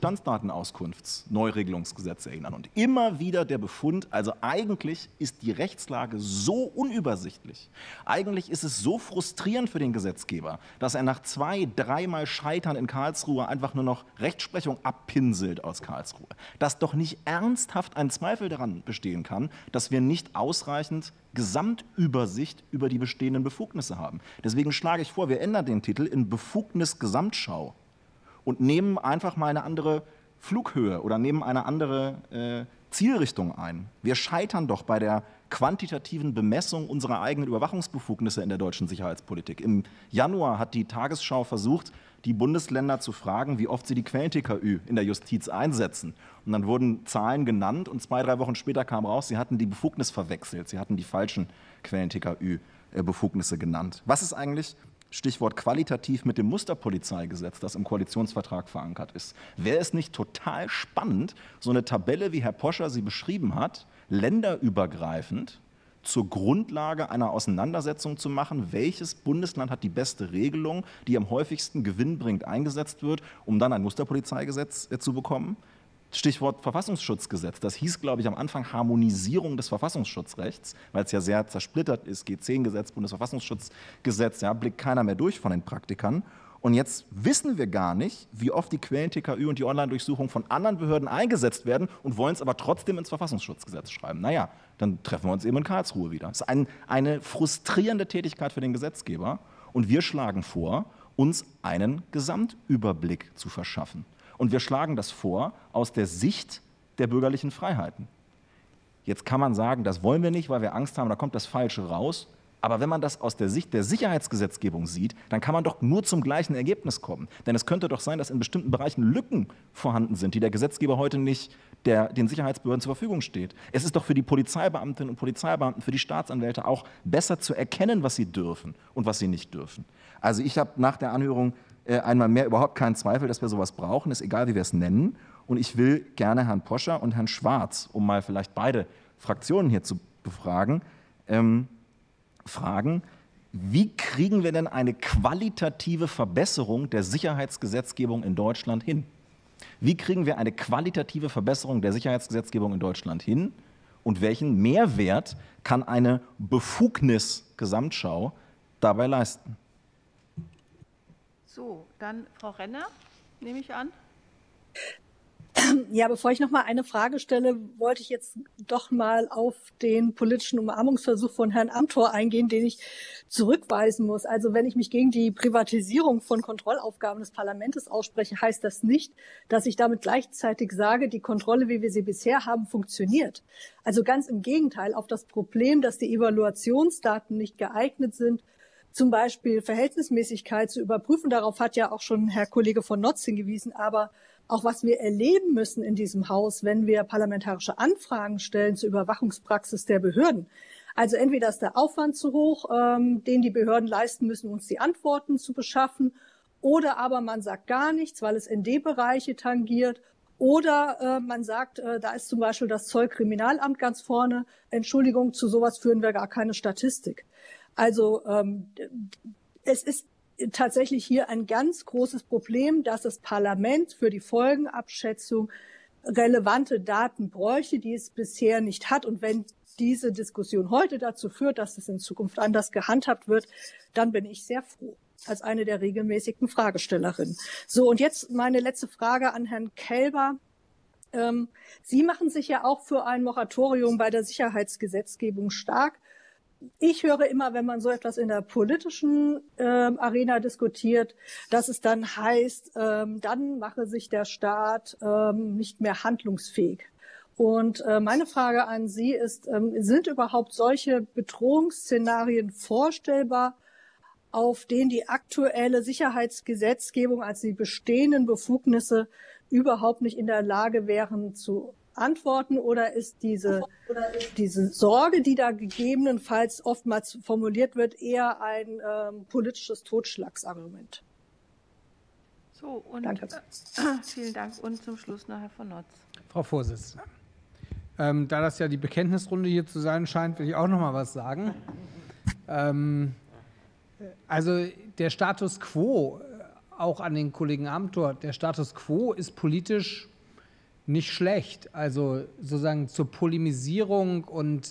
Bestandsdatenauskunftsneuregelungsgesetz erinnern. Und immer wieder der Befund, also eigentlich ist die Rechtslage so unübersichtlich, eigentlich ist es so frustrierend für den Gesetzgeber, dass er nach 2-, 3-mal Scheitern in Karlsruhe einfach nur noch Rechtsprechung abpinselt aus Karlsruhe, dass doch nicht ernsthaft ein Zweifel daran bestehen kann, dass wir nicht ausreichend Gesamtübersicht über die bestehenden Befugnisse haben. Deswegen schlage ich vor, wir ändern den Titel in Befugnis-Gesamtschau und nehmen einfach mal eine andere Flughöhe oder nehmen eine andere Zielrichtung ein. Wir scheitern doch bei der quantitativen Bemessung unserer eigenen Überwachungsbefugnisse in der deutschen Sicherheitspolitik. Im Januar hat die Tagesschau versucht, die Bundesländer zu fragen, wie oft sie die Quellen-TKÜ in der Justiz einsetzen. Und dann wurden Zahlen genannt und 2-3 Wochen später kam raus, sie hatten die Befugnis verwechselt. Sie hatten die falschen Quellen-TKÜ-Befugnisse genannt. Was ist eigentlich, Stichwort qualitativ, mit dem Musterpolizeigesetz, das im Koalitionsvertrag verankert ist? Wäre es nicht total spannend, so eine Tabelle, wie Herr Poscher sie beschrieben hat, länderübergreifend zur Grundlage einer Auseinandersetzung zu machen, welches Bundesland hat die beste Regelung, die am häufigsten Gewinn bringt, eingesetzt wird, um dann ein Musterpolizeigesetz zu bekommen? Stichwort Verfassungsschutzgesetz. Das hieß, glaube ich, am Anfang Harmonisierung des Verfassungsschutzrechts, weil es ja sehr zersplittert ist. G10-Gesetz, Bundesverfassungsschutzgesetz, ja, blickt keiner mehr durch von den Praktikern. Und jetzt wissen wir gar nicht, wie oft die Quellen-TKÜ und die Online-Durchsuchung von anderen Behörden eingesetzt werden und wollen es aber trotzdem ins Verfassungsschutzgesetz schreiben. Naja, dann treffen wir uns eben in Karlsruhe wieder. Das ist eine frustrierende Tätigkeit für den Gesetzgeber. Und wir schlagen vor, uns einen Gesamtüberblick zu verschaffen. Und wir schlagen das vor aus der Sicht der bürgerlichen Freiheiten. Jetzt kann man sagen, das wollen wir nicht, weil wir Angst haben, da kommt das Falsche raus. Aber wenn man das aus der Sicht der Sicherheitsgesetzgebung sieht, dann kann man doch nur zum gleichen Ergebnis kommen. Denn es könnte doch sein, dass in bestimmten Bereichen Lücken vorhanden sind, die der Gesetzgeber heute nicht den Sicherheitsbehörden zur Verfügung steht. Es ist doch für die Polizeibeamtinnen und Polizeibeamten, für die Staatsanwälte auch besser zu erkennen, was sie dürfen und was sie nicht dürfen. Also ich habe nach der Anhörung einmal mehr überhaupt keinen Zweifel, dass wir sowas brauchen, ist egal, wie wir es nennen. Und ich will gerne Herrn Poscher und Herrn Schwarz, um mal vielleicht beide Fraktionen hier zu befragen, fragen, wie kriegen wir denn eine qualitative Verbesserung der Sicherheitsgesetzgebung in Deutschland hin? Wie kriegen wir eine qualitative Verbesserung der Sicherheitsgesetzgebung in Deutschland hin? Und welchen Mehrwert kann eine Befugnis-Gesamtschau dabei leisten? So, dann Frau Renner, nehme ich an. Ja, bevor ich noch mal eine Frage stelle, wollte ich jetzt doch mal auf den politischen Umarmungsversuch von Herrn Amthor eingehen, den ich zurückweisen muss. Also wenn ich mich gegen die Privatisierung von Kontrollaufgaben des Parlaments ausspreche, heißt das nicht, dass ich damit gleichzeitig sage, die Kontrolle, wie wir sie bisher haben, funktioniert. Also ganz im Gegenteil, auf das Problem, dass die Evaluationsdaten nicht geeignet sind, zum Beispiel Verhältnismäßigkeit zu überprüfen. Darauf hat ja auch schon Herr Kollege von Notz hingewiesen. Aber auch was wir erleben müssen in diesem Haus, wenn wir parlamentarische Anfragen stellen zur Überwachungspraxis der Behörden. Also entweder ist der Aufwand zu hoch, den die Behörden leisten müssen, uns die Antworten zu beschaffen, oder aber man sagt gar nichts, weil es ND-Bereiche tangiert. Oder man sagt, da ist zum Beispiel das Zollkriminalamt ganz vorne. Entschuldigung, zu sowas führen wir gar keine Statistik. Also es ist tatsächlich hier ein ganz großes Problem, dass das Parlament für die Folgenabschätzung relevante Daten bräuchte, die es bisher nicht hat. Und wenn diese Diskussion heute dazu führt, dass es in Zukunft anders gehandhabt wird, dann bin ich sehr froh als eine der regelmäßigen Fragestellerinnen. So, und jetzt meine letzte Frage an Herrn Kelber. Sie machen sich ja auch für ein Moratorium bei der Sicherheitsgesetzgebung stark. Ich höre immer, wenn man so etwas in der politischen Arena diskutiert, dass es dann heißt, dann mache sich der Staat nicht mehr handlungsfähig. Und meine Frage an Sie ist, sind überhaupt solche Bedrohungsszenarien vorstellbar, auf denen die aktuelle Sicherheitsgesetzgebung als die bestehenden Befugnisse überhaupt nicht in der Lage wären zu antworten, oder ist diese Sorge, die da gegebenenfalls oftmals formuliert wird, eher ein politisches Totschlagsargument? So, und Danke. Vielen Dank. Und zum Schluss noch Herr von Notz. Frau Vorsitzende, da das ja die Bekenntnisrunde hier zu sein scheint, will ich auch noch mal was sagen. Also der Status quo, auch an den Kollegen Amthor, der Status quo ist politisch nicht schlecht. Also sozusagen zur Polemisierung und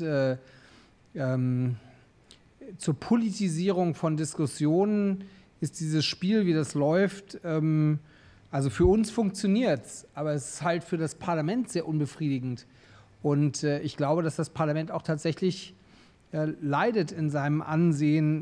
zur Politisierung von Diskussionen ist dieses Spiel, wie das läuft, also für uns funktioniert es, aber es ist halt für das Parlament sehr unbefriedigend. Und ich glaube, dass das Parlament auch tatsächlich leidet in seinem Ansehen,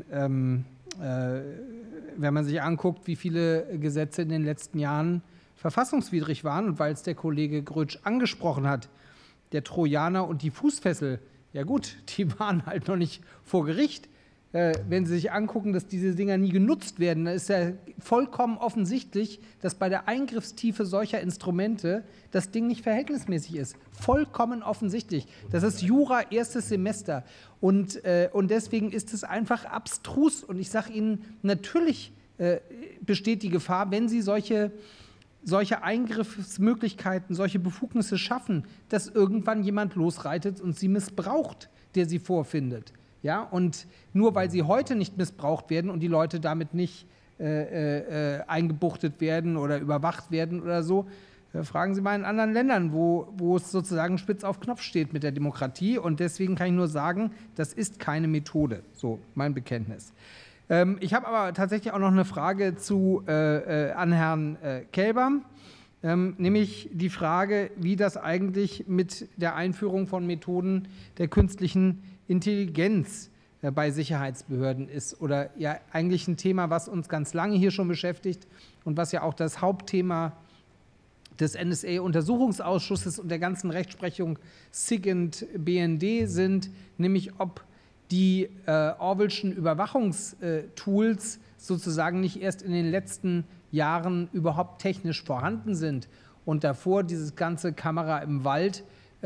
wenn man sich anguckt, wie viele Gesetze in den letzten Jahren verfassungswidrig waren. Und weil es der Kollege Grötsch angesprochen hat, der Trojaner und die Fußfessel, ja gut, die waren halt noch nicht vor Gericht. Wenn Sie sich angucken, dass diese Dinger nie genutzt werden, dann ist ja vollkommen offensichtlich, dass bei der Eingriffstiefe solcher Instrumente das Ding nicht verhältnismäßig ist. Vollkommen offensichtlich. Das ist Jura erstes Semester. Und deswegen ist es einfach abstrus. Und ich sage Ihnen, natürlich besteht die Gefahr, wenn Sie solche Eingriffsmöglichkeiten, solche Befugnisse schaffen, dass irgendwann jemand losreitet und sie missbraucht, der sie vorfindet. Ja, und nur weil sie heute nicht missbraucht werden und die Leute damit nicht eingebuchtet werden oder überwacht werden oder so, fragen Sie mal in anderen Ländern, wo es sozusagen spitz auf Knopf steht mit der Demokratie. Und deswegen kann ich nur sagen, das ist keine Methode. So mein Bekenntnis. Ich habe aber tatsächlich auch noch eine Frage an Herrn Kelber, nämlich die Frage, wie das eigentlich mit der Einführung von Methoden der künstlichen Intelligenz bei Sicherheitsbehörden ist, oder ja eigentlich ein Thema, was uns ganz lange hier schon beschäftigt und was ja auch das Hauptthema des NSA-Untersuchungsausschusses und der ganzen Rechtsprechung SIG und BND sind, nämlich ob die Orwellschen Überwachungstools sozusagen nicht erst in den letzten Jahren überhaupt technisch vorhanden sind und davor dieses ganze Kamera im Wald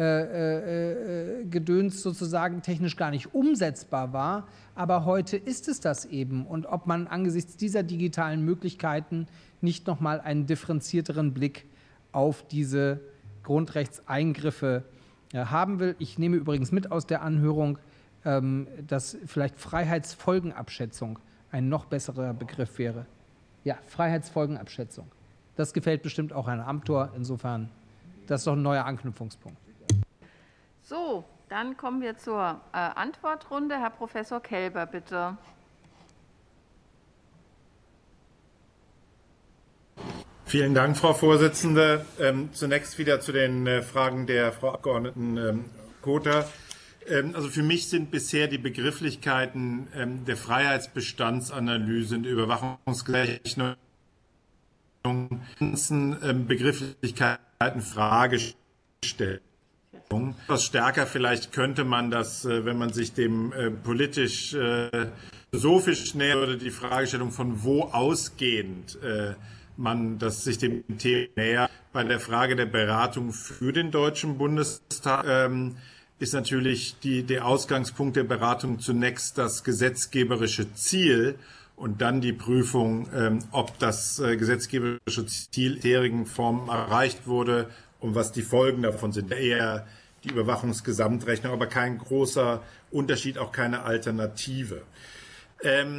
Gedöns sozusagen technisch gar nicht umsetzbar war, aber heute ist es das eben. Und ob man angesichts dieser digitalen Möglichkeiten nicht nochmal einen differenzierteren Blick auf diese Grundrechtseingriffe haben will. Ich nehme übrigens mit aus der Anhörung, dass vielleicht Freiheitsfolgenabschätzung ein noch besserer Begriff wäre. Ja, Freiheitsfolgenabschätzung. Das gefällt bestimmt auch Herrn Amthor. Insofern, das ist doch ein neuer Anknüpfungspunkt. So, dann kommen wir zur Antwortrunde. Herr Professor Kelber, bitte. Vielen Dank, Frau Vorsitzende. Zunächst wieder zu den Fragen der Frau Abgeordneten Kother. Also für mich sind bisher die Begrifflichkeiten der Freiheitsbestandsanalyse und der Überwachungsrechnung Begrifflichkeiten Fragestellungen. Etwas stärker vielleicht könnte man das, wenn man sich dem politisch philosophisch nähert, würde die Fragestellung von wo ausgehend man das sich dem Thema näher. Bei der Frage der Beratung für den Deutschen Bundestag ist natürlich der Ausgangspunkt der Beratung zunächst das gesetzgeberische Ziel und dann die Prüfung, ob das gesetzgeberische Ziel in bisherigen Formen erreicht wurde und was die Folgen davon sind. Eher die Überwachungsgesamtrechnung, aber kein großer Unterschied, auch keine Alternative.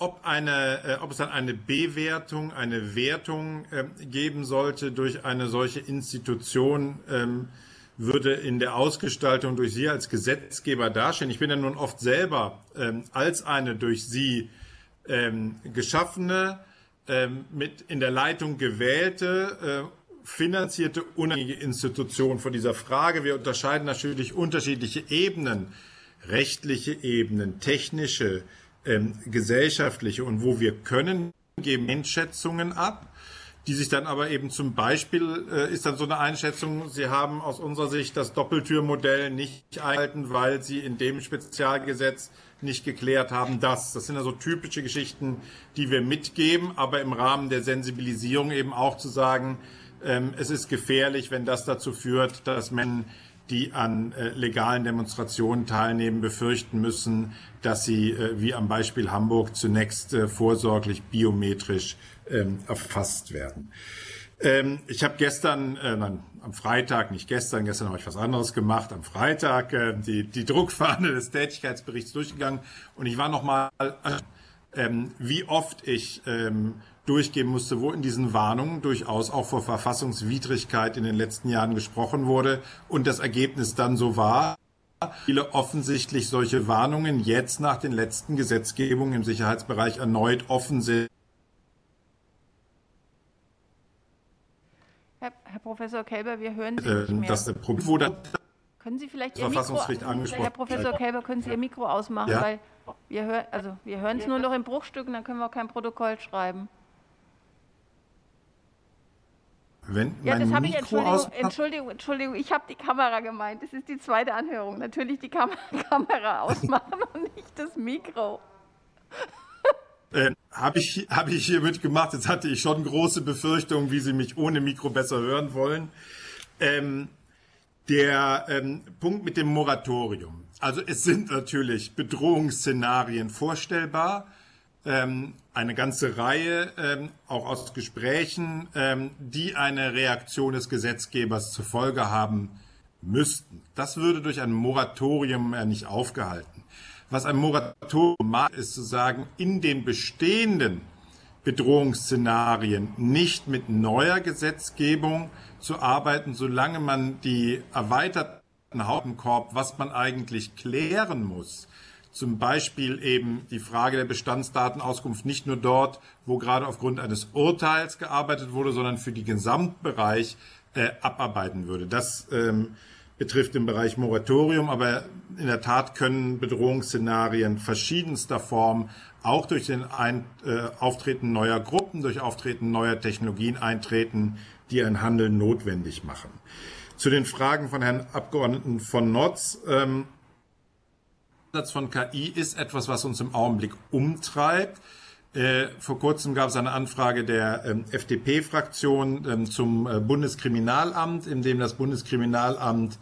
ob es dann eine Bewertung, eine Wertung geben sollte durch eine solche Institution, würde in der Ausgestaltung durch Sie als Gesetzgeber dastehen. Ich bin ja nun oft selber als eine durch Sie geschaffene, mit in der Leitung gewählte, finanzierte, unabhängige Institution vor dieser Frage. Wir unterscheiden natürlich unterschiedliche Ebenen, rechtliche Ebenen, technische, gesellschaftliche, und wo wir können, geben Einschätzungen ab, die sich dann aber eben zum Beispiel, ist dann so eine Einschätzung, Sie haben aus unserer Sicht das Doppeltürmodell nicht eingehalten, weil Sie in dem Spezialgesetz nicht geklärt haben, das sind also typische Geschichten, die wir mitgeben, aber im Rahmen der Sensibilisierung eben auch zu sagen, es ist gefährlich, wenn das dazu führt, dass Menschen, die an legalen Demonstrationen teilnehmen, befürchten müssen, dass sie, wie am Beispiel Hamburg, zunächst vorsorglich biometrisch erfasst werden. Ich habe gestern, am Freitag, nicht gestern habe ich was anderes gemacht, am Freitag die Druckfahne des Tätigkeitsberichts durchgegangen, und ich war nochmal, wie oft ich durchgeben musste, wo in diesen Warnungen durchaus auch vor Verfassungswidrigkeit in den letzten Jahren gesprochen wurde und das Ergebnis dann so war, viele offensichtlich solche Warnungen jetzt nach den letzten Gesetzgebungen im Sicherheitsbereich erneut offen sind. Herr Professor Kelber, wir hören Sie nicht mehr. Das Problem wurde können Sie vielleicht Ihr Verfassungsgericht angesprochen. Herr Professor Kelber, können Sie Ihr Mikro ausmachen, ja? Weil wir hören es nur noch in Bruchstücken, dann können wir auch kein Protokoll schreiben. Wenn ja, das habe ich, Entschuldigung, ich habe die Kamera gemeint. Das ist die zweite Anhörung. Natürlich die Kamera ausmachen und nicht das Mikro. Habe ich hiermit gemacht. Jetzt hatte ich schon große Befürchtungen, wie Sie mich ohne Mikro besser hören wollen. Der Punkt mit dem Moratorium. Also es sind natürlich Bedrohungsszenarien vorstellbar. Eine ganze Reihe, auch aus Gesprächen, die eine Reaktion des Gesetzgebers zur Folge haben müssten. Das würde durch ein Moratorium nicht aufgehalten. Was ein Moratorium macht, ist zu sagen, in den bestehenden Bedrohungsszenarien nicht mit neuer Gesetzgebung zu arbeiten, solange man die erweiterten Hauptkorb, was man eigentlich klären muss, zum Beispiel eben die Frage der Bestandsdatenauskunft nicht nur dort, wo gerade aufgrund eines Urteils gearbeitet wurde, sondern für den Gesamtbereich abarbeiten würde. Das betrifft den Bereich Moratorium, aber in der Tat können Bedrohungsszenarien verschiedenster Form auch durch den Auftreten neuer Gruppen, durch Auftreten neuer Technologien eintreten, die ein Handeln notwendig machen. Zu den Fragen von Herrn Abgeordneten von Notz. Der Einsatz von KI ist etwas, was uns im Augenblick umtreibt. Vor kurzem gab es eine Anfrage der FDP-Fraktion zum Bundeskriminalamt, in dem das Bundeskriminalamt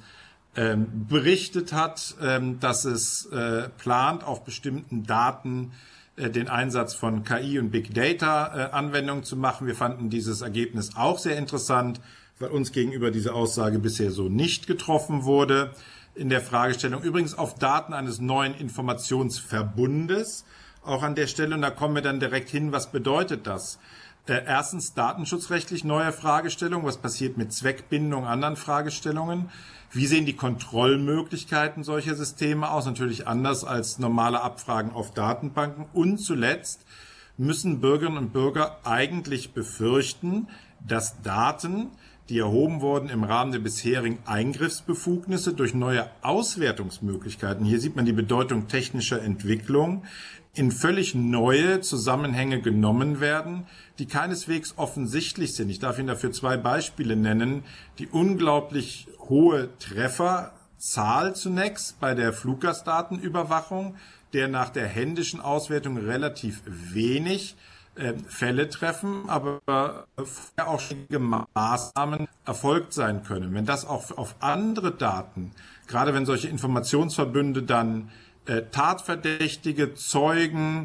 berichtet hat, dass es plant, auf bestimmten Daten den Einsatz von KI und Big Data Anwendungen zu machen. Wir fanden dieses Ergebnis auch sehr interessant, weil uns gegenüber diese Aussage bisher so nicht getroffen wurde. In der Fragestellung übrigens auf Daten eines neuen Informationsverbundes, auch an der Stelle, und da kommen wir dann direkt hin, was bedeutet das? Erstens datenschutzrechtlich neue Fragestellungen, was passiert mit Zweckbindung, anderen Fragestellungen? Wie sehen die Kontrollmöglichkeiten solcher Systeme aus? Natürlich anders als normale Abfragen auf Datenbanken. Und zuletzt müssen Bürgerinnen und Bürger eigentlich befürchten, dass Daten, die erhoben wurden im Rahmen der bisherigen Eingriffsbefugnisse durch neue Auswertungsmöglichkeiten, hier sieht man die Bedeutung technischer Entwicklung, in völlig neue Zusammenhänge genommen werden, die keineswegs offensichtlich sind. Ich darf Ihnen dafür zwei Beispiele nennen. Die unglaublich hohe Trefferzahl zunächst bei der Fluggastdatenüberwachung, der nach der händischen Auswertung relativ wenig Fälle treffen, aber auch Maßnahmen erfolgt sein können. Wenn das auch auf andere Daten, gerade wenn solche Informationsverbünde dann Tatverdächtige, Zeugen,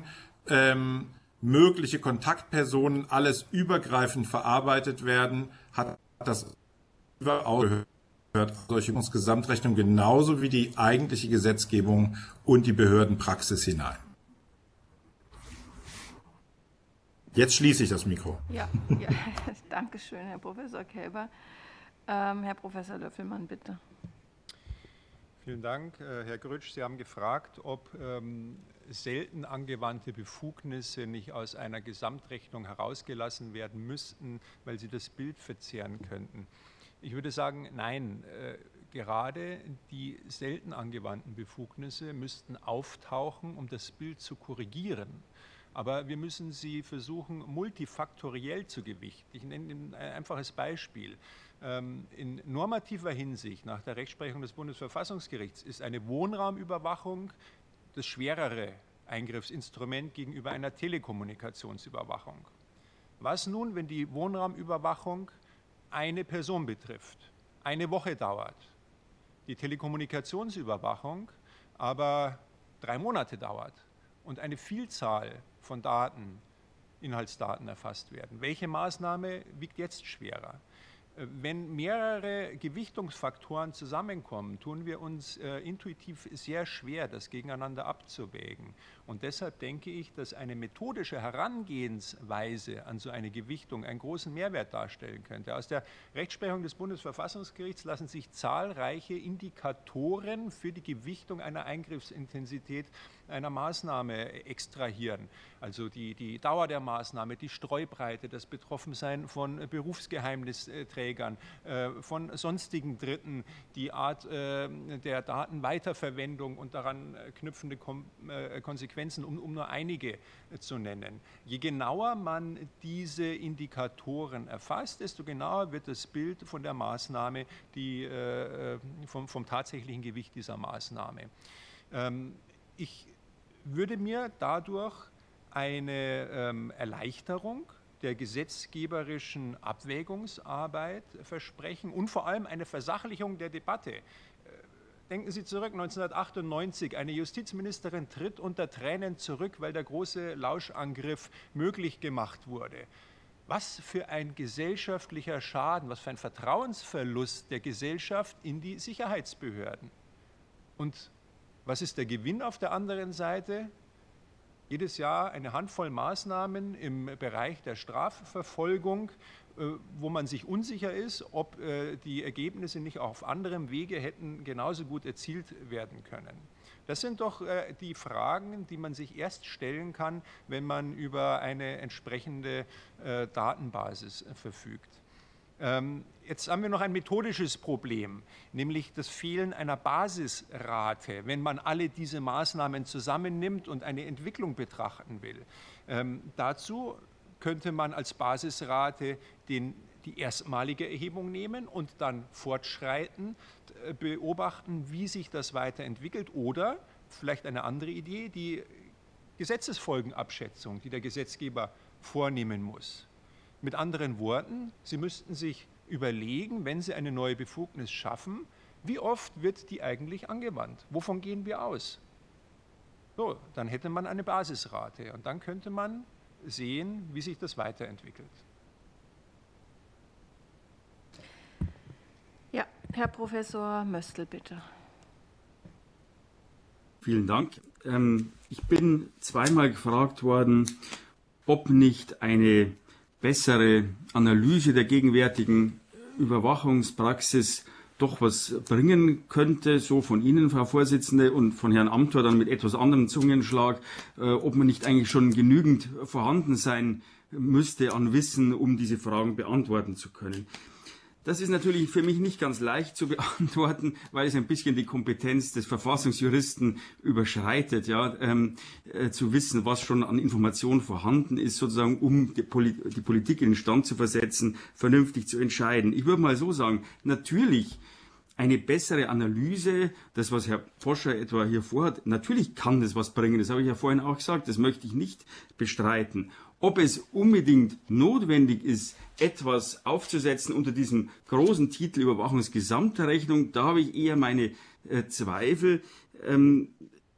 mögliche Kontaktpersonen, alles übergreifend verarbeitet werden, hat das überall gehört solche Gesamtrechnung genauso wie die eigentliche Gesetzgebung und die Behördenpraxis hinein. Jetzt schließe ich das Mikro. Ja, danke schön, Herr Professor Kelber. Herr Professor Löffelmann, bitte. Vielen Dank, Herr Grütsch. Sie haben gefragt, ob selten angewandte Befugnisse nicht aus einer Gesamtrechnung herausgelassen werden müssten, weil sie das Bild verzerren könnten. Ich würde sagen, nein. Gerade die selten angewandten Befugnisse müssten auftauchen, um das Bild zu korrigieren. Aber wir müssen sie versuchen, multifaktoriell zu gewichten. Ich nenne Ihnen ein einfaches Beispiel. In normativer Hinsicht, nach der Rechtsprechung des Bundesverfassungsgerichts, ist eine Wohnraumüberwachung das schwerere Eingriffsinstrument gegenüber einer Telekommunikationsüberwachung. Was nun, wenn die Wohnraumüberwachung eine Person betrifft, eine Woche dauert, die Telekommunikationsüberwachung aber 3 Monate dauert und eine Vielzahl von Daten, Inhaltsdaten erfasst werden? Welche Maßnahme wiegt jetzt schwerer? Wenn mehrere Gewichtungsfaktoren zusammenkommen, tun wir uns intuitiv sehr schwer, das gegeneinander abzuwägen. Und deshalb denke ich, dass eine methodische Herangehensweise an so eine Gewichtung einen großen Mehrwert darstellen könnte. Aus der Rechtsprechung des Bundesverfassungsgerichts lassen sich zahlreiche Indikatoren für die Gewichtung einer Eingriffsintensität einer Maßnahme extrahieren. Also die Dauer der Maßnahme, die Streubreite, das Betroffensein von Berufsgeheimnisträgern, von sonstigen Dritten, die Art der Datenweiterverwendung und daran knüpfende Konsequenzen, um nur einige zu nennen. Je genauer man diese Indikatoren erfasst, desto genauer wird das Bild von der Maßnahme, vom tatsächlichen Gewicht dieser Maßnahme. Ich würde mir dadurch eine Erleichterung der gesetzgeberischen Abwägungsarbeit versprechen und vor allem eine Versachlichung der Debatte. Denken Sie zurück, 1998, eine Justizministerin tritt unter Tränen zurück, weil der große Lauschangriff möglich gemacht wurde. Was für ein gesellschaftlicher Schaden, was für ein Vertrauensverlust der Gesellschaft in die Sicherheitsbehörden. Und was ist der Gewinn auf der anderen Seite? Jedes Jahr eine Handvoll Maßnahmen im Bereich der Strafverfolgung, wo man sich unsicher ist, ob die Ergebnisse nicht auch auf anderem Wege hätten genauso gut erzielt werden können. Das sind doch die Fragen, die man sich erst stellen kann, wenn man über eine entsprechende Datenbasis verfügt. Jetzt haben wir noch ein methodisches Problem, nämlich das Fehlen einer Basisrate, wenn man alle diese Maßnahmen zusammennimmt und eine Entwicklung betrachten will. Dazu könnte man als Basisrate die erstmalige Erhebung nehmen und dann fortschreitend beobachten, wie sich das weiterentwickelt, oder vielleicht eine andere Idee, die Gesetzesfolgenabschätzung, die der Gesetzgeber vornehmen muss. Mit anderen Worten, Sie müssten sich überlegen, wenn Sie eine neue Befugnis schaffen, wie oft wird die eigentlich angewandt? Wovon gehen wir aus? So, dann hätte man eine Basisrate und dann könnte man sehen, wie sich das weiterentwickelt. Ja, Herr Professor Möstl, bitte. Vielen Dank. Ich bin zweimal gefragt worden, ob nicht eine bessere Analyse der gegenwärtigen Überwachungspraxis doch was bringen könnte, so von Ihnen, Frau Vorsitzende, und von Herrn Amthor dann mit etwas anderem Zungenschlag, ob man nicht eigentlich schon genügend vorhanden sein müsste an Wissen, um diese Fragen beantworten zu können. Das ist natürlich für mich nicht ganz leicht zu beantworten, weil es ein bisschen die Kompetenz des Verfassungsjuristen überschreitet, ja, zu wissen, was schon an Information vorhanden ist, sozusagen, um die Politik in den Stand zu versetzen, vernünftig zu entscheiden. Ich würde mal so sagen, natürlich eine bessere Analyse, das, was Herr Poscher etwa hier vorhat, natürlich kann das was bringen, das habe ich ja vorhin auch gesagt, das möchte ich nicht bestreiten. Ob es unbedingt notwendig ist, etwas aufzusetzen unter diesem großen Titel Überwachungsgesamtrechnung, da habe ich eher meine Zweifel.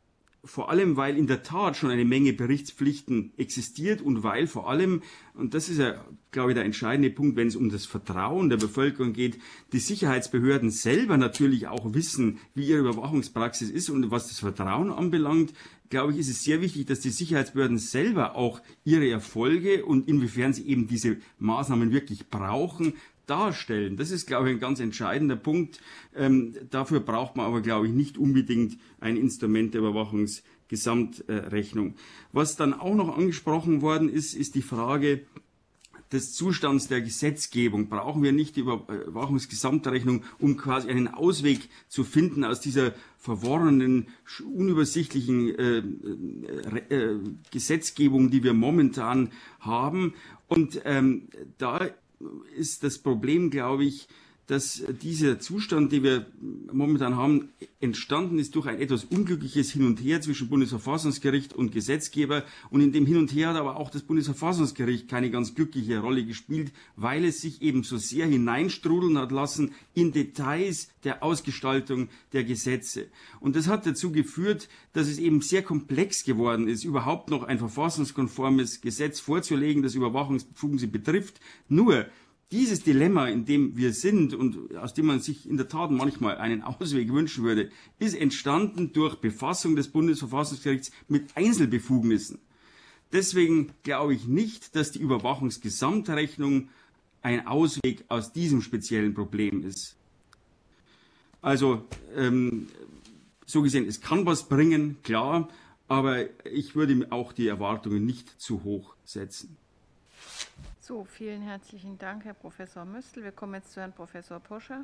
vor allem, weil in der Tat schon eine Menge Berichtspflichten existiert und weil vor allem, und das ist ja, glaube ich, der entscheidende Punkt, wenn es um das Vertrauen der Bevölkerung geht, die Sicherheitsbehörden selber natürlich auch wissen, wie ihre Überwachungspraxis ist. Und was das Vertrauen anbelangt, glaube ich, ist es sehr wichtig, dass die Sicherheitsbehörden selber auch ihre Erfolge und inwiefern sie eben diese Maßnahmen wirklich brauchen, darstellen. Das ist, glaube ich, ein ganz entscheidender Punkt. Dafür braucht man aber, glaube ich, nicht unbedingt ein Instrument der Überwachungsgesamtrechnung. Was dann auch noch angesprochen worden ist, ist die Frage des Zustands der Gesetzgebung. Brauchen wir nicht die Überwachungsgesamtrechnung, um quasi einen Ausweg zu finden aus dieser verworrenen, unübersichtlichen Gesetzgebung, die wir momentan haben? Und da ist das Problem, glaube ich, dass dieser Zustand, den wir momentan haben, entstanden ist durch ein etwas unglückliches Hin und Her zwischen Bundesverfassungsgericht und Gesetzgeber. Und in dem Hin und Her hat aber auch das Bundesverfassungsgericht keine ganz glückliche Rolle gespielt, weil es sich eben so sehr hineinstrudeln hat lassen in Details der Ausgestaltung der Gesetze. Und das hat dazu geführt, dass es eben sehr komplex geworden ist, überhaupt noch ein verfassungskonformes Gesetz vorzulegen, das Überwachungsbefugnisse betrifft. Nur dieses Dilemma, in dem wir sind und aus dem man sich in der Tat manchmal einen Ausweg wünschen würde, ist entstanden durch Befassung des Bundesverfassungsgerichts mit Einzelbefugnissen. Deswegen glaube ich nicht, dass die Überwachungsgesamtrechnung ein Ausweg aus diesem speziellen Problem ist. Also, so gesehen, es kann was bringen, klar, aber ich würde auch die Erwartungen nicht zu hoch setzen. So, vielen herzlichen Dank, Herr Professor Möstl. Wir kommen jetzt zu Herrn Professor Poscher.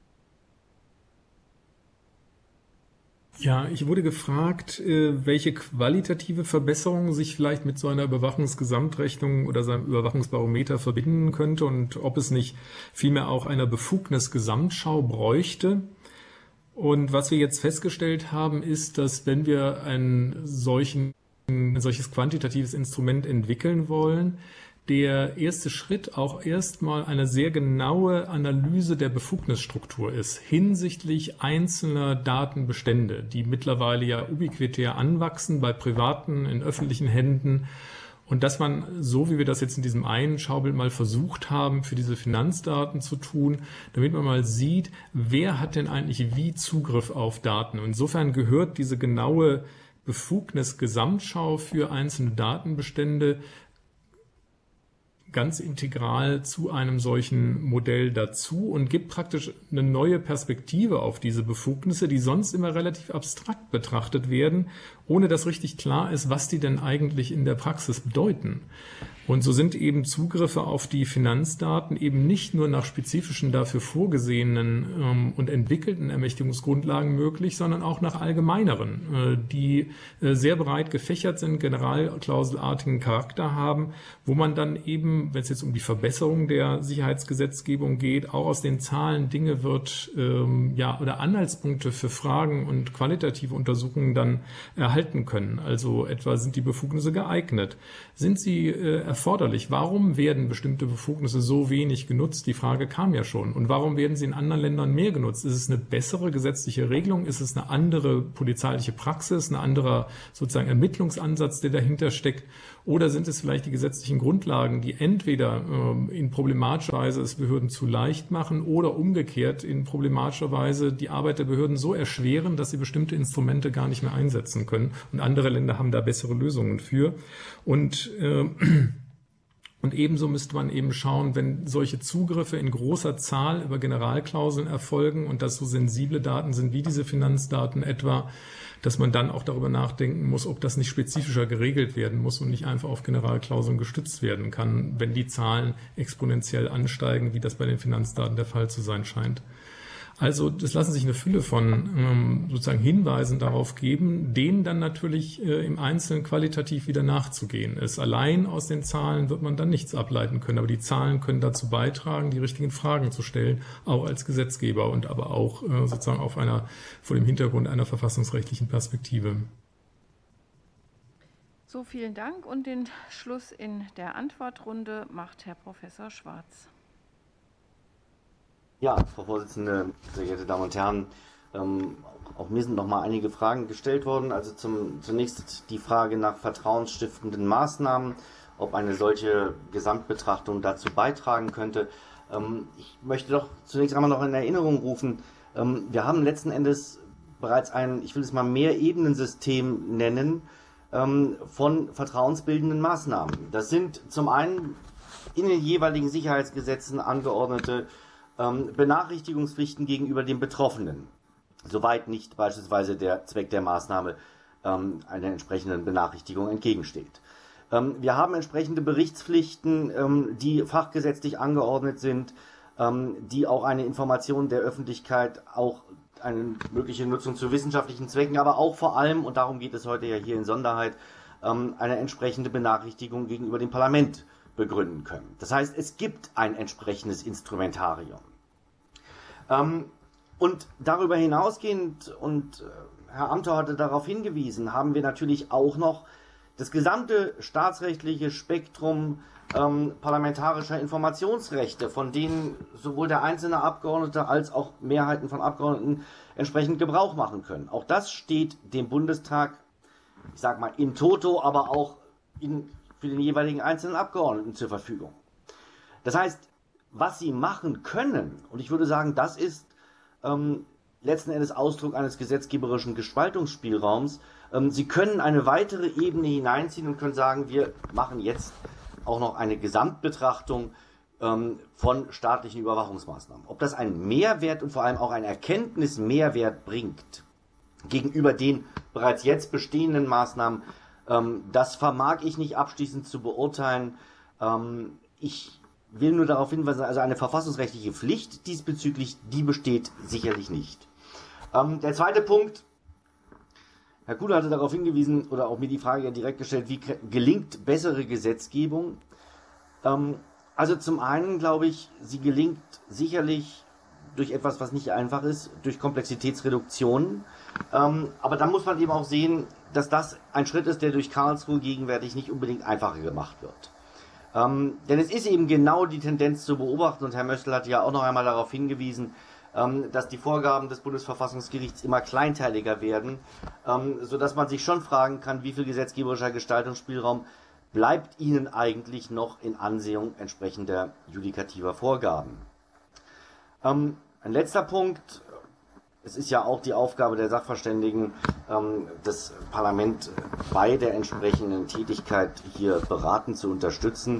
Ja, ich wurde gefragt, welche qualitative Verbesserungen sich vielleicht mit so einer Überwachungsgesamtrechnung oder seinem Überwachungsbarometer verbinden könnte und ob es nicht vielmehr auch eine Befugnisgesamtschau bräuchte. Und was wir jetzt festgestellt haben, ist, dass wenn wir ein solches quantitatives Instrument entwickeln wollen, der erste Schritt auch erstmal eine sehr genaue Analyse der Befugnisstruktur ist, hinsichtlich einzelner Datenbestände, die mittlerweile ja ubiquitär anwachsen bei privaten, in öffentlichen Händen. Und dass man, so wie wir das jetzt in diesem einen Schaubild mal versucht haben, für diese Finanzdaten zu tun, damit man mal sieht, wer hat denn eigentlich wie Zugriff auf Daten. Und insofern gehört diese genaue Befugnisgesamtschau für einzelne Datenbestände ganz integral zu einem solchen Modell dazu und gibt praktisch eine neue Perspektive auf diese Befugnisse, die sonst immer relativ abstrakt betrachtet werden, ohne dass richtig klar ist, was die denn eigentlich in der Praxis bedeuten. Und so sind eben Zugriffe auf die Finanzdaten eben nicht nur nach spezifischen dafür vorgesehenen und entwickelten Ermächtigungsgrundlagen möglich, sondern auch nach allgemeineren, die sehr breit gefächert sind, generalklauselartigen Charakter haben, wo man dann eben, wenn es jetzt um die Verbesserung der Sicherheitsgesetzgebung geht, auch aus den Zahlen Dinge wird, oder Anhaltspunkte für Fragen und qualitative Untersuchungen dann erhalten können. Also etwa, sind die Befugnisse geeignet? Sind sie erforderlich? Warum werden bestimmte Befugnisse so wenig genutzt? Die Frage kam ja schon. Und warum werden sie in anderen Ländern mehr genutzt? Ist es eine bessere gesetzliche Regelung? Ist es eine andere polizeiliche Praxis? Ein anderer sozusagen Ermittlungsansatz, der dahinter steckt? Oder sind es vielleicht die gesetzlichen Grundlagen, die entweder in problematischer Weise es Behörden zu leicht machen oder umgekehrt in problematischer Weise die Arbeit der Behörden so erschweren, dass sie bestimmte Instrumente gar nicht mehr einsetzen können? Und andere Länder haben da bessere Lösungen für. Und ebenso müsste man eben schauen, wenn solche Zugriffe in großer Zahl über Generalklauseln erfolgen und das so sensible Daten sind wie diese Finanzdaten etwa, dass man dann auch darüber nachdenken muss, ob das nicht spezifischer geregelt werden muss und nicht einfach auf Generalklauseln gestützt werden kann, wenn die Zahlen exponentiell ansteigen, wie das bei den Finanzdaten der Fall zu sein scheint. Also das lassen sich eine Fülle von sozusagen Hinweisen darauf geben, denen dann natürlich im Einzelnen qualitativ wieder nachzugehen ist. Allein aus den Zahlen wird man dann nichts ableiten können, aber die Zahlen können dazu beitragen, die richtigen Fragen zu stellen, auch als Gesetzgeber und aber auch sozusagen vor dem Hintergrund einer verfassungsrechtlichen Perspektive. So, vielen Dank und den Schluss in der Antwortrunde macht Herr Professor Schwarz. Ja, Frau Vorsitzende, sehr geehrte Damen und Herren, auch mir sind noch mal einige Fragen gestellt worden. Also zunächst die Frage nach vertrauensstiftenden Maßnahmen, ob eine solche Gesamtbetrachtung dazu beitragen könnte. Ich möchte doch zunächst einmal noch in Erinnerung rufen, wir haben letzten Endes bereits ein, ich will es mal Mehrebenensystem nennen, von vertrauensbildenden Maßnahmen. Das sind zum einen in den jeweiligen Sicherheitsgesetzen angeordnete Benachrichtigungspflichten gegenüber den Betroffenen, soweit nicht beispielsweise der Zweck der Maßnahme einer entsprechenden Benachrichtigung entgegensteht. Wir haben entsprechende Berichtspflichten, die fachgesetzlich angeordnet sind, die auch eine Information der Öffentlichkeit, auch eine mögliche Nutzung zu wissenschaftlichen Zwecken, aber auch vor allem, und darum geht es heute ja hier in Sonderheit, eine entsprechende Benachrichtigung gegenüber dem Parlament begründen können. Das heißt, es gibt ein entsprechendes Instrumentarium. Und darüber hinausgehend, und Herr Amthor hatte darauf hingewiesen, haben wir natürlich auch noch das gesamte staatsrechtliche Spektrum parlamentarischer Informationsrechte, von denen sowohl der einzelne Abgeordnete als auch Mehrheiten von Abgeordneten entsprechend Gebrauch machen können. Auch das steht dem Bundestag, ich sage mal in toto, aber auch für den jeweiligen einzelnen Abgeordneten zur Verfügung. Das heißt, was sie machen können, und ich würde sagen, das ist letzten Endes Ausdruck eines gesetzgeberischen Gestaltungsspielraums, sie können eine weitere Ebene hineinziehen und können sagen, wir machen jetzt auch noch eine Gesamtbetrachtung von staatlichen Überwachungsmaßnahmen. Ob das einen Mehrwert und vor allem auch einen Erkenntnismehrwert bringt gegenüber den bereits jetzt bestehenden Maßnahmen, das vermag ich nicht abschließend zu beurteilen. Ich will nur darauf hinweisen, also eine verfassungsrechtliche Pflicht diesbezüglich, die besteht sicherlich nicht. Der zweite Punkt, Herr Kuhle hatte darauf hingewiesen oder auch mir die Frage ja direkt gestellt, wie gelingt bessere Gesetzgebung? Also zum einen glaube ich, sie gelingt sicherlich durch etwas, was nicht einfach ist, durch Komplexitätsreduktion. Aber dann muss man eben auch sehen, dass das ein Schritt ist, der durch Karlsruhe gegenwärtig nicht unbedingt einfacher gemacht wird. Denn es ist eben genau die Tendenz zu beobachten, und Herr Möstl hat ja auch noch einmal darauf hingewiesen, dass die Vorgaben des Bundesverfassungsgerichts immer kleinteiliger werden, sodass man sich schon fragen kann, wie viel gesetzgeberischer Gestaltungsspielraum bleibt Ihnen eigentlich noch in Ansehung entsprechender judikativer Vorgaben. Ein letzter Punkt, es ist ja auch die Aufgabe der Sachverständigen, das Parlament bei der entsprechenden Tätigkeit hier beratend zu unterstützen.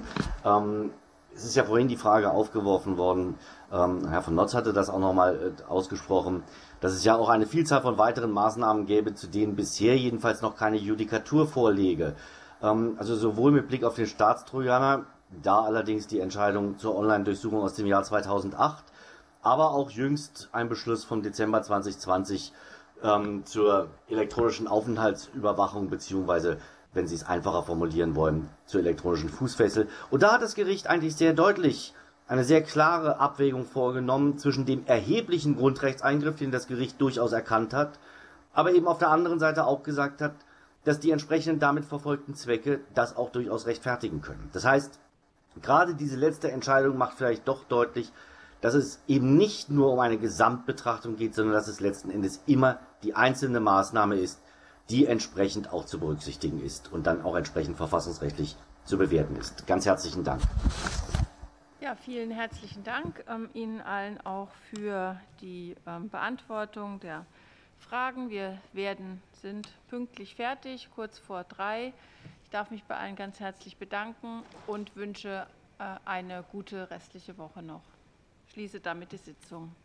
Es ist ja vorhin die Frage aufgeworfen worden, Herr von Notz hatte das auch nochmal ausgesprochen, dass es ja auch eine Vielzahl von weiteren Maßnahmen gäbe, zu denen bisher jedenfalls noch keine Judikatur vorläge. Also sowohl mit Blick auf den Staatstrojaner, da allerdings die Entscheidung zur Online-Durchsuchung aus dem Jahr 2008, aber auch jüngst ein Beschluss vom Dezember 2020 zur elektronischen Aufenthaltsüberwachung beziehungsweise, wenn Sie es einfacher formulieren wollen, zur elektronischen Fußfessel. Und da hat das Gericht eigentlich sehr deutlich eine sehr klare Abwägung vorgenommen zwischen dem erheblichen Grundrechtseingriff, den das Gericht durchaus erkannt hat, aber eben auf der anderen Seite auch gesagt hat, dass die entsprechenden damit verfolgten Zwecke das auch durchaus rechtfertigen können. Das heißt, gerade diese letzte Entscheidung macht vielleicht doch deutlich, dass es eben nicht nur um eine Gesamtbetrachtung geht, sondern dass es letzten Endes immer die einzelne Maßnahme ist, die entsprechend auch zu berücksichtigen ist und dann auch entsprechend verfassungsrechtlich zu bewerten ist. Ganz herzlichen Dank. Ja, vielen herzlichen Dank Ihnen allen auch für die Beantwortung der Fragen. Wir sind pünktlich fertig, kurz vor 3. Ich darf mich bei allen ganz herzlich bedanken und wünsche eine gute restliche Woche noch. Ich schließe damit die Sitzung.